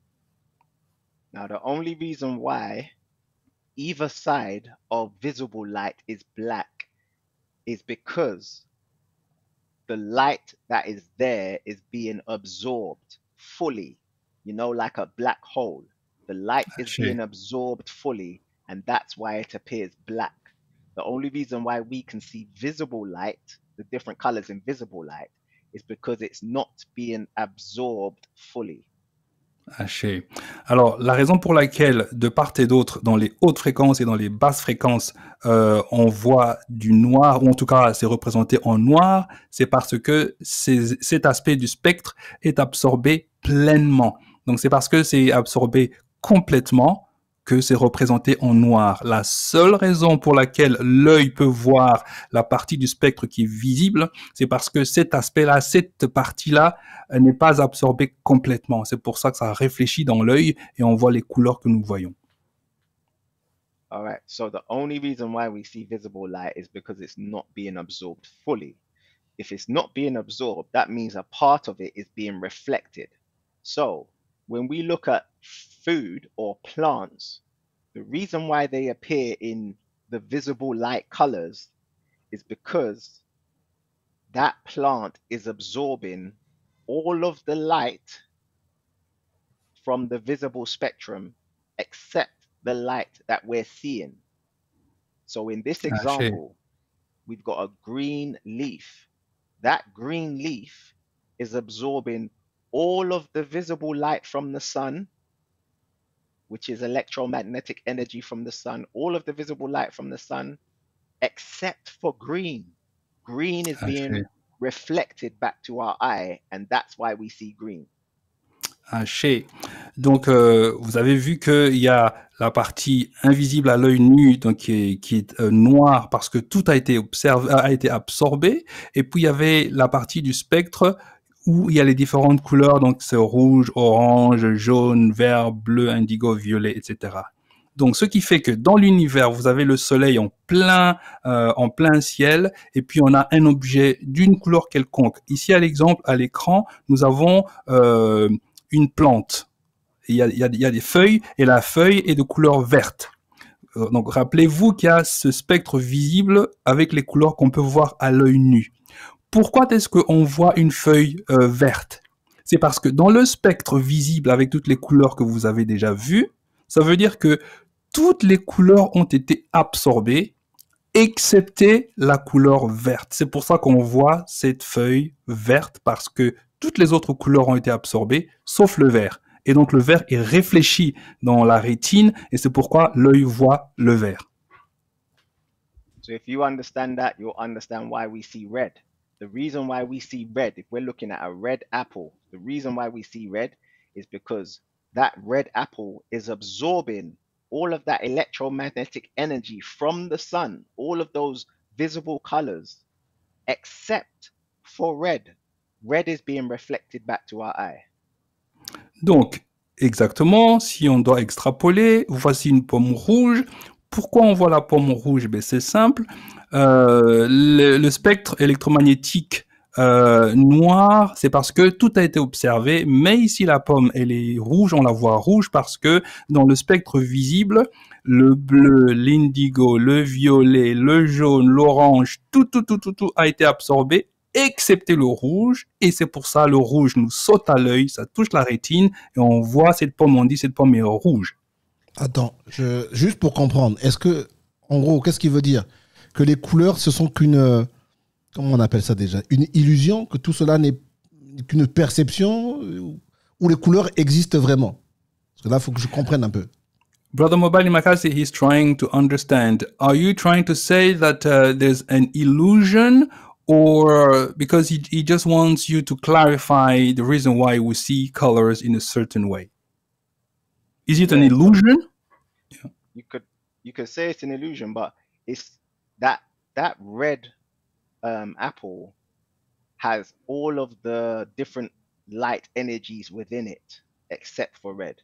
Now, the only reason why either side of visible light is black is because the light that is there is being absorbed fully, you know, like a black hole. The light is Actually. being absorbed fully, and that's why it appears black. The only reason why we can see visible light, the different colors in visible light, is because it's not being absorbed fully. Haché. Alors, la raison pour laquelle, de part et d'autre, dans les hautes fréquences et dans les basses fréquences, euh, on voit du noir, ou en tout cas, c'est représenté en noir, c'est parce que ces- cet aspect du spectre est absorbé pleinement. Donc, c'est parce que c'est absorbé complètement que c'est représenté en noir. La seule raison pour laquelle l'œil peut voir la partie du spectre qui est visible, c'est parce que cet aspect-là, cette partie-là, euh, n'est pas absorbée complètement. C'est pour ça que ça réfléchit dans l'œil et on voit les couleurs que nous voyons. All right. So the only reason why we see visible light is because it's not being absorbed fully. If it's not being absorbed, that means a part of it is being reflected. So when we look at food or plants, the reason why they appear in the visible light colors is because that plant is absorbing all of the light from the visible spectrum except the light that we're seeing. So in this Haché. example, we've got a green leaf. That green leaf is absorbing all of the visible light from the sun, which is electromagnetic energy from the sun, all of the visible light from the sun, except for green. Green is being Haché. reflected back to our eye, and that's why we see green. Haché. Donc, euh, vous avez vu qu'il y a la partie invisible à l'œil nu, donc qui est, qui est euh, noire parce que tout a été observé, a été absorbé, et puis il y avait la partie du spectre où il y a les différentes couleurs, donc c'est rouge, orange, jaune, vert, bleu, indigo, violet, et cetera. Donc, ce qui fait que dans l'univers, vous avez le soleil en plein, euh, en plein ciel, et puis on a un objet d'une couleur quelconque. Ici, à l'exemple, à l'écran, nous avons euh, une plante. Il y, a, il, y a, il y a des feuilles, et la feuille est de couleur verte. Euh, donc, rappelez-vous qu'il y a ce spectre visible avec les couleurs qu'on peut voir à l'œil nu. Pourquoi est-ce qu'on voit une feuille euh, verte? C'est parce que dans le spectre visible avec toutes les couleurs que vous avez déjà vues, ça veut dire que toutes les couleurs ont été absorbées, excepté la couleur verte. C'est pour ça qu'on voit cette feuille verte, parce que toutes les autres couleurs ont été absorbées, sauf le vert. Et donc le vert est réfléchi dans la rétine, et c'est pourquoi l'œil voit le vert. So if you understand that, you'll understand why we see red. The reason why we see red, if we're looking at a red apple, the reason why we see red is because that red apple is absorbing all of that electromagnetic energy from the sun, all of those visible colors, except for red. Red is being reflected back to our eye. Donc, exactement, si on doit extrapoler, voici une pomme rouge. Pourquoi on voit la pomme rouge? Ben, c'est simple. Euh, le, le spectre électromagnétique euh, noir, c'est parce que tout a été observé, mais ici la pomme, elle est rouge, on la voit rouge parce que dans le spectre visible, le bleu, l'indigo, le violet, le jaune, l'orange, tout, tout, tout, tout, tout a été absorbé, excepté le rouge, et c'est pour ça le rouge nous saute à l'œil, ça touche la rétine, et on voit cette pomme, on dit cette pomme est rouge. Attends, je, juste pour comprendre, est-ce que, en gros, qu'est-ce qu'il veut dire? Que les couleurs, ce sont qu'une, euh, comment on appelle ça déjà? Une illusion? Que tout cela n'est qu'une perception? euh, Ou les couleurs existent vraiment? Parce que là, il faut que je comprenne un peu. Brother Mobile Makasi, he's trying to understand. Are you trying to say that uh, there's an illusion, or because he, he just wants you to clarify the reason why we see colors in a certain way? Is it an Yeah, so illusion? you could you could say it's an illusion, but it's that that red um, apple has all of the different light energies within it, except for red.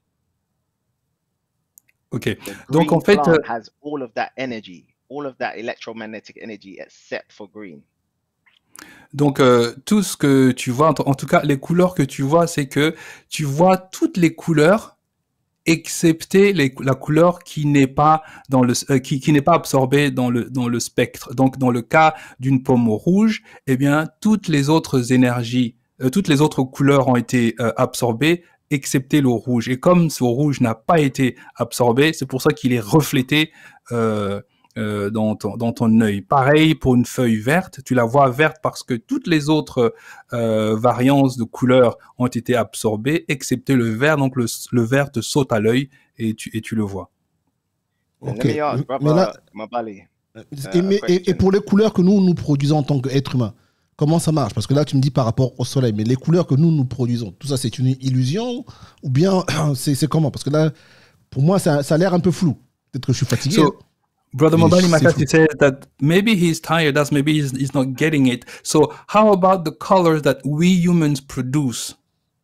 Ok. The Donc en green fait, euh, plant has all of that energy, all of that electromagnetic energy, except for green. donc euh, tout ce que tu vois, en, en tout cas les couleurs que tu vois, c'est que tu vois toutes les couleurs excepté les, la couleur qui n'est pas dans le euh, qui, qui n'est pas absorbée dans le dans le spectre. Donc dans le cas d'une pomme rouge, eh bien toutes les autres énergies, euh, toutes les autres couleurs ont été euh, absorbées excepté le rouge. Et comme ce rouge n'a pas été absorbé, c'est pour ça qu'il est reflété euh, euh, dans ton dans ton œil. Pareil pour une feuille verte, tu la vois verte parce que toutes les autres euh, variances de couleurs ont été absorbées, excepté le vert. Donc le, le vert te saute à l'œil et tu et tu le vois. And Ok. let me ask, Mais brother là, Mabali, uh, et, a mais- et- et question. pour les couleurs que nous, nous produisons en tant qu'être humain, comment ça marche? Parce que là, tu me dis par rapport au soleil, mais les couleurs que nous, nous produisons, tout ça, c'est une illusion ou bien c'est c'est comment? Parce que là, pour moi, ça, ça a l'air un peu flou. Peut-être que je suis fatigué. So, hein. Brother Mais Mobali c'est Makasi flou. says that maybe he's tired, that's maybe he's, he's not getting it. So how about the colors that we humans produce?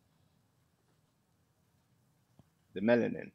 The melanin.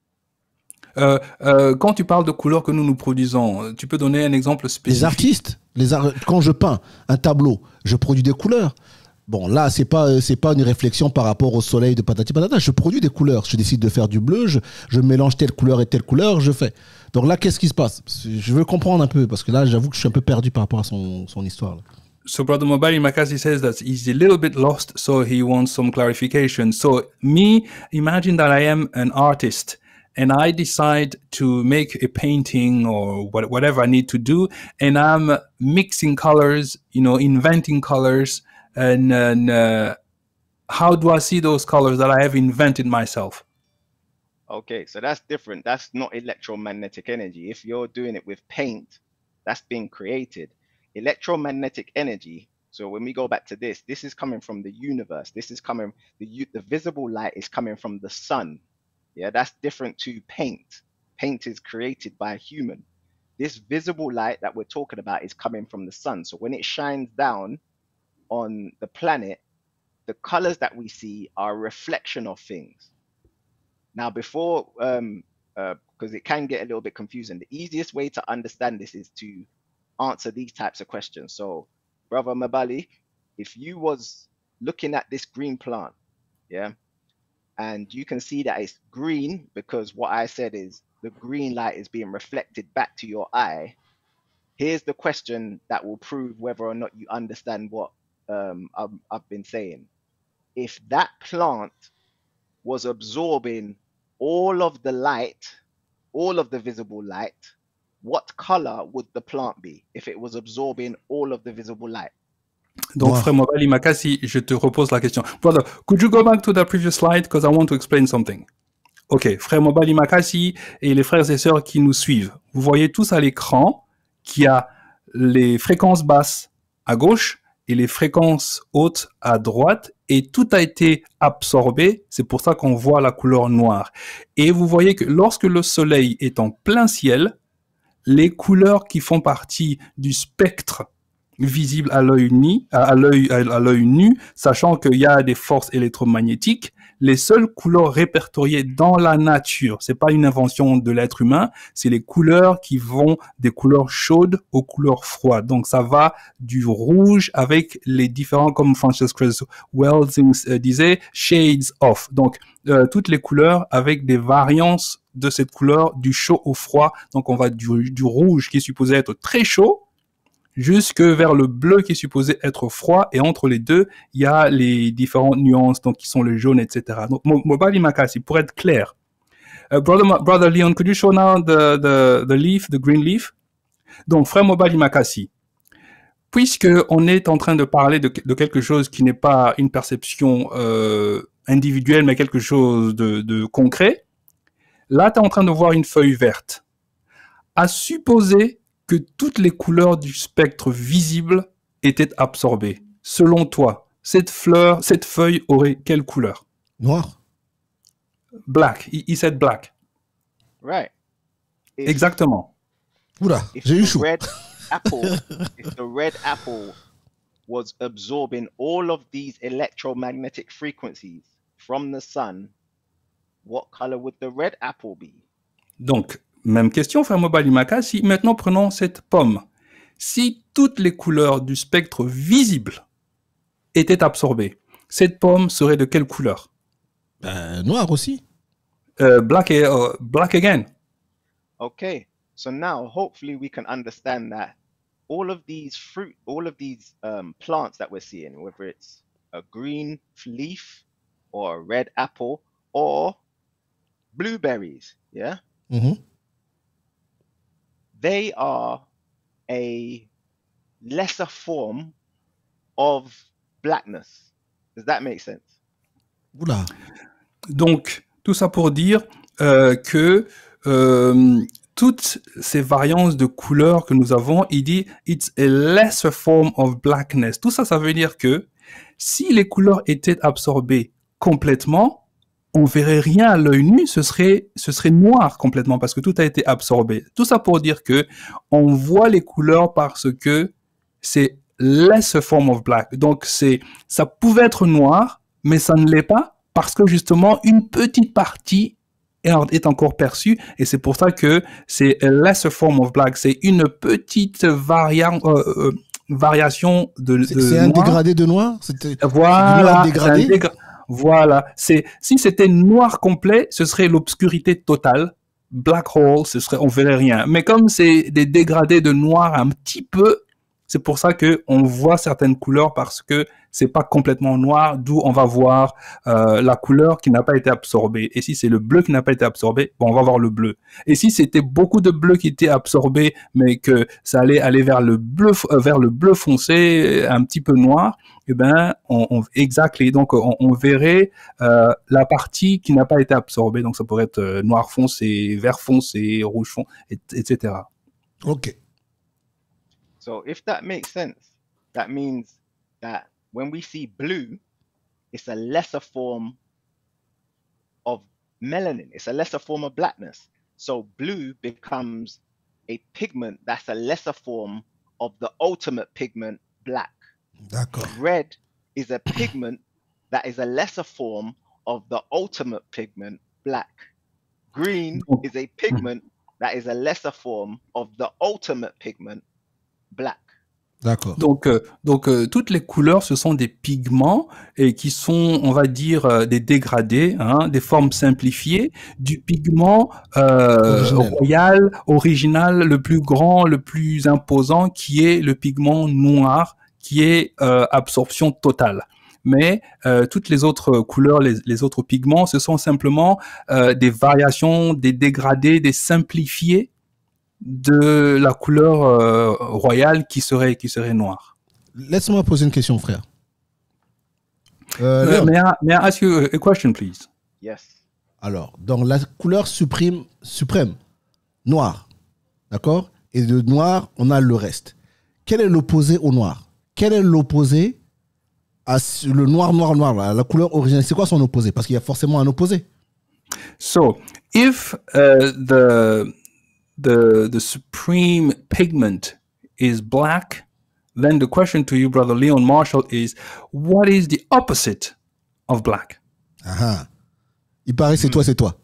Euh, euh, quand tu parles de couleurs que nous nous produisons, tu peux donner un exemple Les spécifique? artistes, les ar- quand je peins un tableau, je produis des couleurs. Bon, là, c'est pas c'est pas une réflexion par rapport au soleil de patati patata. Je produis des couleurs. Je décide de faire du bleu, je, je mélange telle couleur et telle couleur, je fais. Donc là, qu'est-ce qui se passe? Je veux comprendre un peu parce que là, j'avoue que je suis un peu perdu par rapport à son, son histoire. là. So Brother Mobali Makasi says that he's a little bit lost, so he wants some clarification. So me, imagine that I am an artist and I decide to make a painting or what, whatever I need to do, and I'm mixing colors, you know, inventing colors, and, and uh, how do I see those colors that I have invented myself? Okay, so that's different. That's not electromagnetic energy. If you're doing it with paint, that's being created. Electromagnetic energy. So when we go back to this, this is coming from the universe. This is coming, the u- the visible light is coming from the sun. Yeah, that's different to paint. Paint is created by a human. This visible light that we're talking about is coming from the sun. So when it shines down on the planet, the colors that we see are a reflection of things. Now, before, um, uh, because it can get a little bit confusing, the easiest way to understand this is to answer these types of questions. So, Brother Mabali, if you was looking at this green plant, yeah, and you can see that it's green because what I said is the green light is being reflected back to your eye. Here's the question that will prove whether or not you understand what um, I've, I've been saying. If that plant was absorbing all of the light, all of the visible light, what color would the plant be if it was absorbing all of the visible light? Donc, Noir. Frère Mobali Makasi, je te repose la question. Brother, could you go back to the previous slide because I want to explain something. Ok, Frère Mobali Makasi et les frères et sœurs qui nous suivent. Vous voyez tous à l'écran qu'il y a les fréquences basses à gauche et les fréquences hautes à droite et tout a été absorbé. C'est pour ça qu'on voit la couleur noire. Et vous voyez que lorsque le soleil est en plein ciel, les couleurs qui font partie du spectre visible à l'œil nu, à l'œil à l'œil nu, sachant qu'il y a des forces électromagnétiques, les seules couleurs répertoriées dans la nature, c'est pas une invention de l'être humain, c'est les couleurs qui vont des couleurs chaudes aux couleurs froides. Donc ça va du rouge avec les différents, comme Frances Cress Wells disait, shades of. Donc euh, toutes les couleurs avec des variances de cette couleur du chaud au froid. Donc on va du, du rouge qui est supposé être très chaud jusque vers le bleu qui est supposé être froid, et entre les deux, il y a les différentes nuances, donc qui sont le jaune, et cetera. Donc, Mobali Makasi, pour être clair, uh, brother, brother Leon, could you show now the, the, the leaf, the green leaf? Donc, frère Mobali Makasi, puisque on est en train de parler de, de quelque chose qui n'est pas une perception euh, individuelle, mais quelque chose de, de concret, là, tu es en train de voir une feuille verte. À supposer que toutes les couleurs du spectre visible étaient absorbées. Selon toi, cette fleur, cette feuille aurait quelle couleur? Noir. Black. He, he said black. Right. If, Exactement. Oula, if j'ai eu the chaud. red apple, if the red apple was absorbing all of these electromagnetic frequencies from the sun, what color would the red apple be? Donc, même question, frère Mobali Makasi. Maintenant, prenons cette pomme. Si toutes les couleurs du spectre visible étaient absorbées, cette pomme serait de quelle couleur? Ben, noir aussi. uh, black, uh, black again. Okay, so now hopefully we can understand that all of these fruit, all of these um, plants that we're seeing, whether it's a green leaf or a red apple or blueberries, yeah, Mhm. they are a lesser form of blackness. Does that make sense? Oula. Donc, tout ça pour dire euh, que euh, toutes ces variances de couleurs que nous avons, il dit it's a lesser form of blackness. Tout ça, ça veut dire que si les couleurs étaient absorbées complètement, on verrait rien à l'œil nu, ce serait, ce serait noir complètement parce que tout a été absorbé. Tout ça pour dire que on voit les couleurs parce que c'est lesser form of black. Donc c'est, ça pouvait être noir, mais ça ne l'est pas parce que justement une petite partie est, est encore perçue et c'est pour ça que c'est a lesser form of black. C'est une petite variante. Euh, euh, variation de, de C'est c'est un noir. dégradé de noir? C'était Voilà, du noir c'est un dégradé? dégra- voilà. C'est, si c'était noir complet, ce serait l'obscurité totale. Black hole, ce serait, on verrait rien. Mais comme c'est des dégradés de noir un petit peu, c'est pour ça que on voit certaines couleurs parce que c'est pas complètement noir, d'où on va voir euh, la couleur qui n'a pas été absorbée. Et si c'est le bleu qui n'a pas été absorbé, bon, on va voir le bleu. Et si c'était beaucoup de bleu qui était absorbé, mais que ça allait aller vers le bleu, euh, vers le bleu foncé, un petit peu noir, eh ben, on, on exactly. Donc, on, on verrait euh, la partie qui n'a pas été absorbée. Donc, ça pourrait être euh, noir foncé, vert foncé, rouge foncé, et, etc. Ok. So if that makes sense, that means that when we see blue, it's a lesser form of melanin. It's a lesser form of blackness. So blue becomes a pigment that's a lesser form of the ultimate pigment, black. D'accord. Red is a pigment that is a lesser form of the ultimate pigment, black. Green is a pigment that is a lesser form of the ultimate pigment, black. D'accord. Donc, euh, donc euh, toutes les couleurs, ce sont des pigments et qui sont, on va dire, euh, des dégradés, hein, des formes simplifiées du pigment euh, Originel. royal, original, le plus grand, le plus imposant, qui est le pigment noir, qui est euh, absorption totale. Mais euh, toutes les autres couleurs, les, les autres pigments, ce sont simplement euh, des variations, des dégradés, des simplifiés de la couleur euh, royale qui serait, qui serait noire. Laisse-moi poser une question, frère. Euh, Uh, Léon, may, I, may I ask you a question, please? Yes. alors, dans la couleur suprême, suprême, noir, d'accord? Et de noir, on a le reste. Quel est l'opposé au noir? Quel est l'opposé à ce- le noir, noir, noir, là, la couleur originelle? C'est quoi son opposé? Parce qu'il y a forcément un opposé. So, if uh, the the the supreme pigment is black, then the question to you, brother Leon Marshall, is what is the opposite of black? Ah, ah. Il paraît que c'est toi, c'est toi.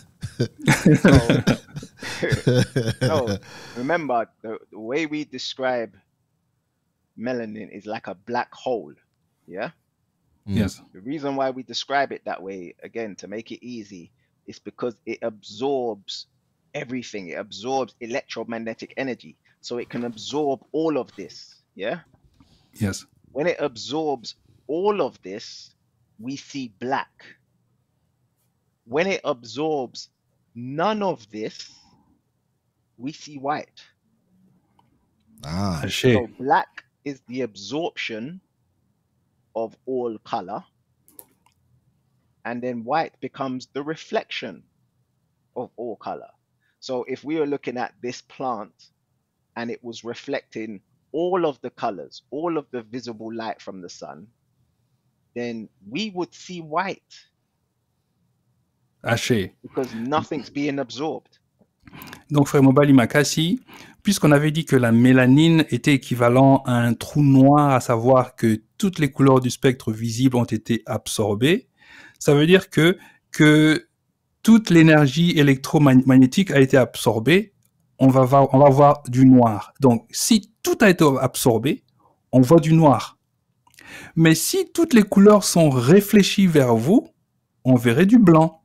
No, remember the, the way we describe melanin is like a black hole. Yeah. Yes. The reason why we describe it that way, again, to make it easy, is because it absorbs everything. It absorbs electromagnetic energy. So it can absorb all of this. Yeah. Yes. When it absorbs all of this, we see black. When it absorbs none of this, we see white. Ah, Haché. So black is the absorption of all color, and then white becomes the reflection of all color. So if we were looking at this plant and it was reflecting all of the colors, all of the visible light from the sun, then we would see white Haché. because nothing's being absorbed. Donc, frère Mobali Makassi, puisqu'on avait dit que la mélanine était équivalent à un trou noir, à savoir que toutes les couleurs du spectre visible ont été absorbées, ça veut dire que, que toute l'énergie électromagnétique a été absorbée, on va voir, on va voir du noir. Donc, si tout a été absorbé, on voit du noir. Mais si toutes les couleurs sont réfléchies vers vous, on verrait du blanc.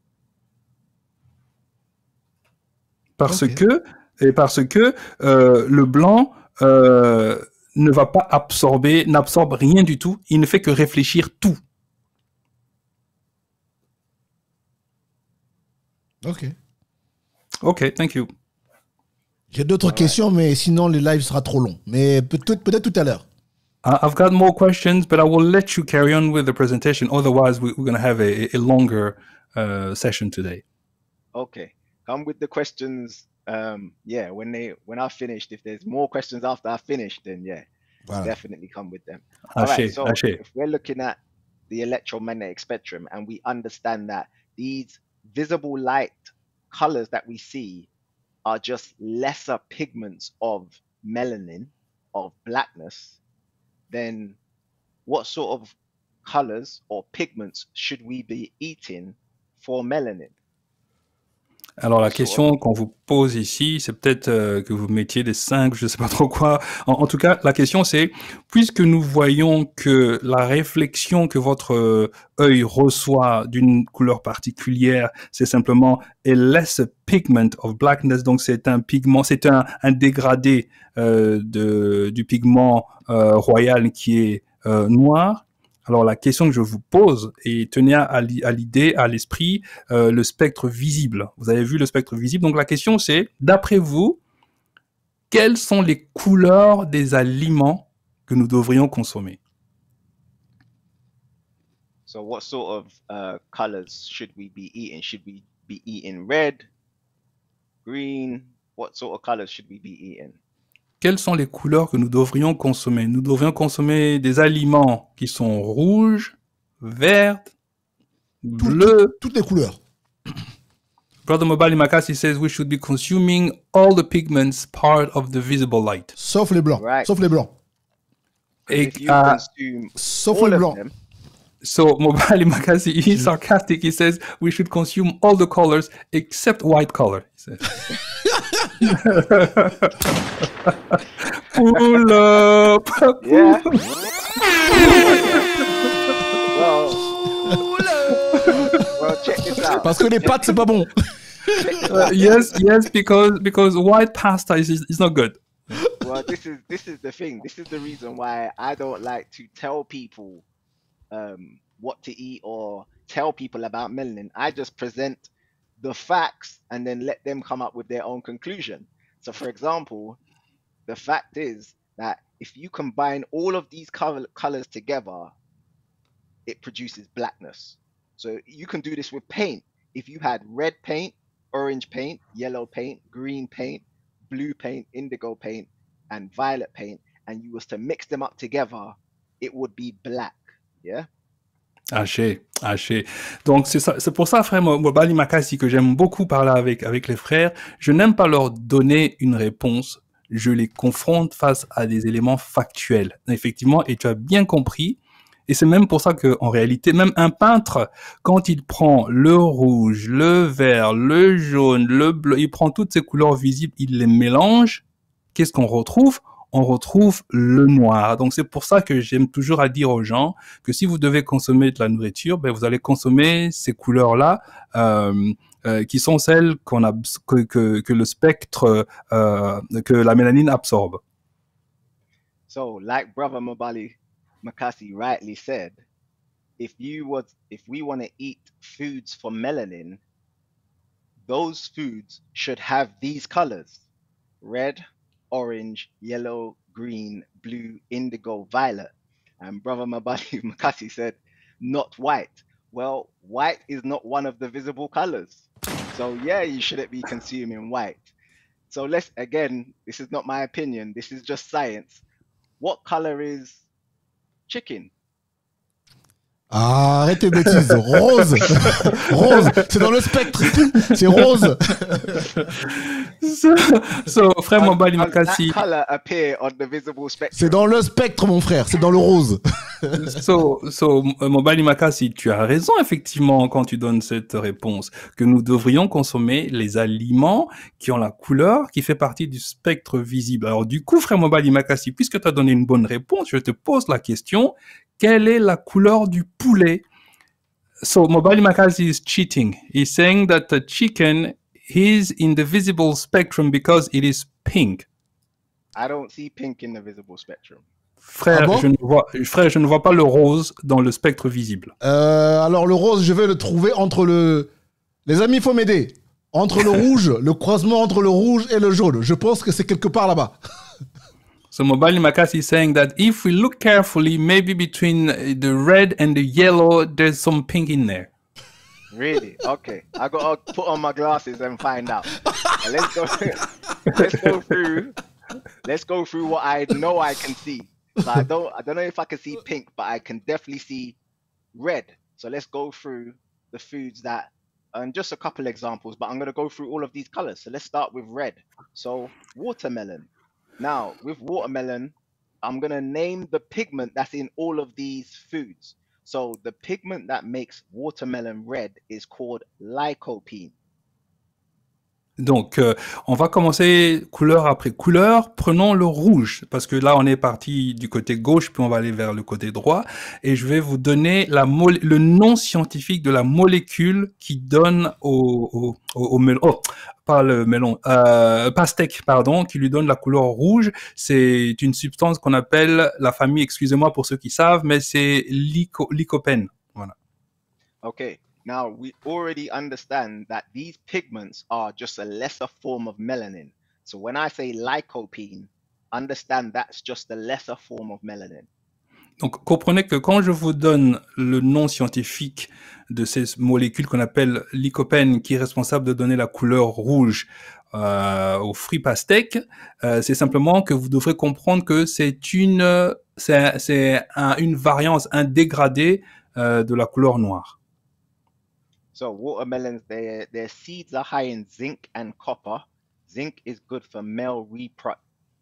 Parce Ok. que, et parce que euh, le blanc euh, ne va pas absorber, n'absorbe rien du tout, il ne fait que réfléchir tout. ok. Ok, thank you. J'ai d'autres All questions, right. mais sinon le live sera trop long. Mais peut-être peut-être tout à l'heure. Uh, I've got more questions, but I will let you carry on with the presentation. Otherwise, we, we're going to have a, a longer uh, session today. Okay. Come with the questions. Um, yeah, when they when I finished, if there's more questions after I finish, then yeah, Voilà. definitely come with them. All right. Haché, So haché. if we're looking at the electromagnetic spectrum and we understand that these visible light colors that we see are just lesser pigments of melanin, of blackness, then what sort of colors or pigments should we be eating for melanin? Alors la What sort of question qu'on vous pose ici, c'est peut-être euh, que vous mettiez des cinq, je sais pas trop quoi. En, en tout cas, la question c'est, puisque nous voyons que la réflexion que votre euh, œil reçoit d'une couleur particulière, c'est simplement a less pigment of blackness, donc c'est un pigment, c'est un, un dégradé euh, de, du pigment euh, royal qui est euh, noir. Alors la question que je vous pose, et tenez à, à l'idée, à l'esprit, euh, le spectre visible. Vous avez vu le spectre visible. Donc la question c'est, d'après vous, quelles sont les couleurs des aliments que nous devrions consommer? So what sort of uh, colors should we be eating? Should we be eating red, green? What sort of colors should we be eating? Quelles sont les couleurs que nous devrions consommer? Nous devrions consommer des aliments qui sont rouges, verts, Tout- bleus. tout- toutes les couleurs. Brother Mobali Makasi says we should be consuming all the pigments part of the visible light. Sauf les blancs. Right. Sauf les blancs. Et, If you uh, consume Sauf all les of blancs. them, so Mobali Makasi, he's sarcastic. He says we should consume all the colors except white color. He says. Pull up. yeah. well, well, check this out. Parce que les pâtes, c'est pas bon. Uh, yes, yes, because because white pasta is is not good. Well, this is this is the thing. This is the reason why I don't like to tell people um, what to eat or tell people about melanin. I just present the facts and then let them come up with their own conclusion. So, for example, the fact is that if you combine all of these color, colors together, it produces blackness. So you can do this with paint. If you had red paint, orange paint, yellow paint, green paint, blue paint, indigo paint, and violet paint, and you was to mix them up together, it would be black. Yeah. Haché, haché. Donc c'est ça, c'est pour ça, frère Mobali Makasi, que j'aime beaucoup parler avec avec les frères. Je n'aime pas leur donner une réponse. Je les confronte face à des éléments factuels. Effectivement, et tu as bien compris. Et c'est même pour ça que, en réalité, même un peintre, quand il prend le rouge, le vert, le jaune, le bleu, il prend toutes ces couleurs visibles, il les mélange. Qu'est-ce qu'on retrouve? On retrouve le noir. Donc c'est pour ça que j'aime toujours à dire aux gens que si vous devez consommer de la nourriture, ben vous allez consommer ces couleurs-là euh, euh, qui sont celles qu'on a que, que, que le spectre euh, que la mélanine absorbe. So, like Brother Mobali Makasi rightly said, if you was if we want to eat foods for melanin, those foods should have these colors: red, orange, yellow, green, blue, indigo, violet. And Brother Mabali Makasi said, not white. Well, white is not one of the visible colors. So yeah, you shouldn't be consuming white. So let's, again, this is not my opinion. This is just science. What color is chicken? Ah, arrête tes bêtises. Rose. Rose. C'est dans le spectre. C'est rose. So, so frère Does- Mobali does Makasi. that color appear on the visible spectrum? C'est dans le spectre, mon frère. C'est dans le rose. So, so, euh, Mobali Makasi, tu as raison effectivement quand tu donnes cette réponse, que nous devrions consommer les aliments qui ont la couleur qui fait partie du spectre visible. Alors du coup, frère Mobali Makasi, puisque tu as donné une bonne réponse, je te pose la question, quelle est la couleur du poulet? So, Mobali Makasi is cheating. He's saying that the chicken is in the visible spectrum because it is pink. I don't see pink in the visible spectrum. Frère, Ah bon je ne vois, frère, je ne vois pas le rose dans le spectre visible. Euh, alors, le rose, je vais le trouver entre le... Les amis, il faut m'aider. Entre le rouge, le croisement entre le rouge et le jaune. Je pense que c'est quelque part là-bas. So Mobali Makasi is saying that if we look carefully, maybe between the red and the yellow, there's some pink in there. Really? Okay. I gotta put on my glasses and find out. And let's go. Let's go through. Let's go through what I know I can see. So I don't. I don't know if I can see pink, but I can definitely see red. So let's go through the foods that, and just a couple examples. But I'm gonna go through all of these colors. So let's start with red. So watermelon. Now with watermelon, I'm gonna name the pigment that's in all of these foods. So the pigment that makes watermelon red is called lycopene. Donc, euh, on va commencer couleur après couleur. Prenons le rouge, parce que là, on est parti du côté gauche, puis on va aller vers le côté droit. Et je vais vous donner la mole- le nom scientifique de la molécule qui donne au, au, au, au melon, oh, pas le melon, euh, pastèque, pardon, qui lui donne la couleur rouge. C'est une substance qu'on appelle, la famille, excusez-moi pour ceux qui savent, mais c'est lyco, lycopène. Voilà. Okay, now we already understand that these pigments are just a lesser form of melanin. So when I say lycopene, understand that's just a lesser form of melanin. Donc, comprenez que quand je vous donne le nom scientifique de ces molécules qu'on appelle lycopène, qui est responsable de donner la couleur rouge euh, aux fruits pastèques, euh, c'est simplement que vous devrez comprendre que c'est une, c'est, c'est un, une variance, un dégradé euh, de la couleur noire. So watermelons, their their seeds are high in zinc and copper. Zinc is good for male repro-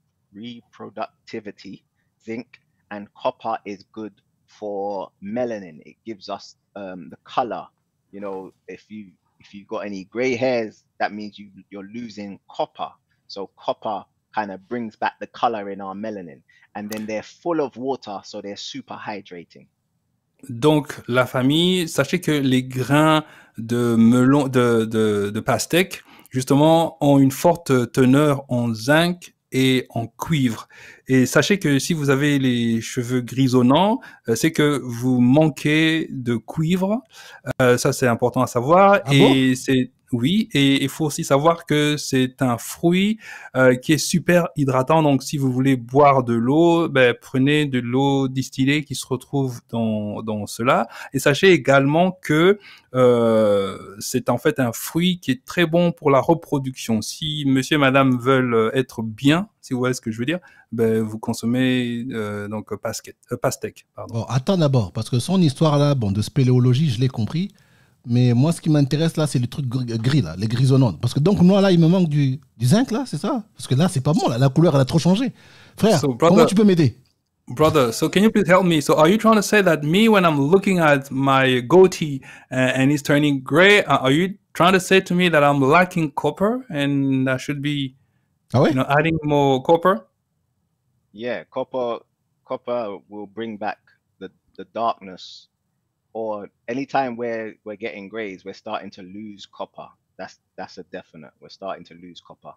reproductivity. Zinc and copper is good for melanin. It gives us um, the color. You know, if you if you've got any gray hairs, that means you you're losing copper. So copper kind of brings back the color in our melanin. And then they're full of water, so they're super hydrating. Donc, la famille, sachez que les grains de melon, de, de, de pastèque, justement, ont une forte teneur en zinc et en cuivre. Et sachez que si vous avez les cheveux grisonnants, euh, c'est que vous manquez de cuivre. Euh, ça, c'est important à savoir. Ah et bon? c'est oui, et il faut aussi savoir que c'est un fruit euh, qui est super hydratant. Donc, si vous voulez boire de l'eau, ben, prenez de l'eau distillée qui se retrouve dans, dans cela. Et sachez également que euh, c'est en fait un fruit qui est très bon pour la reproduction. Si monsieur et madame veulent être bien, si vous voyez ce que je veux dire, ben, vous consommez euh, donc pastèque. Euh, pastèque pardon. Bon, attends d'abord, parce que son histoire là, bon, de spéléologie, je l'ai compris. Mais moi, ce qui m'intéresse là, c'est le truc gris, gris là, les grisonnantes. Parce que donc, moi là, il me manque du, du zinc là, c'est ça? Parce que là, c'est pas bon, là, la couleur, elle a trop changé. Frère, So, brother- comment tu peux m'aider? Brother, so can you please help me? So are you trying to say that me, when I'm looking at my goatee uh, and it's turning gray, uh, are you trying to say to me that I'm lacking copper and I should be, Ah ouais? you know, adding more copper? Yeah, copper copper will bring back the, the darkness. Or anytime we're we're getting grays, we're starting to lose copper. That's that's a definite. We're starting to lose copper.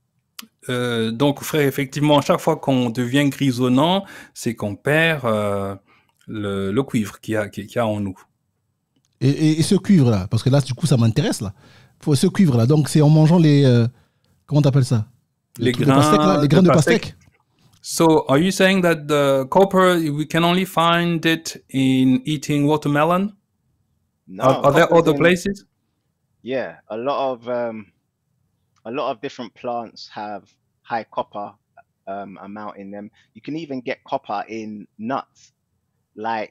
Euh, donc, frère, effectivement, chaque fois qu'on devient grisonnant, c'est qu'on perd euh, le, le cuivre qu'il y a, qu'il y a en nous. Et, et, et ce cuivre là, parce que là, du coup, ça m'intéresse là. Faut ce cuivre là, donc c'est en mangeant les. Euh, comment t'appelles ça? Le Les truc de pastèque, là, grains les grains de de pastèque. pastèque. So, are you saying that the copper, we can only find it in eating watermelon? No, Are, are there copper's other in- places? Yeah, a lot of um, a lot of different plants have high copper um, amount in them. You can even get copper in nuts, like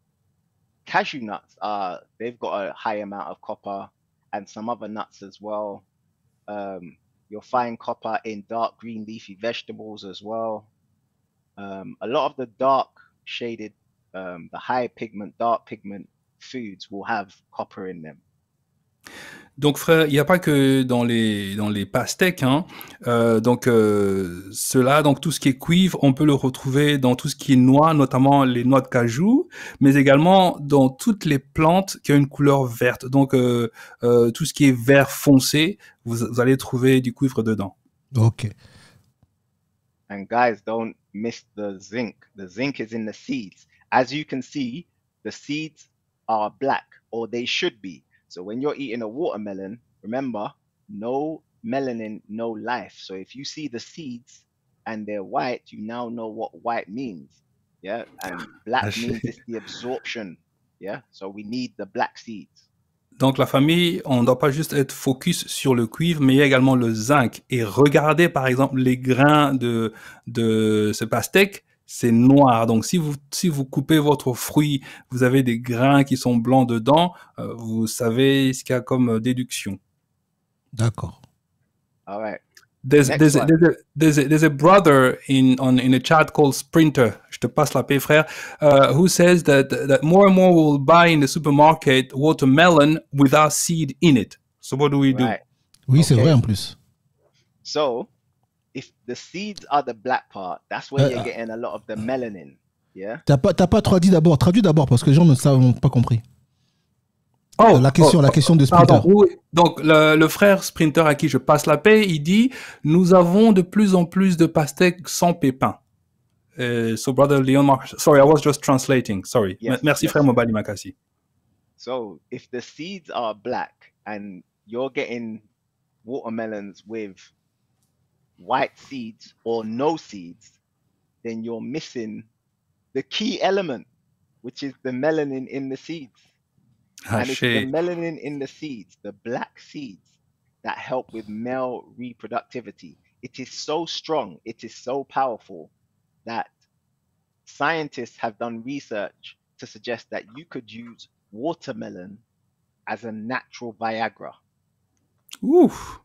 cashew nuts. Uh, they've got a high amount of copper, and some other nuts as well. Um, you'll find copper in dark green leafy vegetables as well. Um, a lot of the dark shaded, um, the high pigment, dark pigment foods will have copper in them. Donc frère, il n'y a pas que dans les dans les pastèques, hein. Euh, donc euh, cela, donc tout ce qui est cuivre, on peut le retrouver dans tout ce qui est noix, notamment les noix de cajou, mais également dans toutes les plantes qui ont une couleur verte. Donc euh, euh, tout ce qui est vert foncé, vous, vous allez trouver du cuivre dedans. Ok. And guys, don't miss the zinc. The zinc is in the seeds. As you can see, the seeds are black, or they should be. So when you're eating a watermelon, remember, no melanin, no life. So if you see the seeds and they're white, you now know what white means. Yeah. And black means it's the absorption. Yeah. So we need the black seeds. Donc la famille, on ne doit pas juste être focus sur le cuivre, mais il y a également le zinc. Et regardez par exemple les grains de, de ce pastèque, c'est noir. Donc si vous, si vous coupez votre fruit, vous avez des grains qui sont blancs dedans, euh, vous savez ce qu'il y a comme déduction. D'accord. All right. There's, there's, a, there's, a, there's, a, there's a brother in on in a chat called Sprinter. Je te passe la paix, frère. Uh, who says that that more and more we will buy in the supermarket watermelon without seed in it. So what do we do? Right. Oui, Okay. c'est vrai en plus. So if the seeds are the black part, that's where Uh, you're getting a lot of the melanin. Yeah. T'as pas, t'as pas traduit d'abord. Traduis d'abord parce que les gens ne savent pas compris. Oh, La question, oh, la question de Sprinter. Pardon, oui. Donc le, le frère Sprinter à qui je passe la paix, il dit nous avons de plus en plus de pastèques sans pépins. Uh, so brother Leon Marcus, sorry, I was just translating. Sorry. Yes, Merci yes. frère Mobali Makassi. So if the seeds are black and you're getting watermelons with white seeds or no seeds, then you're missing the key element, which is the melanin in the seeds. And it's the Haché. melanin in the seeds, the black seeds, that help with male reproductivity. It is so strong, it is so powerful that scientists have done research to suggest that you could use watermelon as a natural Viagra. Ouf.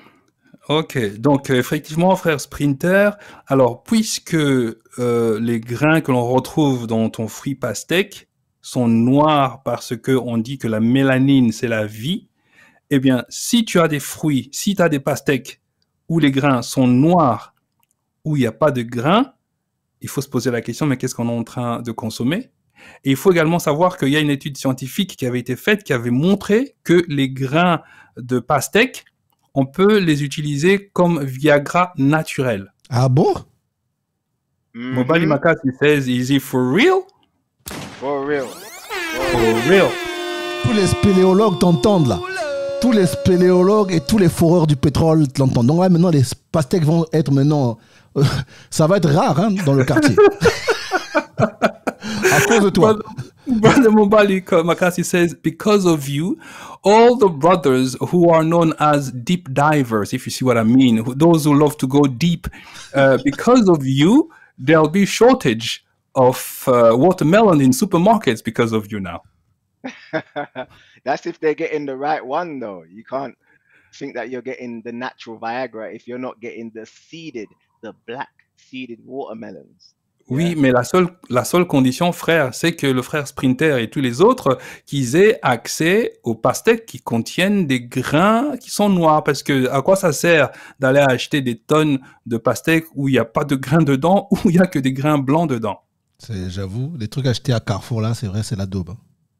Ok, donc euh, effectivement, frère Sprinter, alors puisque euh, les grains que l'on retrouve dans ton fruit pastèque sont noirs parce que on dit que la mélanine c'est la vie, eh bien si tu as des fruits, si tu as des pastèques où les grains sont noirs, où il n'y a pas de grains, il faut se poser la question mais qu'est-ce qu'on est en train de consommer? Et il faut également savoir qu'il y a une étude scientifique qui avait été faite qui avait montré que les grains de pastèque, on peut les utiliser comme Viagra naturel. Ah bon? Mhm. Mobali Makassi says, is it for real? For real. For real. Tous les spéléologues t'entendent là. Tous les spéléologues et tous les foreurs du pétrole t'entendent. Donc là maintenant les pastèques vont être maintenant... euh, ça va être rare hein, dans le quartier. À cause de toi. Brother, Brother Mobali Makassi says, because of you, all the brothers who are known as deep divers, if you see what I mean, who, those who love to go deep, uh, because of you, there'll be shortage of uh, watermelon in supermarkets because of you now. That's if they're getting the right one, though. You can't think that you're getting the natural Viagra if you're not getting the seeded, the black seeded watermelons. Oui, Yeah. mais la seule, la seule condition, frère, c'est que le frère Sprinter et tous les autres, qu'ils aient accès aux pastèques qui contiennent des grains qui sont noirs. Parce que à quoi ça sert d'aller acheter des tonnes de pastèques où il n'y a pas de grains dedans, où il n'y a que des grains blancs dedans? C'est- J'avoue, les trucs achetés à Carrefour là, c'est vrai, c'est la daube.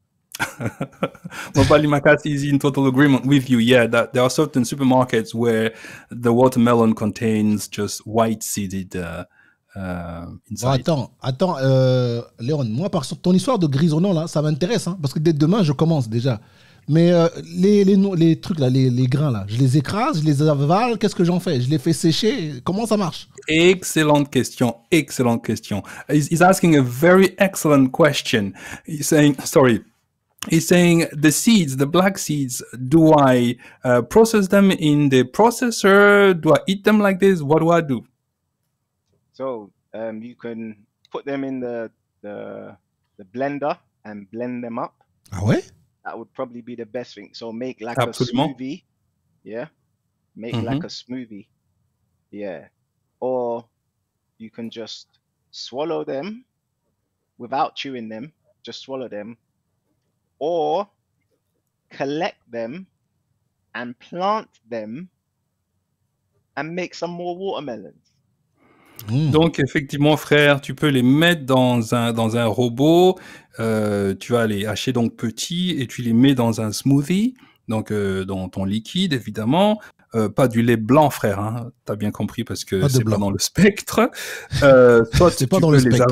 Mobali Makassi is in total agreement with you. Yeah, that there are certain supermarkets where the watermelon contains just white-seeded uh, uh, Bon, inside. attends, attends, euh, Léon, moi, par contre, ton histoire de grisonnant, là, ça m'intéresse, hein, parce que dès demain, je commence déjà. Mais euh, les, les, no- les trucs, là, les, les grains, là, je les écrase, je les avale, qu'est-ce que j'en fais? Je les fais sécher, comment ça marche? Excellente question. Excellente question. He's, he's asking a very excellent question. He's saying, sorry, he's saying the seeds, the black seeds, do I uh, process them in the processor? Do I eat them like this? What do I do? So um, you can put them in the, the the blender and blend them up. Ah ouais? That would probably be the best thing. So make like Absolument. a smoothie. Yeah. Make Mhm. like a smoothie. Yeah. Or you can just swallow them without chewing them. Just swallow them. Or collect them and plant them and make some more watermelons. Mmh. Donc effectivement, frère, tu peux les mettre dans un dans un robot. Euh, tu vas les hacher donc petits et tu les mets dans un smoothie, donc euh, dans ton liquide évidemment. Euh, pas du lait blanc, frère. Hein, t'as bien compris parce que Pas de c'est pas blanc. dans le spectre. Euh, soit C'est tu pas dans peux le les spectre. av-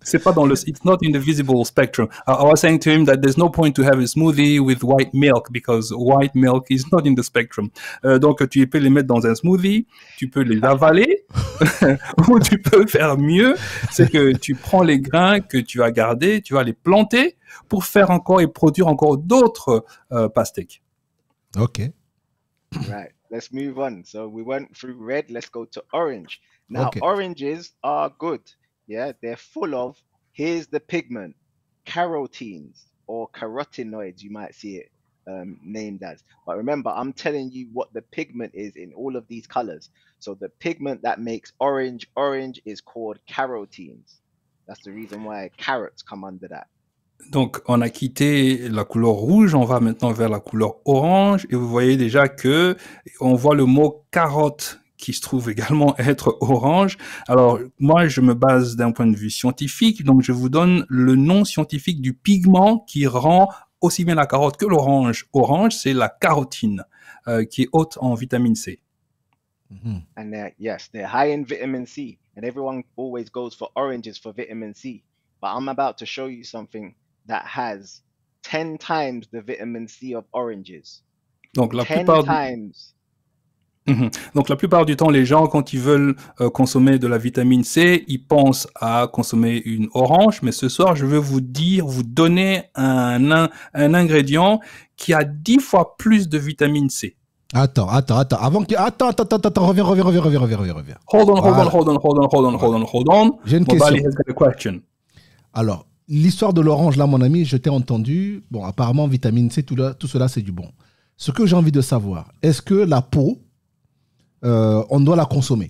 C'est pas dans le, it's not in the visible spectrum. I, I was saying to him that there's no point to have a smoothie with white milk because white milk is not in the spectrum. Euh, donc, tu peux les mettre dans un smoothie, tu peux les avaler, ou tu peux faire mieux, c'est que tu prends les grains que tu as gardés, tu vas les planter pour faire encore et produire encore d'autres euh, pastèques. Ok. Right. Let's move on. So we went through red. Let's go to orange. Now, Okay. oranges are good. Yeah, they're full of, here's the pigment, carotenes or carotenoids, you might see it um, named as. But remember, I'm telling you what the pigment is in all of these colors. So the pigment that makes orange orange is called carotenes. That's the reason why carrots come under that. Donc, on a quitté la couleur rouge, on va maintenant vers la couleur orange, et vous voyez déjà que on voit le mot carotte qui se trouve également être orange. Alors, moi, je me base d'un point de vue scientifique, donc je vous donne le nom scientifique du pigment qui rend aussi bien la carotte que l'orange. Orange, c'est la carotine, euh, qui est haute en vitamine C. Mhm. And they're, yes, they're high in vitamin C. And everyone always goes for oranges for vitamin C. But I'm about to show you something that has ten times the vitamin C of oranges. Donc, la ten plupart du... times. Mhm. Donc, la plupart du temps, les gens, quand ils veulent euh, consommer de la vitamine C, ils pensent à consommer une orange. Mais ce soir, je veux vous dire, vous donner un, un, un ingrédient qui a dix fois plus de vitamine C. Attends, attends, attends. Avant que... Attends, attends, attends, attends. Reviens, reviens, reviens, reviens, reviens, reviens, reviens. Hold on, hold Voilà. on, hold on, hold on, hold on, hold on, hold on. J'ai une Mobali question. has got a question. Alors, l'histoire de l'orange, là, mon ami, je t'ai entendu. Bon, apparemment, vitamine C, tout, là, tout cela, c'est du bon. Ce que j'ai envie de savoir, est-ce que la peau, euh, on doit la consommer?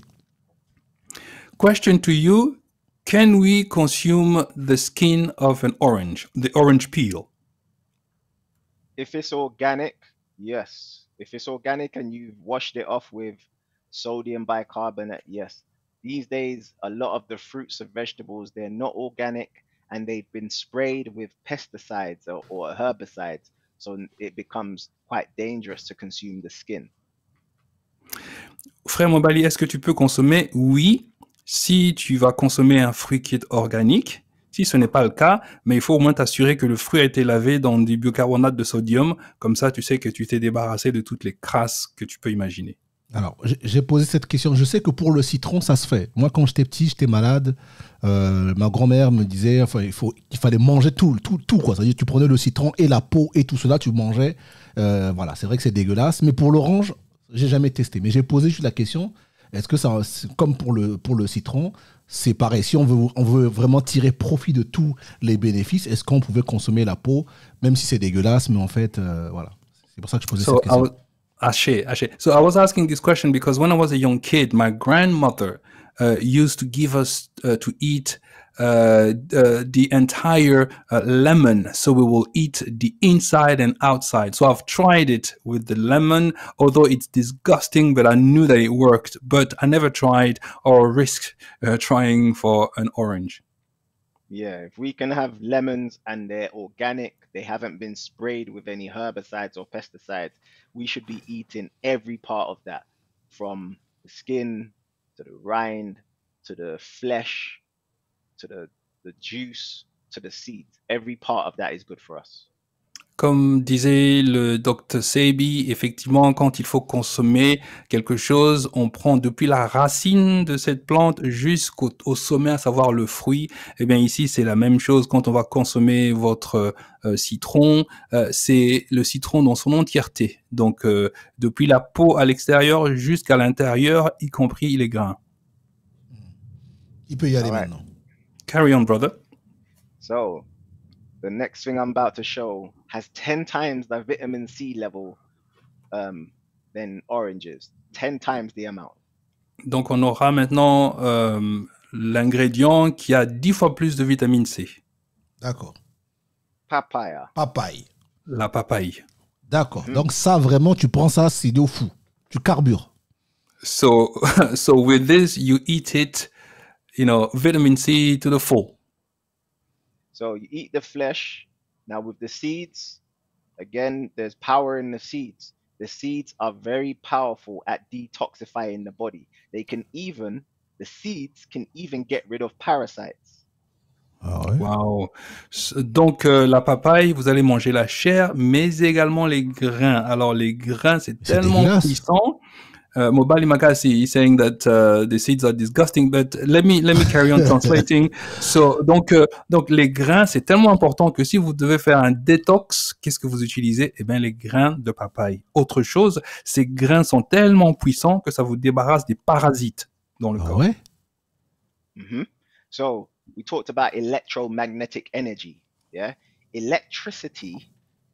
Question to you. Can we consume the skin of an orange, the orange peel? If it's organic, yes. If it's organic and you've washed it off with sodium bicarbonate, yes. These days, a lot of the fruits and vegetables, they're not organic and they've been sprayed with pesticides or, or herbicides. So it becomes quite dangerous to consume the skin. Frère Mobali, est-ce que tu peux consommer? Oui, si tu vas consommer un fruit qui est organique. Si ce n'est pas le cas, mais il faut au moins t'assurer que le fruit a été lavé dans du bicarbonate de sodium. Comme ça, tu sais que tu t'es débarrassé de toutes les crasses que tu peux imaginer. Alors, j'ai- j'ai posé cette question. Je sais que pour le citron, ça se fait. Moi, quand j'étais petit, j'étais malade. Euh, ma grand-mère me disait enfin, il faut, qu'il fallait manger tout, tout, tout quoi. C'est-à-dire, tu prenais le citron et la peau et tout cela, tu mangeais. Euh, voilà, c'est vrai que c'est dégueulasse. Mais pour l'orange, j'ai jamais testé. Mais j'ai posé juste la question est-ce que ça, c'est comme pour le, pour le citron, c'est pareil. Si on veut, on veut vraiment tirer profit de tous les bénéfices, est-ce qu'on pouvait consommer la peau, même si c'est dégueulasse, mais en fait, euh, voilà. C'est pour ça que je posais So cette I question. was, Ashe, Ashe. So I was asking this question because when I was a young kid, my grandmother uh, used to give us uh, to eat uh, uh, the entire uh, lemon. So we will eat the inside and outside. So I've tried it with the lemon, although it's disgusting, but I knew that it worked. But I never tried or risked uh, trying for an orange. Yeah, if we can have lemons and they're organic, they haven't been sprayed with any herbicides or pesticides, we should be eating every part of that, from the skin to the rind to the flesh to the, the juice to the seeds. Every part of that is good for us. Comme disait le docteur Sebi, effectivement, quand il faut consommer quelque chose, on prend depuis la racine de cette plante jusqu'au au sommet, à savoir le fruit. Eh bien, ici, c'est la même chose. Quand on va consommer votre euh, citron, euh, c'est le citron dans son entièreté. Donc, euh, depuis la peau à l'extérieur jusqu'à l'intérieur, y compris les grains. Il peut y aller All right. maintenant. Carry on, brother. So the next thing I'm about to show has ten times the vitamin C level um, than oranges, ten times the amount. Donc, on aura maintenant euh, l'ingrédient qui a dix fois plus de vitamine C, D'accord. Papaya. Papaye. la papaye. D'accord. Mhm. Donc ça, vraiment, tu prends ça, c'est de fou. Tu carbures. So, so with this, you eat it, you know, vitamin C to the full. So you eat the flesh. Now with the seeds, again, there's power in the seeds. The seeds are very powerful at detoxifying the body. They can even, the seeds can even get rid of parasites. Ah ouais. Wow. Donc, euh, la papaye, vous allez manger la chair, mais également les grains. Alors, les grains, c'est C'est tellement dégueulasse. puissant. Uh, Mobali Makasi is saying that uh, the seeds are disgusting, but let me let me carry on translating. So, donc, euh, donc les grains, c'est tellement important que si vous devez faire un détox, qu'est-ce que vous utilisez? Eh bien, les grains de papaye. Autre chose, ces grains sont tellement puissants que ça vous débarrasse des parasites dans le Ah corps. ouais? Mm-hmm. So we talked about electromagnetic energy. Yeah, electricity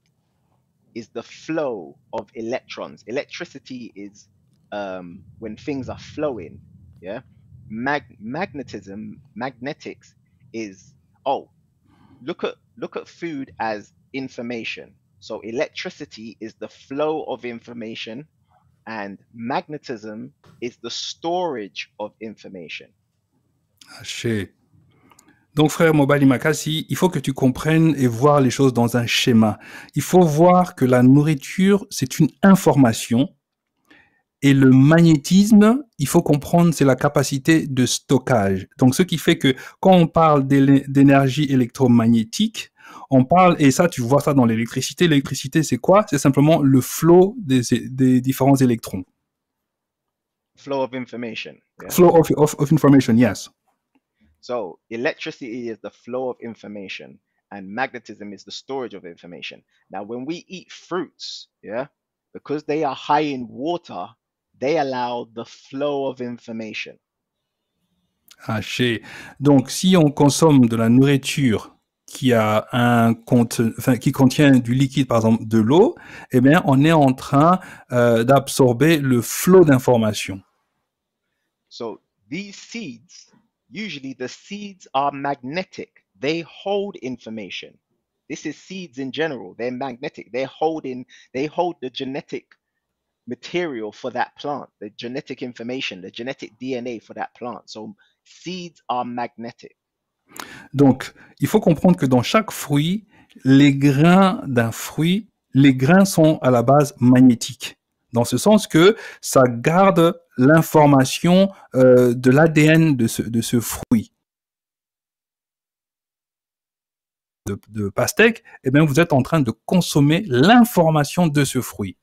is the flow of electrons. Electricity is um, when things are flowing. Yeah, Mag- magnetism, magnetics is oh, look at look at food as information. So electricity is the flow of information, and magnetism is the storage of information. Haché. Donc, frère Mobali Makasi, il faut que tu comprennes et voir les choses dans un schéma. Il faut voir que la nourriture, c'est une information. Et le magnétisme, il faut comprendre, c'est la capacité de stockage. Donc, ce qui fait que quand on parle d'énergie électromagnétique, on parle, et ça, tu vois ça dans l'électricité. L'électricité, c'est quoi? C'est simplement le flow des, des différents électrons. Flow of information. Yeah? Flow of, of, of information, yes. So, electricity is the flow of information, and magnetism is the storage of information. Now, when we eat fruits, yeah, because they are high in water, they allow the flow of information. Haché. Donc, si on consomme de la nourriture qui a un compte, enfin, qui contient du liquide, par exemple de l'eau, eh bien, on est en train euh, d'absorber le flot d'informations. So, these seeds, usually the seeds are magnetic. They hold information. This is seeds in general. They're magnetic. They're holding, they hold the genetic material for that plant, the genetic information, the genetic D N A for that plant. So seeds are magnetic. Donc, il faut comprendre que dans chaque fruit, les grains d'un fruit, les grains sont à la base magnétiques. Dans ce sens que ça garde l'information euh, de l'A D N de ce, de ce fruit. De, de pastèque, eh bien, vous êtes en train de consommer l'information de ce fruit.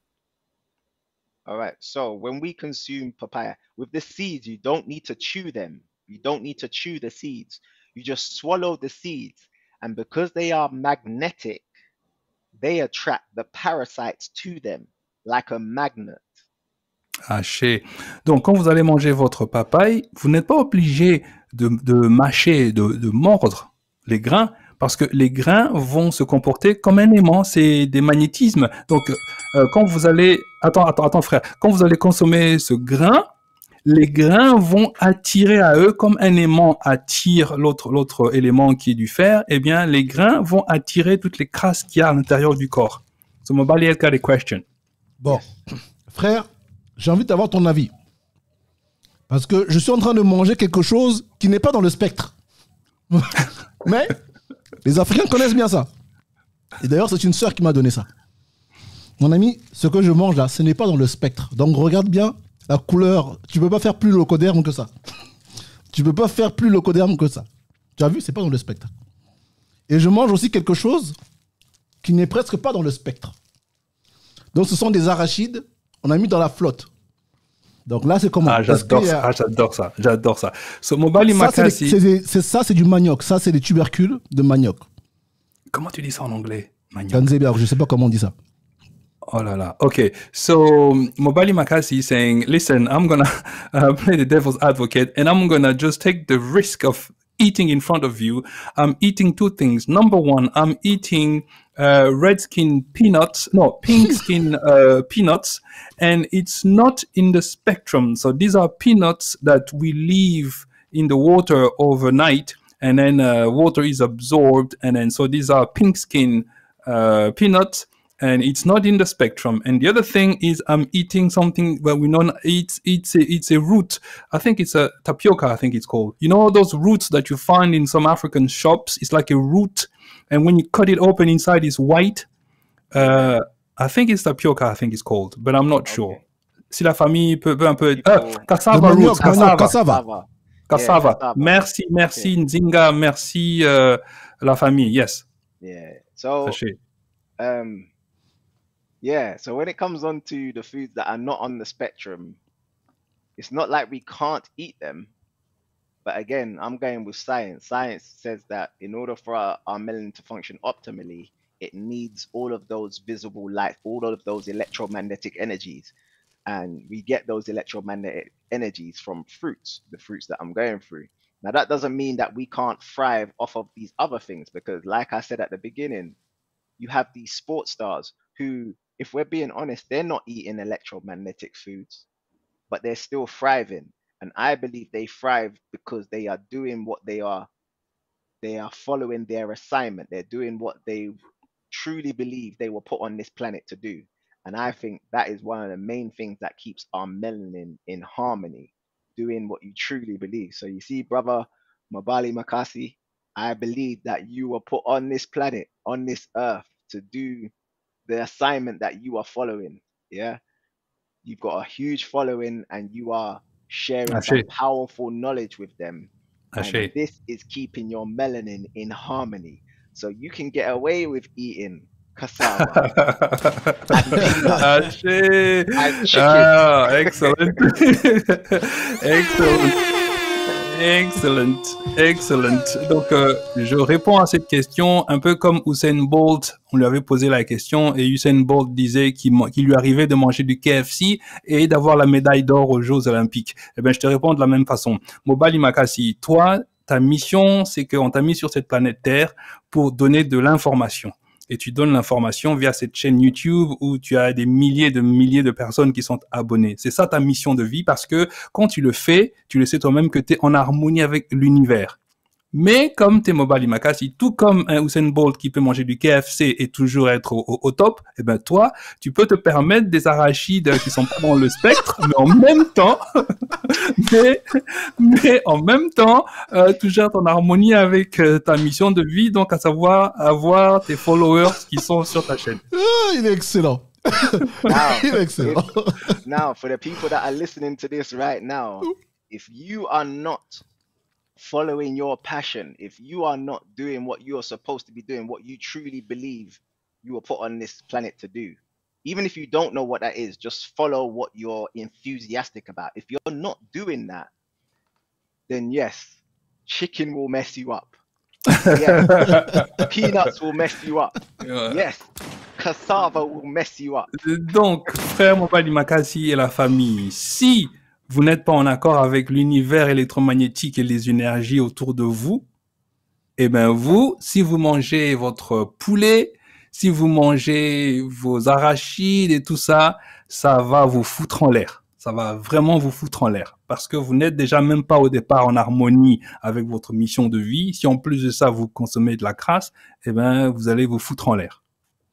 All right. So when we consume papaya, with the seeds, you don't need to chew them. You don't need to chew the seeds. You just swallow the seeds. And because they are magnetic, they attract the parasites to them like a magnet. Haché. Donc, quand vous allez manger votre papaye, vous n'êtes pas obligé de, de mâcher, de, de mordre les grains, parce que les grains vont se comporter comme un aimant, c'est des magnétismes. Donc, euh, quand vous allez... Attends, attends, attends, frère. Quand vous allez consommer ce grain, les grains vont attirer à eux, comme un aimant attire l'autre, l'autre élément qui est du fer, eh bien, les grains vont attirer toutes les crasses qu'il y a à l'intérieur du corps. So, Mobali has got a question. Bon, frère, j'ai envie d'avoir ton avis. Parce que je suis en train de manger quelque chose qui n'est pas dans le spectre. Mais... les Africains connaissent bien ça. Et d'ailleurs, c'est une sœur qui m'a donné ça. Mon ami, ce que je mange là, ce n'est pas dans le spectre. Donc regarde bien la couleur. Tu ne peux pas faire plus locoderme que ça. Tu ne peux pas faire plus locoderme que ça. Tu as vu, c'est pas dans le spectre. Et je mange aussi quelque chose qui n'est presque pas dans le spectre. Donc ce sont des arachides, on a mis dans la flotte. Donc là, c'est comment? Ah, j'adore ça. A... Ah, j'adore ça. J'adore ça. So, Mobali Makasi. C'est ça, c'est du manioc. Ça, c'est des tubercules de manioc. Comment tu dis ça en anglais? Manioc. Ganzeberg, je ne sais pas comment on dit ça. Oh là là. Okay. So, Mobali Makasi is saying, listen, I'm going to uh, play the devil's advocate and I'm going to just take the risk of eating in front of you. I'm eating two things. Number one, I'm eating uh, red skin peanuts, no, pink skin uh, peanuts, and it's not in the spectrum. So these are peanuts that we leave in the water overnight, and then uh, water is absorbed, and then so these are pink skin uh, peanuts, and it's not in the spectrum. And the other thing is I'm eating something well, we know it's it's a, it's a root. I think it's a tapioca. I think it's called. You know those roots that you find in some African shops. It's like a root, and when you cut it open, inside is white. Uh, I think it's tapioca. I think it's called, but I'm not okay. sure. Si la famille peut, peut un peu. Uh, cassava manioc, roots. Cassava. cassava. Cassava. cassava. Merci, merci Okay. Nzinga, merci euh, la famille. Yes. Yeah. So, Sachez. um, yeah. So when it comes on to the foods that are not on the spectrum, it's not like we can't eat them. But again, I'm going with science. Science says that in order for our, our melanin to function optimally, it needs all of those visible light, all of those electromagnetic energies. And we get those electromagnetic energies from fruits, the fruits that I'm going through. Now, that doesn't mean that we can't thrive off of these other things, because like I said at the beginning, you have these sports stars who, if we're being honest, they're not eating electromagnetic foods, but they're still thriving. And I believe they thrive because they are doing what they are, they are following their assignment. They're doing what they truly believe they were put on this planet to do. And I think that is one of the main things that keeps our melanin in harmony, doing what you truly believe. So you see, brother Mabali Makasi, I believe that you were put on this planet, on this earth, to do the assignment that you are following. Yeah. You've got a huge following and you are sharing some Haché. powerful knowledge with them. And Haché. this is keeping your melanin in harmony. So you can get away with eating cassava and peanuts Haché. and chicken. Ah, excellent. Excellent. Excellent, excellent. Donc, euh, je réponds à cette question un peu comme Usain Bolt. On lui avait posé la question et Usain Bolt disait qu'il, qu'il lui arrivait de manger du K F C et d'avoir la médaille d'or aux Jeux Olympiques. Eh bien, je te réponds de la même façon. Mobali Makasi, toi, ta mission, c'est qu'on t'a mis sur cette planète Terre pour donner de l'information. Et tu donnes l'information via cette chaîne YouTube où tu as des milliers de milliers de personnes qui sont abonnées. C'est ça ta mission de vie, parce que quand tu le fais, tu le sais toi-même que tu es en harmonie avec l'univers. Mais comme t'es Mobali Makasi, tout comme un Usain Bolt qui peut manger du K F C et toujours être au, au, au top, eh ben toi, tu peux te permettre des arachides qui sont pas dans le spectre, mais en même temps, mais, mais en même temps, euh, toujours être en harmonie avec euh, ta mission de vie, donc à savoir avoir tes followers qui sont sur ta chaîne. Ah, il est excellent. Now, il est excellent. if, now, for the people that are listening to this right now, if you are not following your passion, if you are not doing what you're supposed to be doing, what you truly believe you were put on this planet to do, even if you don't know what that is, just follow what you're enthusiastic about. If you're not doing that, then yes, chicken will mess you up. Yes, peanuts will mess you up. Yes, cassava will mess you up. Donc, frère Mobali Makasi et la famille, si vous n'êtes pas en accord avec l'univers électromagnétique et les énergies autour de vous, eh ben vous, si vous mangez votre poulet, si vous mangez vos arachides et tout ça, ça va vous foutre en l'air. Ça va vraiment vous foutre en l'air. Parce que vous n'êtes déjà même pas au départ en harmonie avec votre mission de vie. Si en plus de ça, vous consommez de la crasse, eh ben vous allez vous foutre en l'air.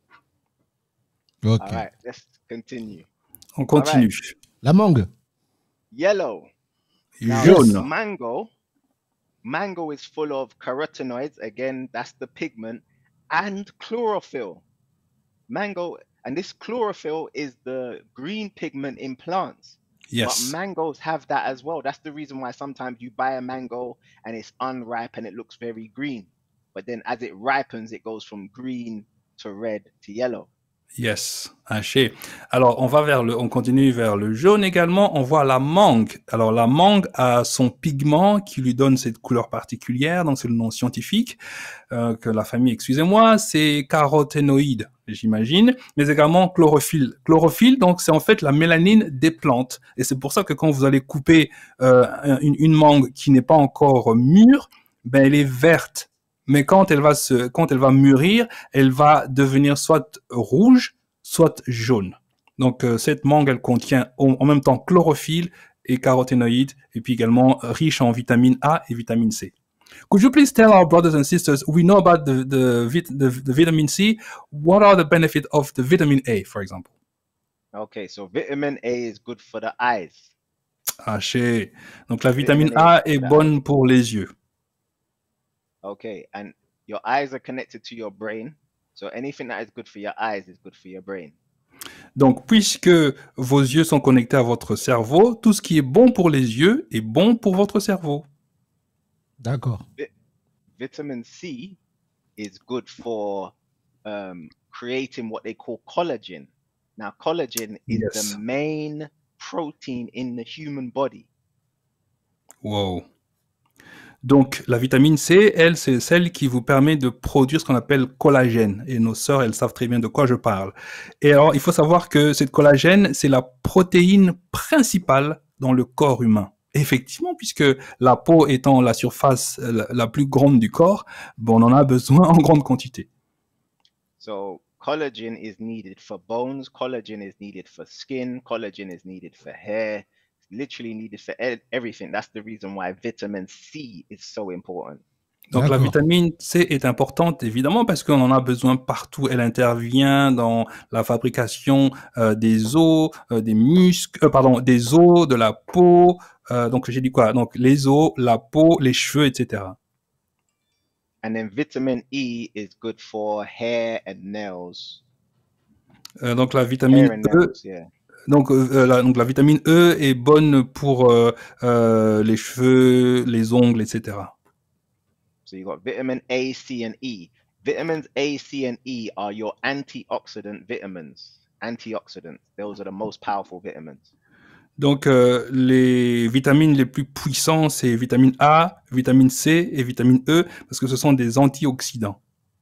Ok. All right, let's continue. On continue. Right. La mangue. Yellow. Now, Jaune. mango. Mango is full of carotenoids. Again, that's the pigment, and chlorophyll. Mango, and this chlorophyll is the green pigment in plants. Yes. But mangoes have that as well. That's the reason why sometimes you buy a mango and it's unripe and it looks very green. But then as it ripens, it goes from green to red to yellow. Yes, haché. Alors, on va vers le, on continue vers le jaune également. On voit la mangue. Alors, la mangue a son pigment qui lui donne cette couleur particulière. Donc, c'est le nom scientifique euh, que la famille, excusez-moi, c'est caroténoïde, j'imagine, mais également chlorophylle. Chlorophylle, donc, c'est en fait la mélanine des plantes. Et c'est pour ça que quand vous allez couper euh, une, une mangue qui n'est pas encore mûre, ben, elle est verte. Mais quand elle va se, quand elle va mûrir, elle va devenir soit rouge, soit jaune. Donc, euh, cette mangue, elle contient en, en même temps chlorophylle et caroténoïdes, et puis également riche en vitamine A et vitamine C. Could you please tell our brothers and sisters, we know about the, the, vit, the, the vitamin C, what are the benefits of the vitamin A, for example? Okay, so vitamin A is good for the eyes. Haché. Donc, la vitamine A est bonne pour les yeux. Okay, and your eyes are connected to your brain. So anything that is good for your eyes is good for your brain. Donc, puisque vos yeux sont connectés à votre cerveau, tout ce qui est bon pour les yeux est bon pour votre cerveau. D'accord. Vi- Vitamin C is good for um, creating what they call collagen. Now, collagen is the Yes. main protein in the human body. Wow. Donc, la vitamine C, elle, c'est celle qui vous permet de produire ce qu'on appelle collagène. Et nos sœurs, elles savent très bien de quoi je parle. Et alors, il faut savoir que cette collagène, c'est la protéine principale dans le corps humain. Effectivement, puisque la peau étant la surface la, la plus grande du corps, bon, on en a besoin en grande quantité. So, collagen is needed for bones, collagen is needed for skin, collagen is needed for hair, it's literally needed for e- everything. That's the reason why vitamin C is so important. Donc la D'accord. vitamine C est importante évidemment parce qu'on en a besoin partout. Elle intervient dans la fabrication euh, des os, euh, des muscles, euh, pardon, des os, de la peau. Euh, donc j'ai dit quoi? Donc les os, la peau, les cheveux, et cetera. And then vitamin E is good for hair and nails. Euh, donc la Hair vitamine and E, nails, yeah. donc, euh, la, donc la vitamine E est bonne pour euh, euh, les cheveux, les ongles, et cetera. So you got vitamin A, C, and E. Vitamins A, C, and E are your antioxidant vitamins. Antioxidants. Those are the most powerful vitamins. Donc, euh, les vitamines les plus puissantes, c'est vitamine A, vitamine C et vitamine E, parce que ce sont des antioxydants.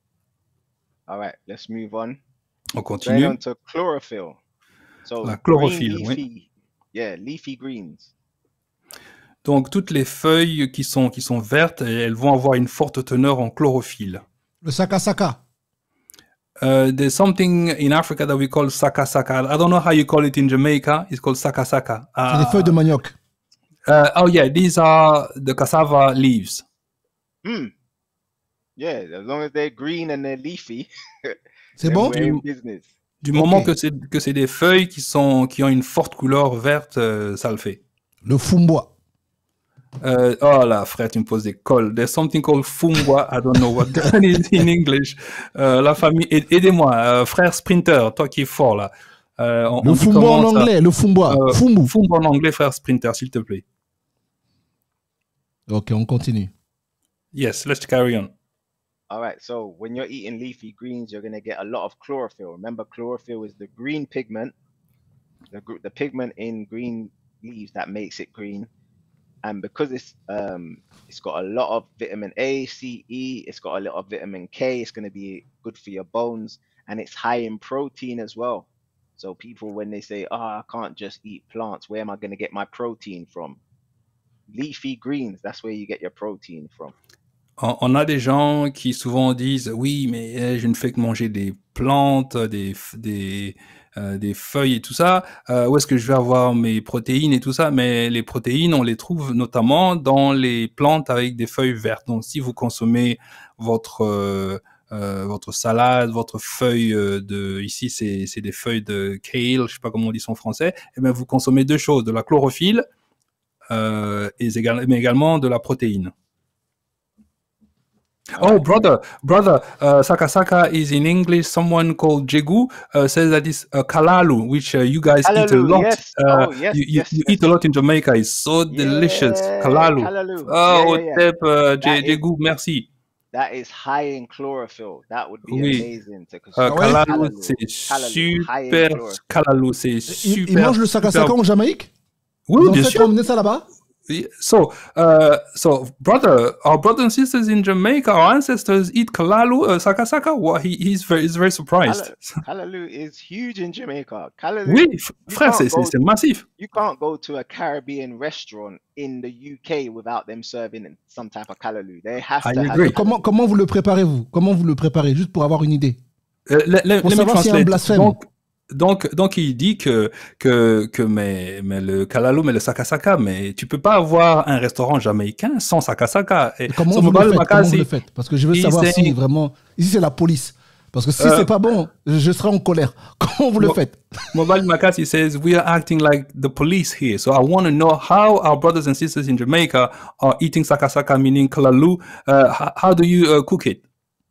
All right, let's move on. On Going continue. on to chlorophyll. So La green chlorophylle, oui. leafy, yeah, leafy greens. Donc, toutes les feuilles qui sont, qui sont vertes, elles vont avoir une forte teneur en chlorophylle. Le saka-saka. Uh, there's something in Africa that we call saka saka. I don't know how you call it in Jamaica. It's called saka saka. C'est des feuilles de manioc. Uh, oh yeah, these are the cassava leaves. Hmm. Yeah, as long as they're green and they're leafy, C'est then bon? we're in business. Du Ok. moment que c'est que c'est des feuilles qui sont qui ont une forte couleur verte, euh, ça le fait. Le fumbois. Euh, oh là, frère, tu me poses des cols. There's something called fungwa. I don't know what that is in English. Euh, la famille, aid- aidez-moi, euh, frère Sprinter, toi qui es fort là. Euh, on, Le on dit fumbois en comment ça anglais. Le fumbois. Euh, Fumbu. Fumba en anglais, frère Sprinter, s'il te plaît. Ok, on continue. Yes, let's carry on. All right, so when you're eating leafy greens, you're going to get a lot of chlorophyll. Remember, chlorophyll is the green pigment, the, gr- the pigment in green leaves that makes it green. And because it's um it's got a lot of vitamin A, C, E, it's got a lot of vitamin K, it's going to be good for your bones, and it's high in protein as well. So people, when they say, "Oh, I can't just eat plants, where am I going to get my protein from?" Leafy greens, that's where you get your protein from. On, on a des gens qui souvent disent oui, mais eh, je ne fais que manger des plantes, des f- des euh, des feuilles et tout ça. Euh, où est-ce que je vais avoir mes protéines et tout ça? Mais les protéines, on les trouve notamment dans les plantes avec des feuilles vertes. Donc, si vous consommez votre euh, euh, votre salade, votre feuille euh, de ici, c'est c'est des feuilles de kale, je sais pas comment on dit ça en français. Eh bien, vous consommez deux choses, de la chlorophylle euh, et égal- mais également de la protéine. All Oh, right. brother, brother, uh, Saka Saka is in English. Someone called Jegu uh, says that it's uh, kalalu, which uh, you guys eat a Callaloo, lot. yes. Uh, Oh, yes, you, you, yes, you yes. eat a lot in Jamaica. It's so delicious. Yeah, Kalalu. callaloo. Oh, Yeah, yeah, yeah. Otep, uh, That Je- is Jegu, merci. that is high in chlorophyll. That would be Oui. amazing to Uh, consume. Ah ouais? Kalalu, Callaloo, c'est callaloo, high in super. chlorophyll. Kalalu, c'est Ils, super. ils mangent le super- saka-saka en Jamaïque? Oui, Vos bien ancêtres sûr. ont emmené ça là-bas? So, uh, so brother, our brothers and sisters in Jamaica, our ancestors eat kalalu, uh, Saka Saka. Well, he, he's very, he's very surprised. Calla- Callaloo is huge in Jamaica. Callaloo, Oui, f- you frère, can't c'est c'est- go c'est massif. you can't go to a Caribbean restaurant in the U K without them serving some type of callaloo. They have I to have agree. Comment, callaloo. comment vous le préparez-vous? Comment vous le préparez? Juste pour avoir une idée. Euh, let, let- Pour let me savoir s'il y a un translate. blasphème. Donc, donc, donc, il dit que que que mais mais le kalalu, mais le sakasaka, mais tu peux pas avoir un restaurant jamaïcain sans sakasaka. Et Comment so vous, le Mobile faites? Comment vous Makasi, le faites? Parce que je veux he's savoir si saying- vraiment... Ici, c'est la police. Parce que si Euh, c'est pas bon, je serai en colère. Comment vous le Mo- faites? Mobile Makasi says we are acting like the police here. So I want to know how our brothers and sisters in Jamaica are eating sakasaka, meaning kalalu. Uh, how, how do you uh, cook it?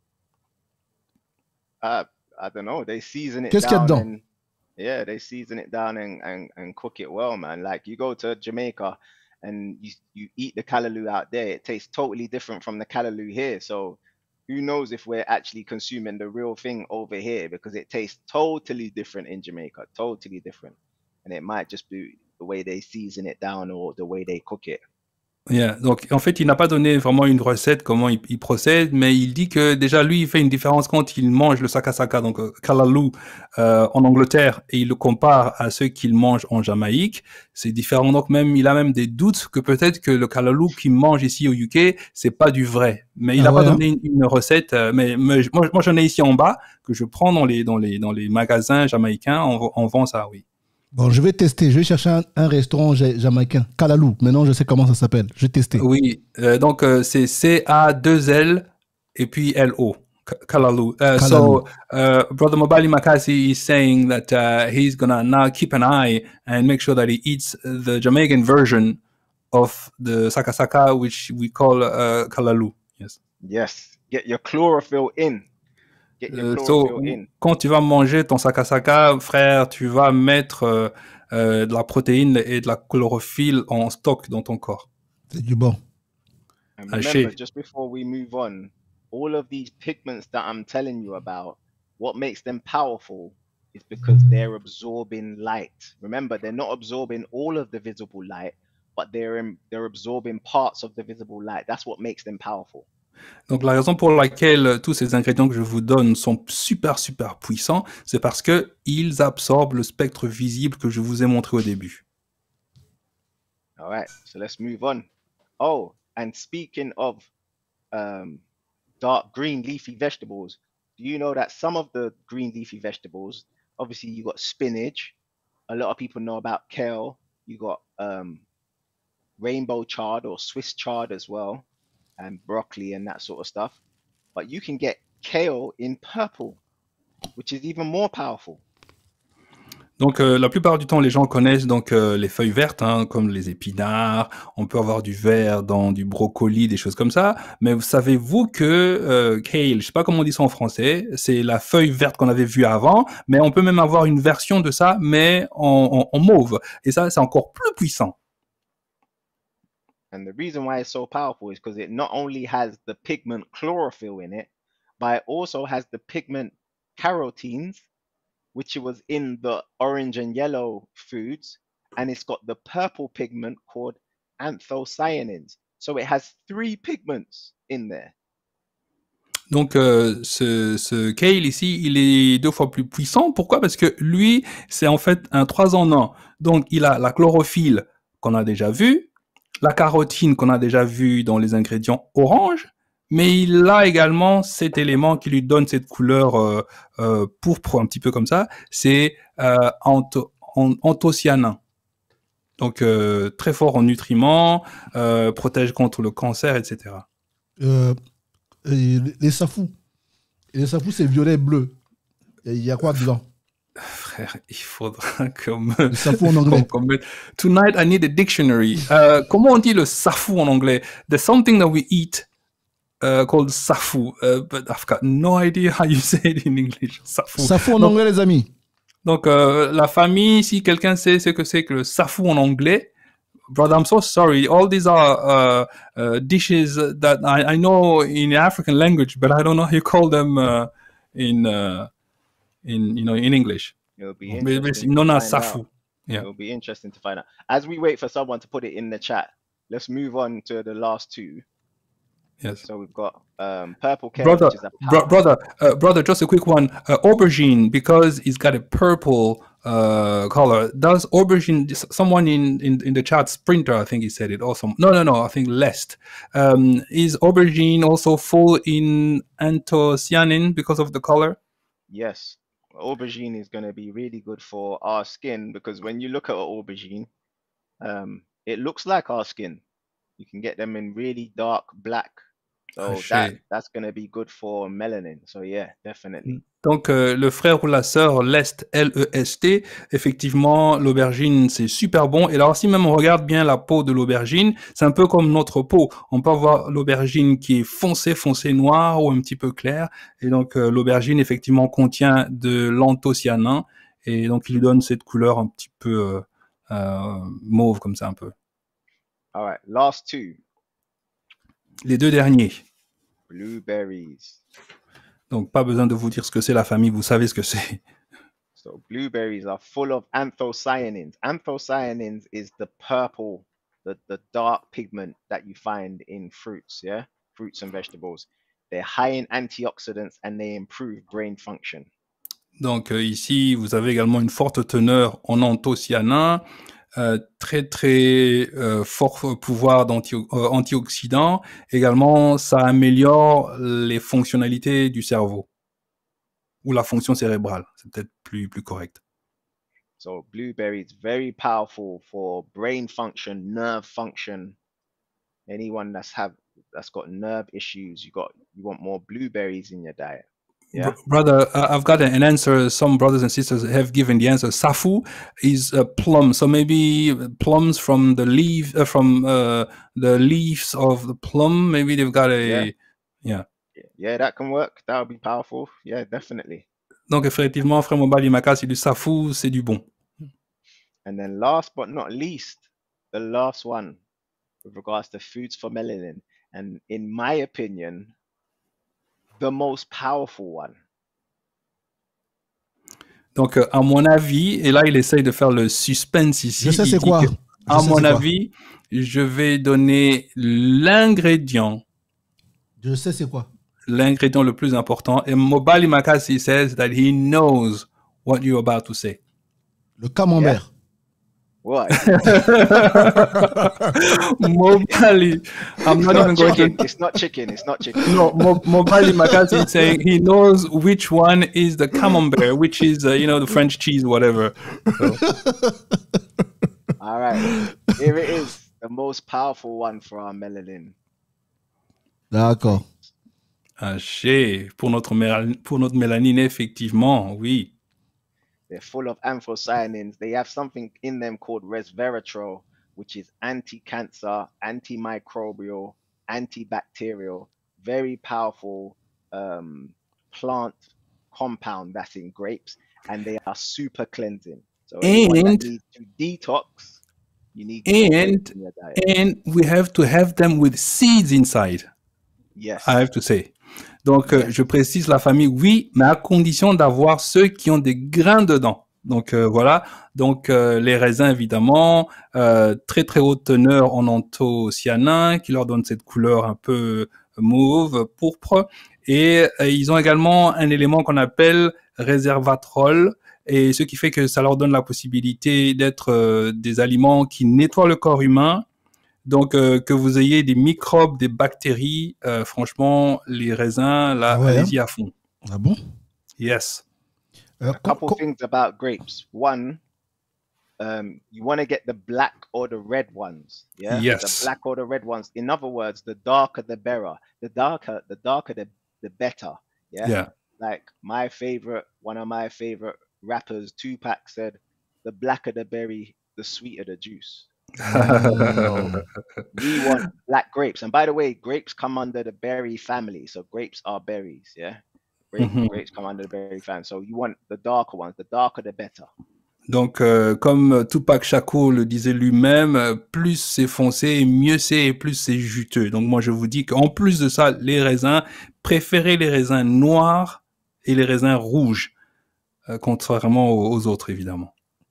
Uh, I don't know. They season it Qu'est-ce qu'il y a down dedans? and yeah, they season it down and, and, and cook it well, man. Like you go to Jamaica and you you eat the callaloo out there, it tastes totally different from the callaloo here. So who knows if we're actually consuming the real thing over here, because it tastes totally different in Jamaica, totally different. And it might just be the way they season it down or the way they cook it. Yeah. Donc, en fait, il n'a pas donné vraiment une recette, comment il, il procède, mais il dit que déjà, lui, il fait une différence quand il mange le sakasaka, donc euh, kalaloo, euh, en Angleterre, et il le compare à ceux qu'il mange en Jamaïque. C'est différent. Donc, même, il a même des doutes que peut-être que le kalaloo qu'il mange ici au U K, c'est pas du vrai. Mais il n'a Ah pas ouais, hein? donné une, une recette. euh, mais, mais moi, moi j'en ai ici en bas, que je prends dans les, dans les, dans les magasins jamaïcains. On, on vend ça, oui. Bon, je vais tester. Je vais chercher un, un restaurant ja- jamaïcain. Kalaloo. Maintenant, je sais comment ça s'appelle. Je vais tester. Oui, euh, donc euh, c'est C A deux L et puis L O, K- Kalaloo. Uh, Kalaloo. so, uh, Brother Mobali Makasi is saying that uh, he's gonna now keep an eye and make sure that he eats the Jamaican version of the sakasaka, which we call uh, Kalaloo. Yes. Yes, get your chlorophyll in. Get your Euh, so, chlorophyll in. quand tu vas manger ton sakasaka, frère, tu vas mettre euh, euh, de la protéine et de la chlorophylle en stock dans ton corps. C'est du bon. And Ah, remember, shit. just before we move on, all of these pigments that I'm telling you about, what makes them powerful is because they're absorbing light. Remember, they're not absorbing all of the visible light, but they're in, they're absorbing parts of the visible light. That's what makes them powerful. Donc la raison pour laquelle euh, tous ces ingrédients que je vous donne sont super super puissants, c'est parce que ils absorbent le spectre visible que je vous ai montré au début. All right, so let's move on. Oh, and speaking of um, dark green leafy vegetables, do you know that some of the green leafy vegetables, obviously you got spinach, a lot of people know about kale, you got um, rainbow chard or Swiss chard as well, and broccoli and that sort of stuff. But you can get kale in purple, which is even more powerful. Donc euh, la plupart du temps, les gens connaissent donc euh, les feuilles vertes, hein, comme les épinards. On peut avoir du vert dans du brocoli, des choses comme ça. Mais savez-vous que euh, kale, je sais pas comment on dit ça en français, c'est la feuille verte qu'on avait vue avant, mais on peut même avoir une version de ça, mais en, en, en mauve. Et ça, c'est encore plus puissant. And the reason why it's so powerful is because it not only has the pigment chlorophyll in it, but it also has the pigment carotenes, which was in the orange and yellow foods, and it's got the purple pigment called anthocyanins. So it has three pigments in there. Donc euh, ce, ce kale ici, il est deux fois plus puissant. Pourquoi? Parce que lui, c'est en fait un trois en un. Donc il a la chlorophylle qu'on a déjà vue, la carotine qu'on a déjà vue dans les ingrédients orange, mais il a également cet élément qui lui donne cette couleur euh, euh, pourpre, un petit peu comme ça, c'est euh, antho- an- anthocyanin. Donc euh, très fort en nutriments, euh, protège contre le cancer, et cetera. Euh, et les safous. Et les safous, c'est violet et bleu. Et il y a quoi dedans? Frère, il faudra que me... Le safou en anglais. qu'on mette- Tonight, I need a dictionary. Euh, comment on dit le safou en anglais? There's something that we eat uh, called safu, uh, but I've got no idea how you say it in English. Safu. Safou en Donc, anglais, les amis. donc euh, la famille, si quelqu'un sait ce que c'est que le safu en anglais, brother, I'm so sorry. All these are uh, uh, dishes that I, I know in African language, but I don't know how you call them uh, in uh, in you know in English. It'll be Mais- mais interesting non, to non, find safu. out. Yeah. It'll be interesting to find out. As we wait for someone to put it in the chat, let's move on to the last two. Yes. So we've got um, purple kale, Brother, which is a bro- powder. brother, uh, brother, just a quick one. Uh, aubergine, because it's got a purple uh, color. Does aubergine? Someone in, in in the chat, Sprinter, I think he said it. Also, no, no, no. I think Lest. Um, is aubergine also full in anthocyanin because of the color? Yes, aubergine is going to be really good for our skin because when you look at an aubergine, um, it looks like our skin. You can get them in really dark black. Ah, So that shit. that's going to be good for melanin. So yeah, definitely. Donc, euh, le frère ou la sœur, l'Est, L E S T, effectivement, l'aubergine, c'est super bon. Et alors, si même on regarde bien la peau de l'aubergine, c'est un peu comme notre peau. On peut avoir l'aubergine qui est foncé, foncé noir ou un petit peu clair. Et donc, euh, l'aubergine, effectivement, contient de l'anthocyanin. Et donc, il lui donne cette couleur un petit peu euh, euh, mauve, comme ça, un peu. All right, last two. Les deux derniers. Blueberries. Donc, pas besoin de vous dire ce que c'est la famille, vous savez ce que c'est. So blueberries are full of anthocyanins. Anthocyanins is the purple, the, the dark pigment that you find in fruits, yeah? Fruits and vegetables. They're high in antioxidants and they improve brain function. Donc, euh, ici, vous avez également une forte teneur en anthocyanins, euh, très, très euh, fort pouvoir d'anti- euh, antioxydant. Également, ça améliore les fonctionnalités du cerveau. Ou la fonction cérébrale, c'est peut-être plus, plus correct. So blueberries, very powerful for brain function, nerve function. Anyone that's have that's got nerve issues, you got you want more blueberries in your diet. Yeah, Br- brother, uh, I've got an answer. Some brothers and sisters have given the answer. Safu is a plum, so maybe plums from the leaf, uh, from uh, the leaves of the plum. Maybe they've got a, Yeah. yeah. yeah, that can work. That would be powerful. Yeah, definitely. Donc effectivement, frère Mobali Maka, c'est du safu, c'est du bon. And then last but not least, the last one with regards to foods for melanin, and in my opinion, the most powerful one. Donc euh, à mon avis, et là il essaye de faire le suspense ici. Je sais il c'est dit quoi. que, Je à sais mon c'est quoi. avis, je vais donner l'ingrédient, Je sais c'est quoi. l'ingrédient le plus important. Et Mobali Makasi says that he knows what you're about to say. Le camembert. What? Mobali, I'm It's not not even going chicken. to. It's not chicken. It's not chicken. No, Mo- Mobali Makasi is saying he knows which one is the camembert, which is uh, you know the French cheese, whatever. So, All right. Here it is, the most powerful one for our melanin. D'accord. haché pour notre mél- pour notre mélanine, effectivement, oui. They're full of anthocyanins. They have something in them called resveratrol, which is anti-cancer, antimicrobial, antibacterial, very powerful um, plant compound that's in grapes, and they are super cleansing. So anyone And- that needs to detox, you need to And- put grapes in your diet. And we have to have them with seeds inside. Yes. I have to say. Donc, euh, Yes. je précise la famille, oui, mais à condition d'avoir ceux qui ont des grains dedans. Donc, euh, voilà. Donc, euh, les raisins, évidemment, euh, très, très haute teneur en anthocyanins, qui leur donne cette couleur un peu mauve, pourpre. Et euh, ils ont également un élément qu'on appelle réservatrol, et ce qui fait que ça leur donne la possibilité d'être euh, des aliments qui nettoient le corps humain. Donc, euh, que vous ayez des microbes, des bactéries, euh, franchement, les raisins, là, Ah ouais, allez-y à fond. Ah bon? Yes. Euh, A co- couple co- things about grapes. One, um, you want to get the black or the red ones. Yeah. Yes. The black or the red ones. In other words, the darker the better. The darker, the darker the the better. Yeah. Yeah. Like my favorite, one of my favorite rappers, Tupac said, "The blacker the berry, the sweeter the juice." Mm. We want black grapes. And by the way, grapes come under the berry family. So grapes are berries. Yeah. Grapes, Mhm. grapes come under the berry family. So you want the darker ones. The darker the better. Donc, euh, comme Tupac Shakur le disait lui-même, euh, plus c'est foncé, mieux c'est et plus c'est juteux. Donc, moi, je vous dis qu'en plus de ça, les raisins, préférez les raisins noirs et les raisins rouges, euh, contrairement aux, aux autres, évidemment.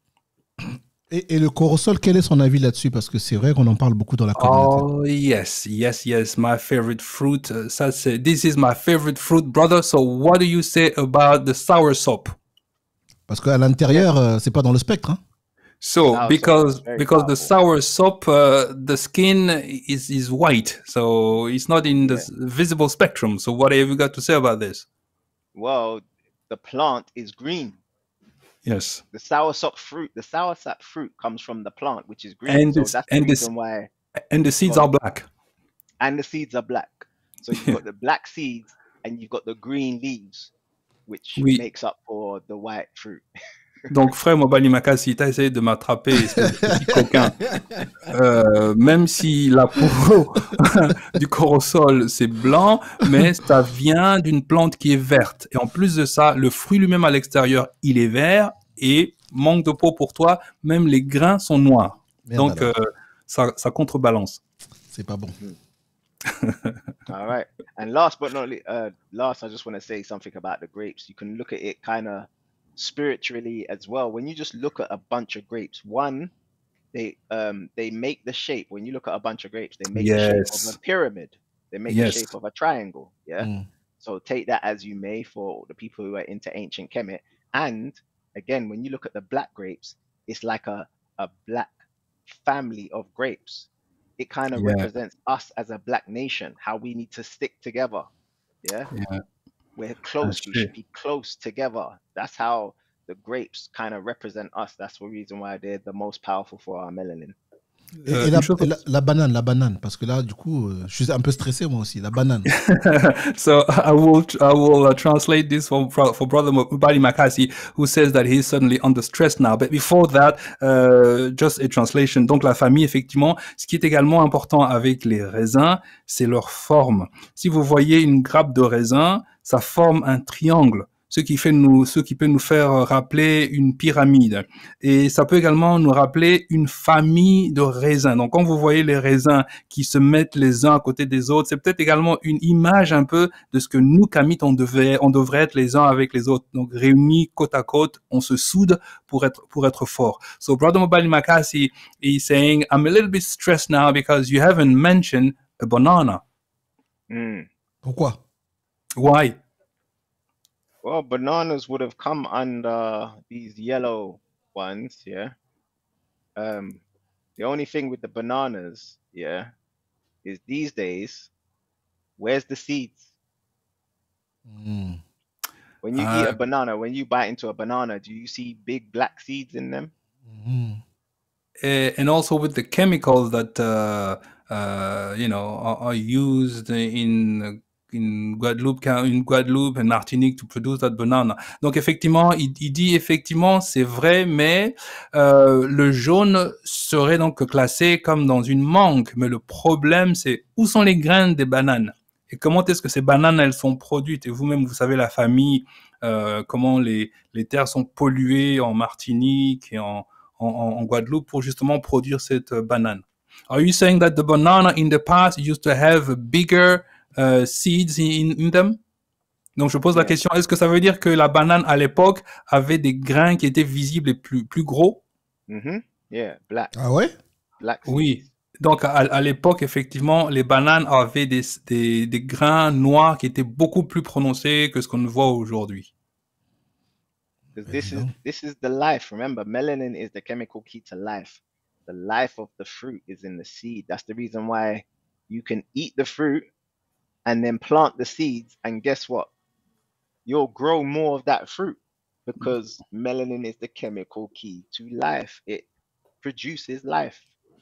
Et, et le corosol, quel est son avis là-dessus? Parce que c'est vrai qu'on en parle beaucoup dans la communauté. Oh, yes, yes, yes, my favorite fruit. Uh, ça, c'est, this is my favorite fruit, brother. So, what do you say about the soursop? Parce qu'à l'intérieur, euh, c'est pas dans le spectre. Hein. So, Soursop because is very because the powerful. soursop, uh, the skin is is white, so it's not in the Yeah. s- visible spectrum. So, what have you got to say about this? Well, the plant is green. Yes, The soursop fruit, the soursop fruit comes from the plant, which is green. And so this- that's the and this- reason why. and the seeds Go are on. black. And the seeds are black. So you've got the black seeds and you've got the green leaves, which Oui. makes up for the white fruit. Donc, frère Mobali Maka, si t'as essayé de m'attraper, espèce de petit coquin, euh, même si la peau du corosol, c'est blanc, mais ça vient d'une plante qui est verte. Et en plus de ça, le fruit lui-même à l'extérieur, il est vert et manque de peau pour toi, même les grains sont noirs. Merde Donc, alors. euh, ça, ça contrebalance. C'est pas bon. All right. And last but not least, uh, last, I just want to say something about the grapes. You can look at it kind of spiritually as well. When you just look at a bunch of grapes, one, they um they make the shape. When you look at a bunch of grapes, they make the shape of Yes. a pyramid. They make the Yes. shape of a triangle. Yeah. Mm. So take that as you may for the people who are into ancient Kemet. And again, when you look at the black grapes, it's like a, a black family of grapes. It kind of Yeah. represents us as a black nation, how we need to stick together. Yeah. Yeah. We're close. That's We true. should be close together. That's how the grapes kind of represent us. That's the reason why they're the most powerful for our melanin. Et, Euh, et la, une chose- et la, la banane, la banane, parce que là, du coup, euh, je suis un peu stressé moi aussi. La banane. So I will I will uh, translate this for for brother Mubali Makasi, who says that he's suddenly under stress now. But before that, uh, just a translation. Donc la famille, effectivement, ce qui est également important avec les raisins, c'est leur forme. Si vous voyez une grappe de raisin, ça forme un triangle, ce qui fait nous, ce qui peut nous faire rappeler une pyramide. Et ça peut également nous rappeler une famille de raisins. Donc quand vous voyez les raisins qui se mettent les uns à côté des autres, c'est peut-être également une image un peu de ce que nous, Kamites, on devait, on devrait être les uns avec les autres. Donc réunis côte à côte, on se soude pour être, pour être fort. So Brother Mobali Makasi is saying, I'm a little bit stressed now because you haven't mentioned a banana. Mm. Pourquoi? Why? Well, bananas would have come under these yellow ones, yeah. Um, the only thing with the bananas, yeah, is these days, where's the seeds? Mm. When you eat Uh, a banana, when you bite into a banana, do you see big black seeds in them? Mm. Uh, and also with the chemicals that uh, uh, you know are, are used in in Guadeloupe, in Guadeloupe and Martinique to produce that banana. Donc effectivement, il, il dit effectivement c'est vrai, mais euh, le jaune serait donc classé comme dans une mangue. Mais le problème, c'est où sont les graines des bananes et comment est-ce que ces bananes elles sont produites. Et vous-même, vous savez la famille, euh, comment les les terres sont polluées en Martinique et en En, en Guadeloupe pour justement produire cette uh, banane. Are you saying that the banana in the past used to have bigger uh, seeds in, in them? Donc je pose la Yeah. question, est-ce que ça veut dire que la banane à l'époque avait des grains qui étaient visibles et plus, plus gros? Mm-hmm. Yeah, black, Ah ouais? black seeds. Oui. Donc à, à l'époque, effectivement, les bananes avaient des, des, des grains noirs qui étaient beaucoup plus prononcés que ce qu'on voit aujourd'hui. Because this is Évident. this is the life. Remember, melanin is the chemical key to life. The life of the fruit is in the seed. That's the reason why you can eat the fruit and then plant the seeds, and guess what? You'll grow more of that fruit because melanin is the chemical key to life. It produces life.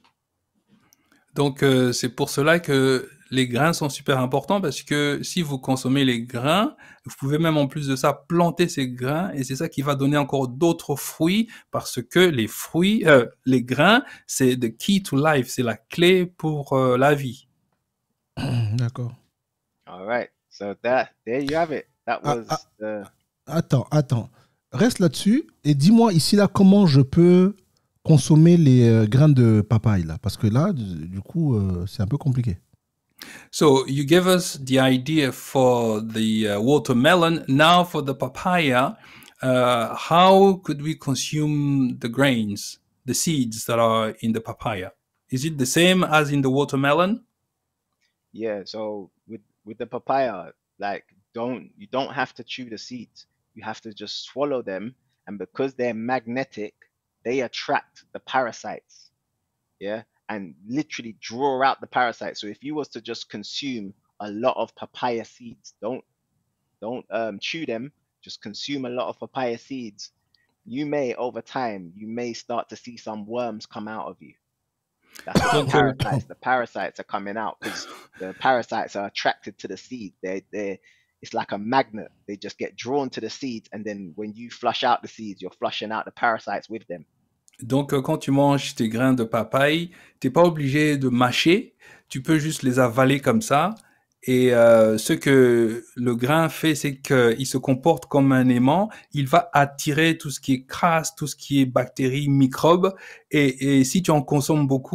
Donc euh, c'est pour cela que les grains sont super importants parce que si vous consommez les grains, vous pouvez même en plus de ça planter ces grains et c'est ça qui va donner encore d'autres fruits parce que les fruits, euh, les grains, c'est the key to life, c'est la clé pour euh, la vie. D'accord. All right. So that there you have it. That Ah, was ah. the Attends, attends. Reste là-dessus et dis-moi ici là comment je peux consommer les euh, grains de papaye là, parce que là, du, du coup, euh, c'est un peu compliqué. So you give us the idea for the uh, watermelon. Now for the papaya, uh, how could we consume the grains, the seeds that are in the papaya? Is it the same as in the watermelon? yeah. So with with the papaya, like don't you don't have to chew the seeds. You have to just swallow them, and because they're magnetic, they attract the parasites. Yeah. And literally draw out the parasites. So if you was to just consume a lot of papaya seeds, don't don't um, chew them, just consume a lot of papaya seeds, you may over time you may start to see some worms come out of you. That's what the Donc, euh, parasites. The parasites are coming out because the parasites are attracted to the seed. They they it's like a magnet. They just get drawn to the seeds, and then when you flush out the seeds, you're flushing out the parasites with them. Donc, euh, quand tu manges tes grains de papaye, t'es pas obligé de mâcher, tu peux juste les avaler comme ça. Et euh, ce que le grain fait, c'est qu'il se comporte comme un aimant. Il va attirer tout ce qui est crasse, tout ce qui est bactéries, microbes. Et, et si tu en consommes beaucoup,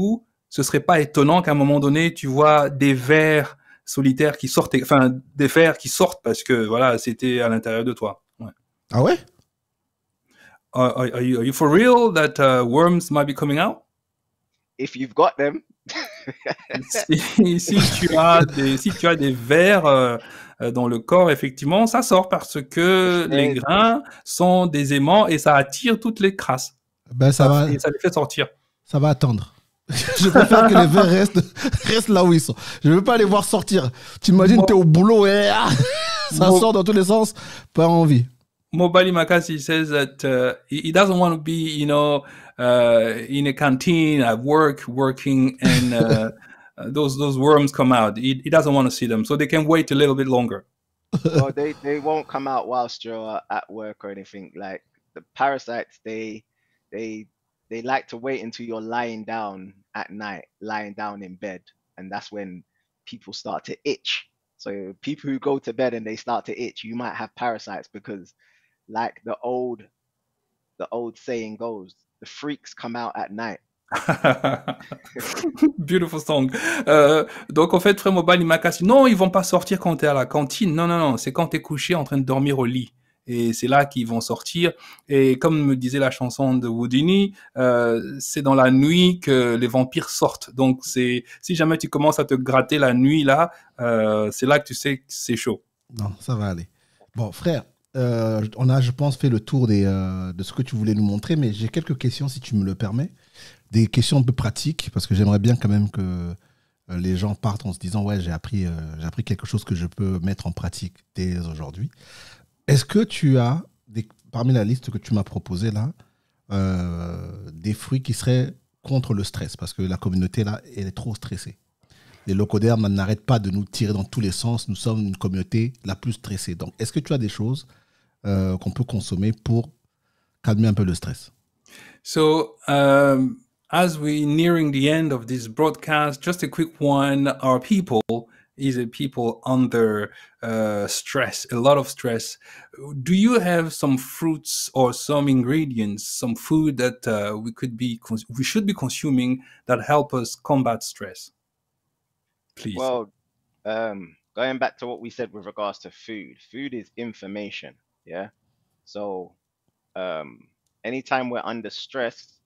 ce serait pas étonnant qu'à un moment donné, tu vois des vers solitaires qui sortent, enfin des vers qui sortent parce que voilà, c'était à l'intérieur de toi. Ouais. Ah ouais? Are, are, you, are you for real that uh, worms might be coming out? If you've got them. si, si tu as des si tu as des vers euh, dans le corps, effectivement, ça sort parce que les grains sont des aimants et ça attire toutes les crasses. Ben ça, ça va. Et ça les fait sortir. Ça va attendre. Je préfère que les vers restent, restent là où ils sont. Je ne veux pas les voir sortir. T'imagines, bon. T'es au boulot et ah, ça bon. sort dans tous les sens. Pas envie. Mobali Makasi says that uh, he doesn't want to be, you know, uh, in a canteen at work, working, and uh, those those worms come out. He, he doesn't want to see them, so they can wait a little bit longer. Well, they they won't come out whilst you're at work or anything. Like the parasites, they they they like to wait until you're lying down at night, lying down in bed, and that's when people start to itch. So people who go to bed and they start to itch, you might have parasites because, like the old the old saying goes, the freaks come out at night. Beautiful song. Euh, donc en fait, Frère Mobali Makasi, non, ils vont pas sortir quand t'es à la cantine. Non, non, non, c'est quand t'es couché en train de dormir au lit. Et c'est là qu'ils vont sortir. Et comme me disait la chanson de Houdini, euh, c'est dans la nuit que les vampires sortent. Donc c'est si jamais tu commences à te gratter la nuit là, euh, c'est là que tu sais que c'est chaud. Non, ça va aller. Bon, frère, euh, on a, je pense, fait le tour des, euh, de ce que tu voulais nous montrer, mais j'ai quelques questions, si tu me le permets. Des questions un peu pratiques, parce que j'aimerais bien quand même que euh, les gens partent en se disant « Ouais, j'ai appris, euh, j'ai appris quelque chose que je peux mettre en pratique dès aujourd'hui. » Est-ce que tu as, des, parmi la liste que tu m'as proposée là, euh, des fruits qui seraient contre le stress? Parce que la communauté là, elle est trop stressée. Les locodermes n'arrêtent pas de nous tirer dans tous les sens. Nous sommes une communauté la plus stressée. Donc, est-ce que tu as des choses euh, qu'on peut consommer pour calmer un peu le stress? So, um, as we're nearing the end of this broadcast, just a quick one. Our people is a people under uh, stress, a lot of stress. Do you have some fruits or some ingredients, some food that uh, we could be, we should be consuming that help us combat stress? Please. Well, um, going back to what we said with regards to food, food is information. Yeah. So, um, anytime we're under stress,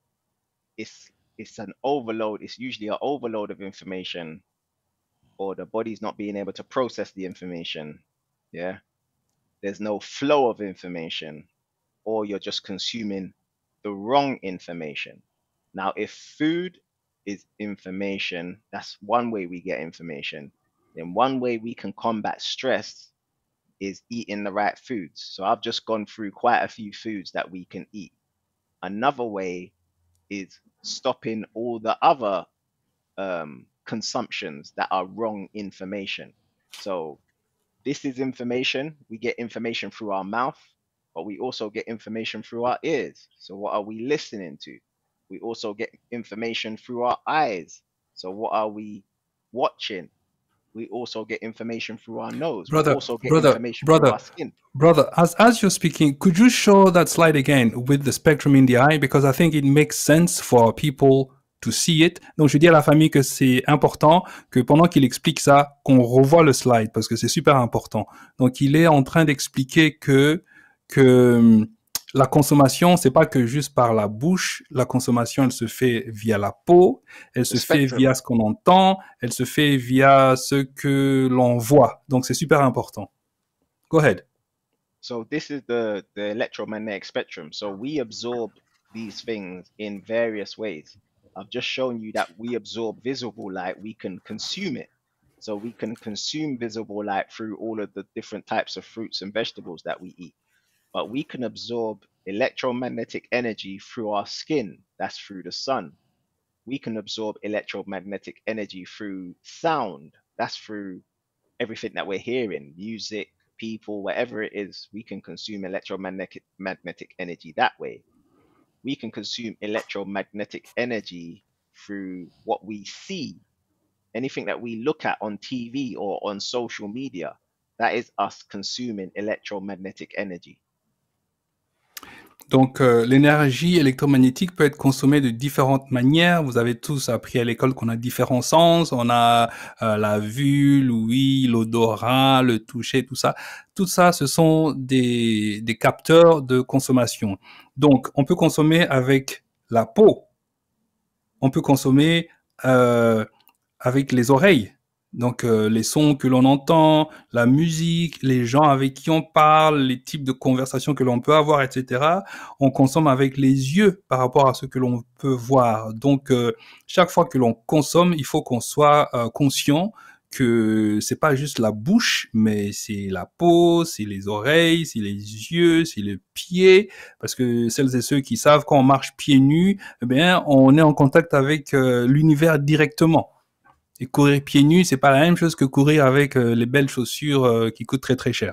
it's it's an overload. It's usually an overload of information, or the body's not being able to process the information. Yeah. There's no flow of information, or you're just consuming the wrong information. Now, if food is information, that's one way we get information. Then one way we can combat stress is eating the right foods. So I've just gone through quite a few foods that we can eat. Another way is stopping all the other um, consumptions that are wrong information. So this is information. We get information through our mouth, but we also get information through our ears. So what are we listening to? We also get information through our eyes. So what are we watching? We also get information through our nose. Brother, we also get brother, information brother, through our skin. Brother, as, as you're speaking, could you show that slide again with the spectrum in the eye? Because I think it makes sense for people to see it. Donc, je dis à la famille que c'est important que pendant qu'il explique ça, qu'on revoie le slide parce que c'est super important. Donc, il est en train d'expliquer que, que la consommation, c'est pas que juste par la bouche. La consommation, elle se fait via la peau, elle se fait via ce qu'on entend, elle se fait via ce que l'on voit. Donc, c'est super important. Go ahead. So this is the, the electromagnetic spectrum. So we absorb these things in various ways. I've just shown you that we absorb visible light, we can consume it. So we can consume visible light through all of the different types of fruits and vegetables that we eat. But we can absorb electromagnetic energy through our skin. That's through the sun. We can absorb electromagnetic energy through sound. That's through everything that we're hearing, music, people, whatever it is. We can consume electromagnetic magnetic energy that way. We can consume electromagnetic energy through what we see. Anything that we look at on T V or on social media, that is us consuming electromagnetic energy. Donc, euh, l'énergie électromagnétique peut être consommée de différentes manières. Vous avez tous appris à l'école qu'on a différents sens. On a euh, la vue, l'ouïe, l'odorat, le toucher, tout ça. Tout ça, ce sont des, des capteurs de consommation. Donc, on peut consommer avec la peau. On peut consommer euh, avec les oreilles. Donc euh, les sons que l'on entend, la musique, les gens avec qui on parle, les types de conversations que l'on peut avoir, et cetera. On consomme avec les yeux par rapport à ce que l'on peut voir. Donc euh, chaque fois que l'on consomme, il faut qu'on soit euh, conscient que c'est pas juste la bouche, mais c'est la peau, c'est les oreilles, c'est les yeux, c'est le pied, parce que celles et ceux qui savent quand on marche pieds nus, eh bien on est en contact avec euh, l'univers directement. Et courir pieds nus, c'est pas la même chose que courir avec euh, les belles chaussures euh, qui coûtent très très cher.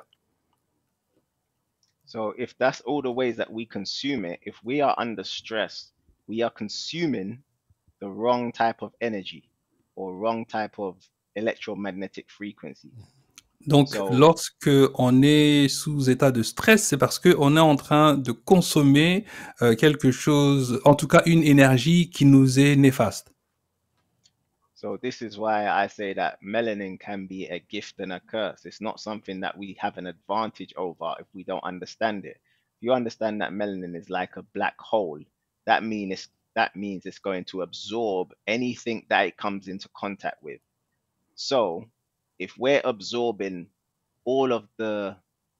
So if that's all the ways that we consume it, if we are under stress, we are consuming the wrong type of energy or wrong type of electromagnetic frequency. Donc, So lorsque on est sous état de stress, c'est parce que on est en train de consommer euh, quelque chose, en tout cas une énergie qui nous est néfaste. So this is why I say that melanin can be a gift and a curse. It's not something that we have an advantage over if we don't understand it. If you understand that melanin is like a black hole, that mean it's, that means it's going to absorb anything that it comes into contact with. So if we're absorbing all of the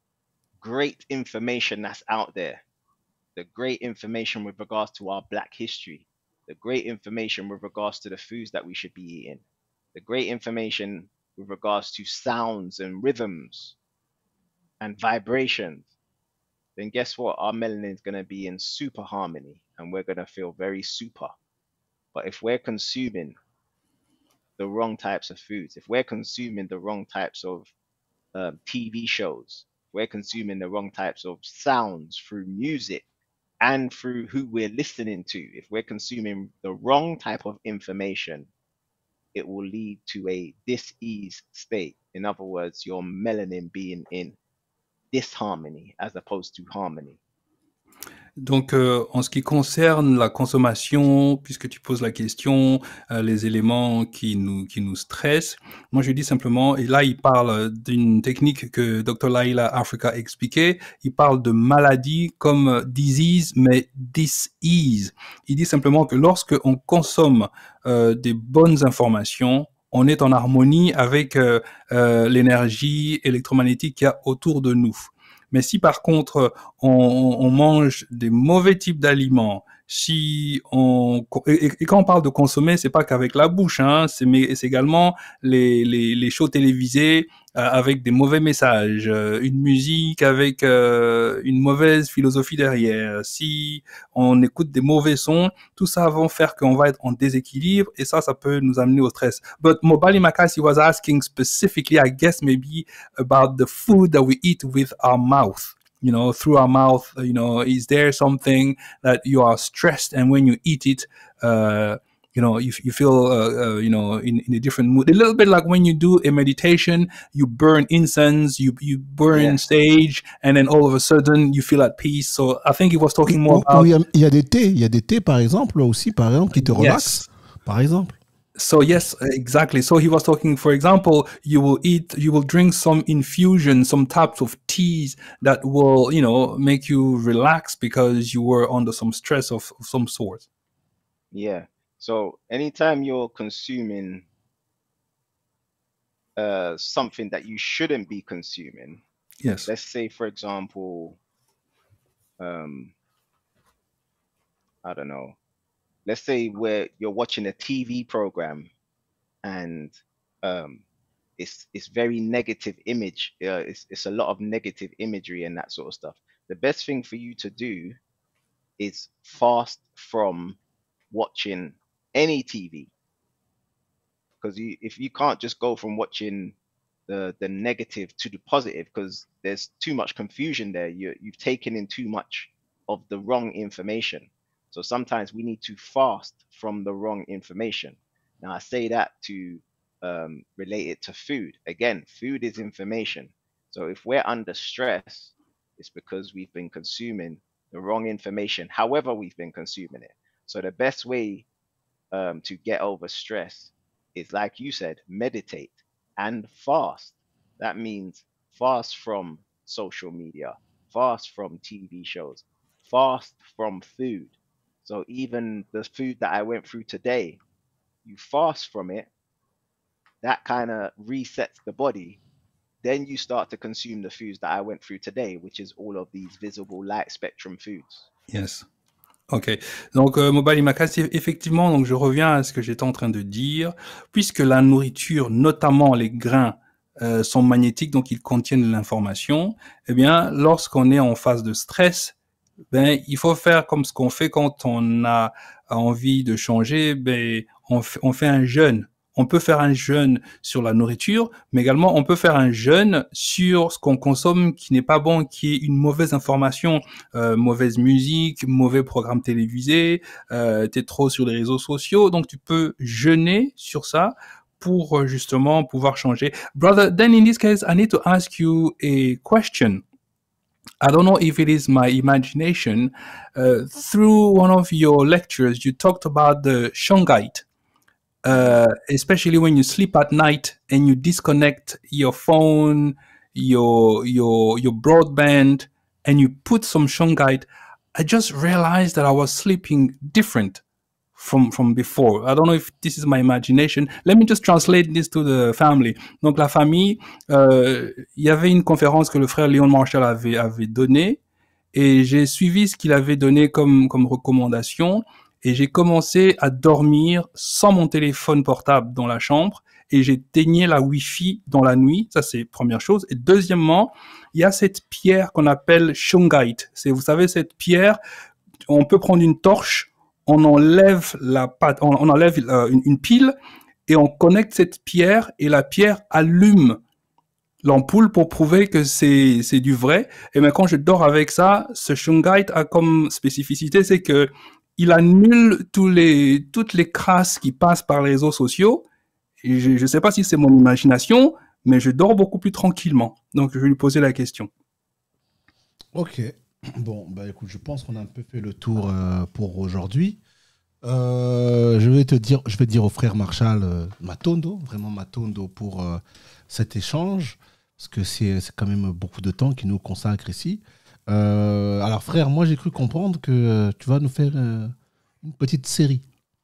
great information that's out there, the great information with regards to our black history, the great information with regards to the foods that we should be eating, the great information with regards to sounds and rhythms and vibrations, then guess what? Our melanin is going to be in super harmony and we're going to feel very super. But if we're consuming the wrong types of foods, if we're consuming the wrong types of um, T V shows, we're consuming the wrong types of sounds through music, and through who we're listening to, if we're consuming the wrong type of information, it will lead to a dis-ease state. In other words, your melanin being in disharmony as opposed to harmony. Donc, euh, en ce qui concerne la consommation, puisque tu poses la question, euh, les éléments qui nous qui nous stressent, moi je dis simplement, et là il parle d'une technique que docteur Laila Africa a expliqué, il parle de maladie comme disease, mais dis-ease. Il dit simplement que lorsque on consomme euh, des bonnes informations, on est en harmonie avec euh, euh, l'énergie électromagnétique qu'il y a autour de nous. Mais si par contre on, on mange des mauvais types d'aliments, si on et, et, quand on parle de consommer, c'est pas qu'avec la bouche, hein, c'est mais c'est également les les, les shows télévisés euh, avec des mauvais messages, euh, une musique avec euh, une mauvaise philosophie derrière. Si on écoute des mauvais sons, tout ça va faire qu'on va être en déséquilibre et ça, ça peut nous amener au stress. But Mobali Makasi was asking specifically, I guess maybe about the food that we eat with our mouth. You know, through our mouth, you know, is there something that you are stressed and when you eat it, uh, you know, you, you feel, uh, uh, you know, in, in a different mood. A little bit like when you do a meditation, you burn incense, you, you burn Yeah. sage, and then all of a sudden you feel at peace. So I think he was talking more Ou- about... ou il y a- il y a des thés, il y a des thés par exemple aussi, par exemple, qui te relaxent, par exemple. So yes, exactly. So he was talking, for example, you will eat, you will drink some infusion, some types of teas that will, you know, make you relax because you were under some stress of, of some sort. Yeah. So anytime you're consuming uh, something that you shouldn't be consuming, Yes. let's say, for example, um, I don't know, let's say where you're watching a T V program and um, it's it's very negative image. Uh, it's it's a lot of negative imagery and that sort of stuff. The best thing for you to do is fast from watching any T V, because you, if you can't just go from watching the the negative to the positive, because there's too much confusion there. You you've taken in too much of the wrong information. So sometimes we need to fast from the wrong information. Now I say that to um, relate it to food. Again, food is information. So if we're under stress, it's because we've been consuming the wrong information, however we've been consuming it. So the best way um, to get over stress is, like you said, meditate and fast. That means fast from social media, fast from T V shows, fast from food. So even the food that I went through today, you fast from it, that kind of resets the body. Then you start to consume the foods that I went through today, which is all of these visible light spectrum foods. Yes. Ok. Donc, euh, Mobile Imakas, effectivement, donc je reviens à ce que j'étais en train de dire. Puisque la nourriture, notamment les grains, euh, sont magnétiques, donc ils contiennent de l'information, eh bien, lorsqu'on est en phase de stress, ben, il faut faire comme ce qu'on fait quand on a envie de changer, ben, on, f- on fait un jeûne. On peut faire un jeûne sur la nourriture, mais également on peut faire un jeûne sur ce qu'on consomme qui n'est pas bon, qui est une mauvaise information, euh, mauvaise musique, mauvais programme télévisé, euh, t'es trop sur les réseaux sociaux, donc tu peux jeûner sur ça pour euh, justement pouvoir changer. Brother, then in this case, I need to ask you a question. I don't know if it is my imagination. Uh, through one of your lectures, you talked about the shungite. Uh, especially when you sleep at night and you disconnect your phone, your your your broadband, and you put some shungite. I just realized that I was sleeping different from from before. I don't know if this is my imagination. Let me just translate this to the family. Donc la famille, euh, il y avait une conférence que le frère Leon Marshall avait avait donnée et j'ai suivi ce qu'il avait donné comme comme recommandation. Et j'ai commencé à dormir sans mon téléphone portable dans la chambre et j'éteignais la Wi-Fi dans la nuit. Ça, c'est première chose. Et deuxièmement, il y a cette pierre qu'on appelle shungite. C'est, vous savez, cette pierre, on peut prendre une torche, on enlève la pâte, on, on enlève euh, une, une pile et on connecte cette pierre et la pierre allume l'ampoule pour prouver que c'est, c'est du vrai. Et mais quand je dors avec ça, ce shungite a comme spécificité, c'est que il annule tous les, toutes les crasses qui passent par les réseaux sociaux. Et je ne sais pas si c'est mon imagination, mais je dors beaucoup plus tranquillement. Donc, je vais lui poser la question. Ok. Bon, bah écoute, je pense qu'on a un peu fait le tour euh, pour aujourd'hui. Euh, je vais te dire, je vais dire au frère Marshall euh, Matondo, vraiment Matondo pour euh, cet échange, parce que c'est, c'est quand même beaucoup de temps qu'il nous consacre ici. Euh, alors frère, moi j'ai cru comprendre que euh, tu vas nous faire euh, une petite série.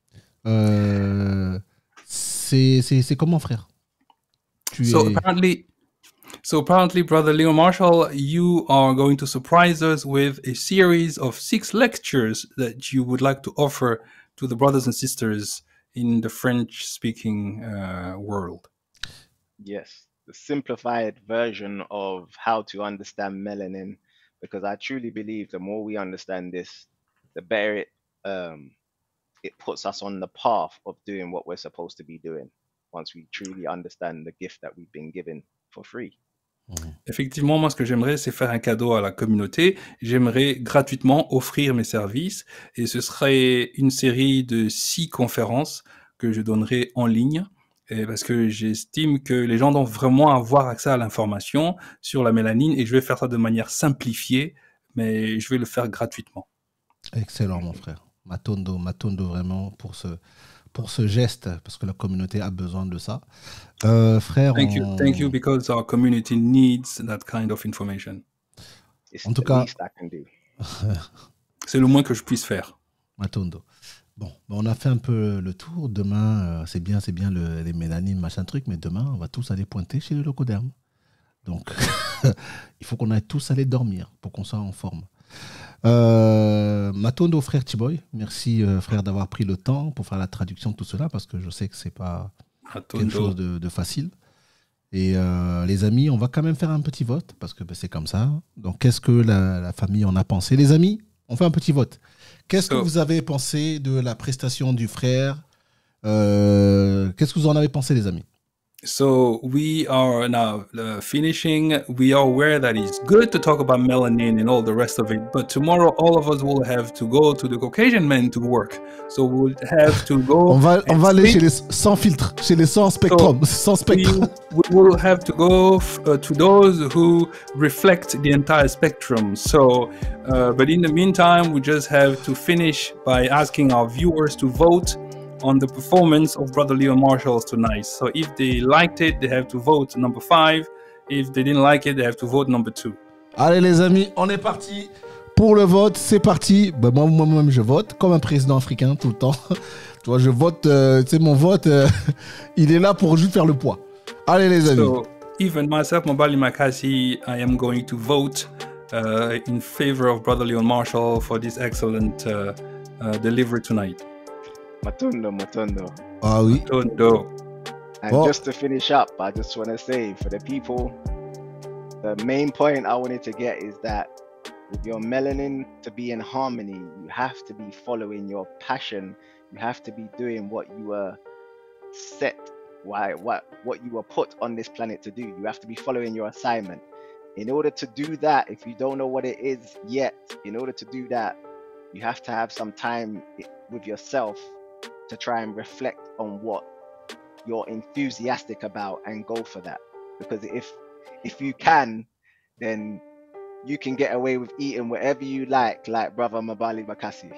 Euh, c'est, c'est, c'est comment frère? Tu So es... apparently, so apparently, Brother Leo Marshall, you are going to surprise us with a series of six lectures that you would like to offer to the brothers and sisters in the French-speaking uh, world. Yes, the simplified version of how to understand melanin. Because I truly believe the more we understand this, the better it um, it puts us on the path of doing what we're supposed to be doing once we truly understand the gift that we've been given for free. Effectivement, moi, ce que j'aimerais, c'est faire un cadeau à la communauté. J'aimerais gratuitement offrir mes services et ce serait une série de six conférences que je donnerai en ligne. Et parce que j'estime que les gens doivent vraiment avoir accès à l'information sur la mélanine et je vais faire ça de manière simplifiée, mais je vais le faire gratuitement. Excellent mon frère. Matondo, Matondo vraiment pour ce, pour ce geste, parce que la communauté a besoin de ça. Euh, frère, Thank on... you, thank you, because our community needs that kind of information. It's En tout the cas, least I can do. C'est le moins que je puisse faire. Matondo. Bon, on a fait un peu le tour. Demain, euh, c'est bien, c'est bien le, les mélanines, machin truc, mais demain, on va tous aller pointer chez le Locoderme. Donc, il faut qu'on aille tous aller dormir pour qu'on soit en forme. Euh, Matondo, frère Chiboy, merci euh, frère d'avoir pris le temps pour faire la traduction de tout cela, parce que je sais que c'est pas Matondo. quelque chose de, de facile. Et euh, les amis, on va quand même faire un petit vote, parce que ben, c'est comme ça. Donc, qu'est-ce que la, la famille en a pensé? Les amis, on fait un petit vote. Qu'est-ce so, que vous avez pensé de la prestation du frère? euh, Qu'est-ce que vous en avez pensé, les amis? So we are now uh, finishing. We are aware that it's good to talk about melanin and all the rest of it, but tomorrow all of us will have to go to the Caucasian men to work. So we'll have to go. On va, on va aller speak. chez les sans filtre, chez les sans spectrum, So sans we, spectre. we will have to go f- uh, to those who reflect the entire spectrum. So, uh, but in the meantime, we just have to finish by asking our viewers to vote on the performance of Brother Leon Marshall tonight. So if they liked it, they have to vote number five. If they didn't like it, they have to vote number two. Allez les amis, on est parti pour le vote, c'est parti. Bah, moi, moi-même, je vote comme un président africain tout le temps. Tu vois, je vote, euh, tu sais, mon vote, euh, il est là pour juste faire le poids. Allez les amis. So even myself, Mobali Makasi, I am going to vote uh, in favor of Brother Leon Marshall for this excellent uh, uh, delivery tonight. Matondo, Matondo. Ah oui. Tondo. And Well- just to finish up, I just want to say for the people, the main point I wanted to get is that with your melanin to be in harmony, you have to be following your passion. You have to be doing what you were set, why, what, what you were put on this planet to do. You have to be following your assignment. In order to do that, if you don't know what it is yet, in order to do that, you have to have some time i- with yourself to try and reflect on what you're enthusiastic about and go for that. Because if if you can, then you can get away with eating whatever you like, like brother Mobali Makasi.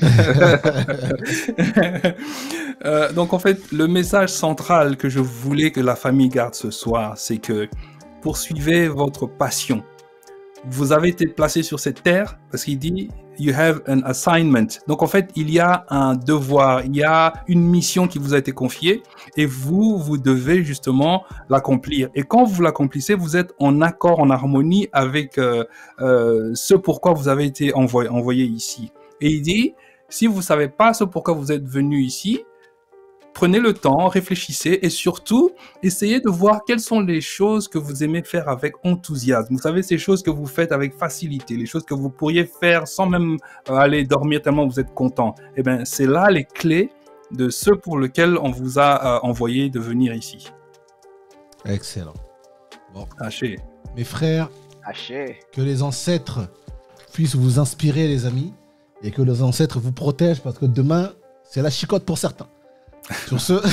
Euh, donc en fait, le message central que je voulais que la famille garde ce soir, c'est que poursuivez votre passion. Vous avez été placé sur cette terre parce qu'il dit you have an assignment. Donc en fait, il y a un devoir, il y a une mission qui vous a été confiée et vous, vous devez justement l'accomplir. Et quand vous l'accomplissez, vous êtes en accord, en harmonie avec euh, euh, ce pourquoi vous avez été envoyé, envoyé ici. Et il dit, si vous savez pas ce pourquoi vous êtes venu ici, prenez le temps, réfléchissez et surtout, essayez de voir quelles sont les choses que vous aimez faire avec enthousiasme. Vous savez, ces choses que vous faites avec facilité, les choses que vous pourriez faire sans même euh, aller dormir tellement vous êtes content. Eh bien, c'est là les clés de ce pour lequel on vous a euh, envoyé de venir ici. Excellent. Bon, Haché. mes frères, Haché. que les ancêtres puissent vous inspirer, les amis, et que les ancêtres vous protègent, parce que demain, c'est la chicotte pour certains. Sur ce,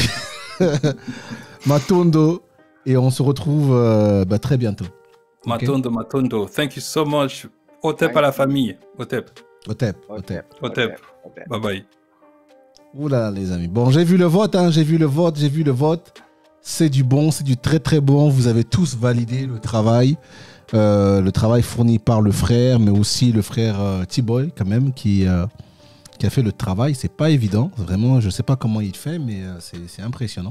Matondo, et on se retrouve euh, bah, très bientôt. Matondo, Matondo. Thank you so much. Otep à la famille. Otep. Otep, Otep. Otep. Bye bye. Ouh là là, les amis. Bon, j'ai vu le vote, hein, j'ai vu le vote, j'ai vu le vote. C'est du bon, c'est du très très bon. Vous avez tous validé le travail. Euh, le travail fourni par le frère, mais aussi le frère euh, T-Boy, quand même, qui, euh, qui a fait le travail. C'est pas évident. Vraiment, je sais pas comment il fait, mais euh, c'est, c'est impressionnant.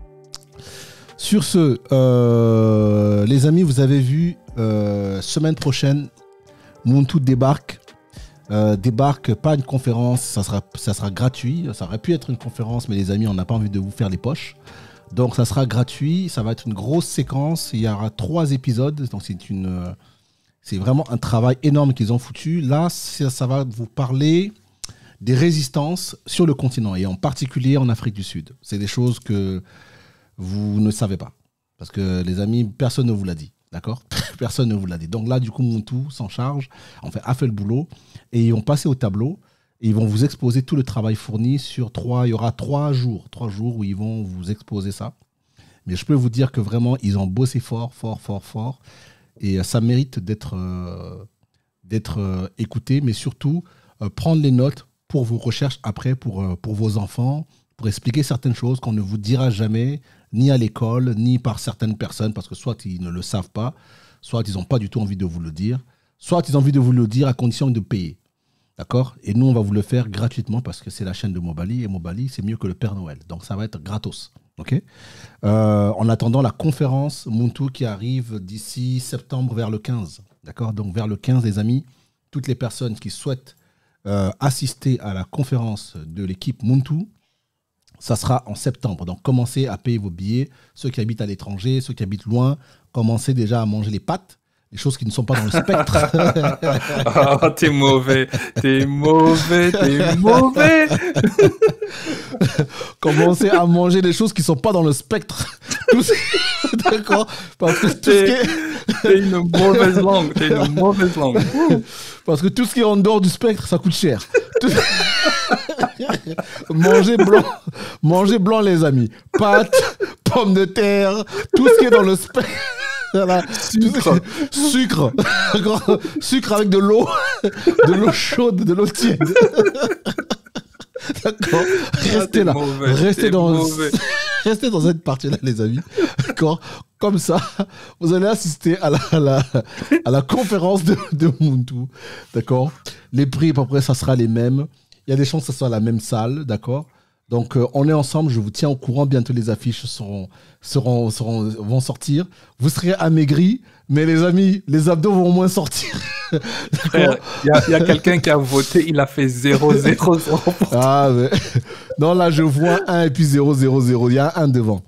Sur ce, euh, les amis, vous avez vu, euh, semaine prochaine, Muntu débarque. Euh, débarque, pas une conférence, ça sera, ça sera gratuit. Ça aurait pu être une conférence, mais les amis, on n'a pas envie de vous faire les poches. Donc ça sera gratuit, ça va être une grosse séquence. Il y aura trois épisodes, donc c'est une, euh, c'est vraiment un travail énorme qu'ils ont foutu. Là, ça, ça va vous parler des résistances sur le continent et en particulier en Afrique du Sud. C'est des choses que vous ne savez pas, parce que les amis, personne ne vous l'a dit. D'accord ? Personne ne vous l'a dit. Donc là, du coup, Muntu s'en charge, enfin, a fait le boulot, et ils vont passer au tableau, et ils vont vous exposer tout le travail fourni sur trois, il y aura trois jours, trois jours où ils vont vous exposer ça. Mais je peux vous dire que vraiment, ils ont bossé fort, fort, fort, fort, et ça mérite d'être, euh, d'être euh, écouté, mais surtout, euh, prendre les notes pour vos recherches après, pour, euh, pour vos enfants, pour expliquer certaines choses qu'on ne vous dira jamais, ni à l'école, ni par certaines personnes, parce que soit ils ne le savent pas, soit ils n'ont pas du tout envie de vous le dire, soit ils ont envie de vous le dire à condition de payer. D'accord ? Et nous, on va vous le faire gratuitement parce que c'est la chaîne de Mobali, et Mobali, c'est mieux que le Père Noël. Donc, ça va être gratos. Ok ? Euh, en attendant la conférence Muntu qui arrive d'ici septembre vers le quinze. D'accord ? Donc, vers le quinze, les amis, toutes les personnes qui souhaitent euh, assister à la conférence de l'équipe Muntu, ça sera en septembre. Donc, commencez à payer vos billets. Ceux qui habitent à l'étranger, ceux qui habitent loin, commencez déjà à manger les pâtes. Les choses qui ne sont pas dans le spectre. Oh, t'es mauvais, t'es mauvais, t'es mauvais. commencez à manger des choses qui sont pas dans le spectre. Tout ce... D'accord. Parce que tout ce qui est... T'es une mauvaise langue, t'es une mauvaise langue. Parce que tout ce qui est en dehors du spectre, ça coûte cher. Tout... Manger blanc, manger blanc, les amis. Pâtes, pommes de terre, tout ce qui est dans le spectre. Voilà. Sucre. Sucre. Sucre avec de l'eau, de l'eau chaude, de l'eau tiède. D'accord. Restez là. Mauvais, Restez dans, mauvais. restez dans cette partie-là, les amis. D'accord. Comme ça, vous allez assister à la, à la, à la conférence de, de Muntu. D'accord. Les prix, à peu près, ça sera les mêmes. Il y a des chances que ce soit la même salle. D'accord. Donc, euh, on est ensemble. Je vous tiens au courant. Bientôt, les affiches seront, seront, seront, vont sortir. Vous serez amaigris, mais les amis, les abdos vont au moins sortir. Frère, il y a, a quelqu'un qui a voté, il a fait zéro zéro zéro. Ah, mais... Non, là, je vois un et puis zéro zéro zéro. Il y a un devant.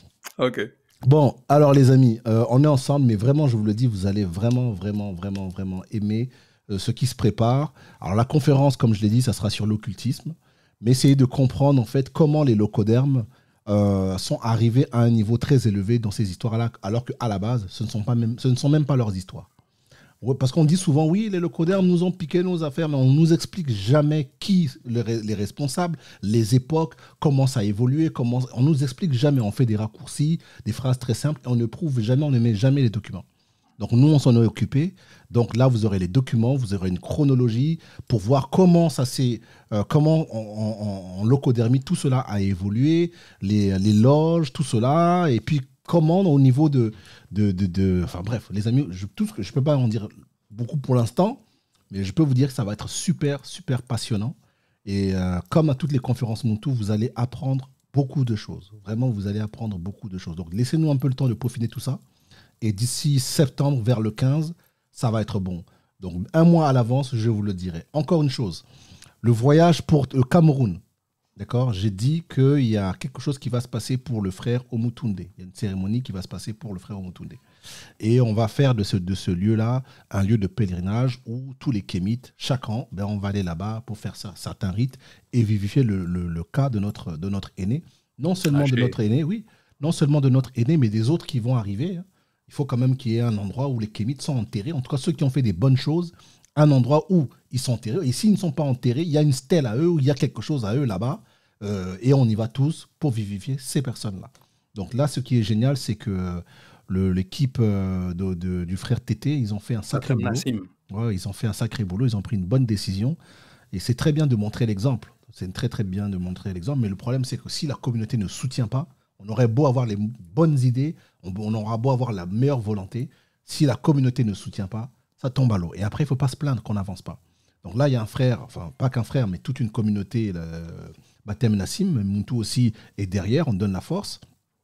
Ok. Bon, alors, les amis, euh, on est ensemble, mais vraiment, je vous le dis, vous allez vraiment, vraiment, vraiment, vraiment aimer euh, ce qui se prépare. Alors, la conférence, comme je l'ai dit, ça sera sur l'occultisme. Mais essayez de comprendre en fait comment les locodermes euh, sont arrivés à un niveau très élevé dans ces histoires-là, alors qu'à la base, ce ne sont, pas même, ce ne sont même pas leurs histoires. Ouais, parce qu'on dit souvent, oui, les locodermes nous ont piqué nos affaires, mais on ne nous explique jamais qui les, les responsables, les époques, comment ça a évolué, comment, on ne nous explique jamais. On fait des raccourcis, des phrases très simples, et on ne prouve jamais, on ne met jamais les documents. Donc nous, on s'en est occupé. Donc là, vous aurez les documents, vous aurez une chronologie pour voir comment ça s'est, euh, comment en, en, en locodermie tout cela a évolué, les, les loges, tout cela, et puis comment au niveau de, de, de, de enfin bref, les amis, je, tout ce que je peux pas en dire beaucoup pour l'instant, mais je peux vous dire que ça va être super, super passionnant. Et euh, comme à toutes les conférences Muntu, vous allez apprendre beaucoup de choses. Vraiment, vous allez apprendre beaucoup de choses. Donc laissez-nous un peu le temps de peaufiner tout ça. Et d'ici septembre, vers le quinze, ça va être bon. Donc, un mois à l'avance, je vous le dirai. Encore une chose, le voyage pour le Cameroun, d'accord, j'ai dit qu'il y a quelque chose qui va se passer pour le frère Omutunde. Il y a une cérémonie qui va se passer pour le frère Omutunde. Et on va faire de ce, de ce lieu-là un lieu de pèlerinage où tous les Kémites, chaque an, ben, on va aller là-bas pour faire ça, certains rites et vivifier le, le, le cas de notre, de notre aîné. Non seulement Ah, de notre aîné, oui, non seulement de notre aîné, mais des autres qui vont arriver, hein. Il faut quand même qu'il y ait un endroit où les Kémites sont enterrés, en tout cas ceux qui ont fait des bonnes choses, un endroit où ils sont enterrés. Et s'ils ne sont pas enterrés, il y a une stèle à eux, ou il y a quelque chose à eux là-bas, euh, et on y va tous pour vivifier ces personnes-là. Donc là, ce qui est génial, c'est que le, l'équipe euh, de, de, du frère Tété, ils ont fait un sacré boulot. Ouais, ils ont fait un sacré boulot, ils ont pris une bonne décision. Et c'est très bien de montrer l'exemple. C'est très très bien de montrer l'exemple, mais le problème, c'est que si la communauté ne soutient pas, on aurait beau avoir les bonnes idées, on, on aura beau avoir la meilleure volonté, si la communauté ne soutient pas, ça tombe à l'eau. Et après, il ne faut pas se plaindre qu'on n'avance pas. Donc là, il y a un frère, enfin pas qu'un frère, mais toute une communauté, le Baptême Nassim, Muntu aussi est derrière, on donne la force.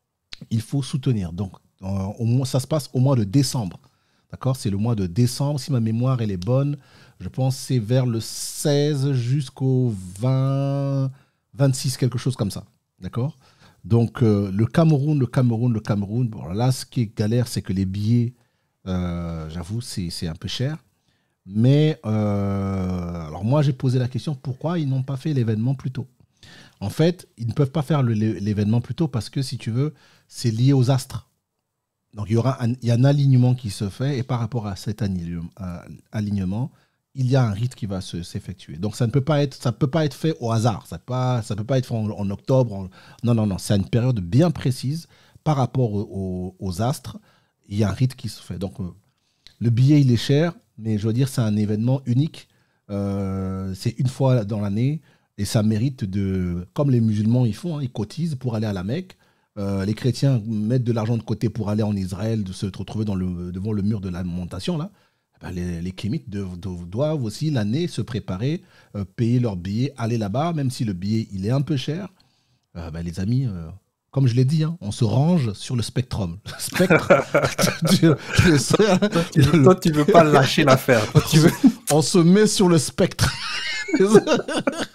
Il faut soutenir. Donc euh, au moins, ça se passe au mois de décembre. D'accord ? C'est le mois de décembre. Si ma mémoire elle est bonne, je pense que c'est vers le seize jusqu'au vingt, vingt-six, quelque chose comme ça. D'accord ? Donc, euh, le Cameroun, le Cameroun, le Cameroun. Bon, là, ce qui est galère, c'est que les billets, euh, j'avoue, c'est, c'est un peu cher. Mais, euh, alors moi, j'ai posé la question, pourquoi ils n'ont pas fait l'événement plus tôt ? En fait, ils ne peuvent pas faire le, l'événement plus tôt parce que, si tu veux, c'est lié aux astres. Donc, il y aura un, il y a un alignement qui se fait et par rapport à cet alignement, il y a un rite qui va se, s'effectuer. Donc, ça ne peut pas être, ça peut pas être fait au hasard. Ça ne peut, peut pas être fait en, en octobre. En... Non, non, non. C'est une période bien précise par rapport au, au, aux astres. Il y a un rite qui se fait. Donc, euh, le billet, il est cher, mais je veux dire, c'est un événement unique. Euh, c'est une fois dans l'année et ça mérite de... Comme les musulmans, ils font, hein, ils cotisent pour aller à la Mecque. Euh, les chrétiens mettent de l'argent de côté pour aller en Israël, de se retrouver dans le, devant le mur de lamentation, là. Ben les, les Kémites doivent, doivent aussi l'année se préparer, euh, payer leur billet, aller là-bas, même si le billet il est un peu cher. Euh, ben les amis, euh, comme je l'ai dit, hein, on se range sur le spectrum. Le spectre. Toi, tu ne veux pas lâcher l'affaire. Toi, tu veux... On se met sur le spectre. On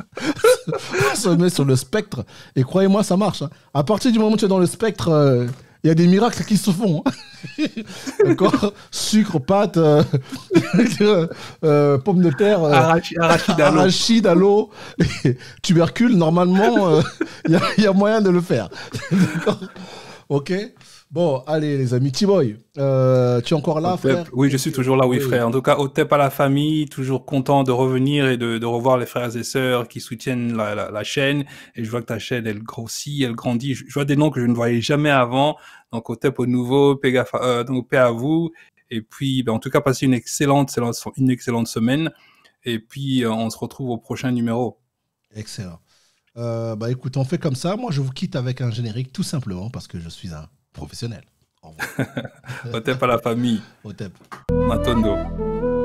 se met sur le spectre. Et croyez-moi, ça marche. Hein. À partir du moment où tu es dans le spectre, euh, il y a des miracles qui se font. D'accord, sucre, pâte, euh, euh, pommes de terre, euh, Arachi- arachide à l'eau. arachide à l'eau, tubercule. Normalement, il euh, y, y a moyen de le faire. D'accord. Ok. Bon, allez les amis, T-Boy, euh, tu es encore là, Otep. frère? Oui, je suis toujours là, oui, Oui. frère. En tout cas, Otep à la famille, toujours content de revenir et de, de revoir les frères et sœurs qui soutiennent la, la, la chaîne. Et je vois que ta chaîne, elle grossit, elle grandit. Je, je vois des noms que je ne voyais jamais avant. Donc, Otep au nouveau, paix à, euh, donc, paix à vous. Et puis, ben, en tout cas, passez une excellente, une excellente semaine. Et puis, euh, on se retrouve au prochain numéro. Excellent. Euh, bah écoute, on fait comme ça. Moi, je vous quitte avec un générique, tout simplement, parce que je suis un professionnel. Au revoir. Otep à la famille. Otep. Matondo.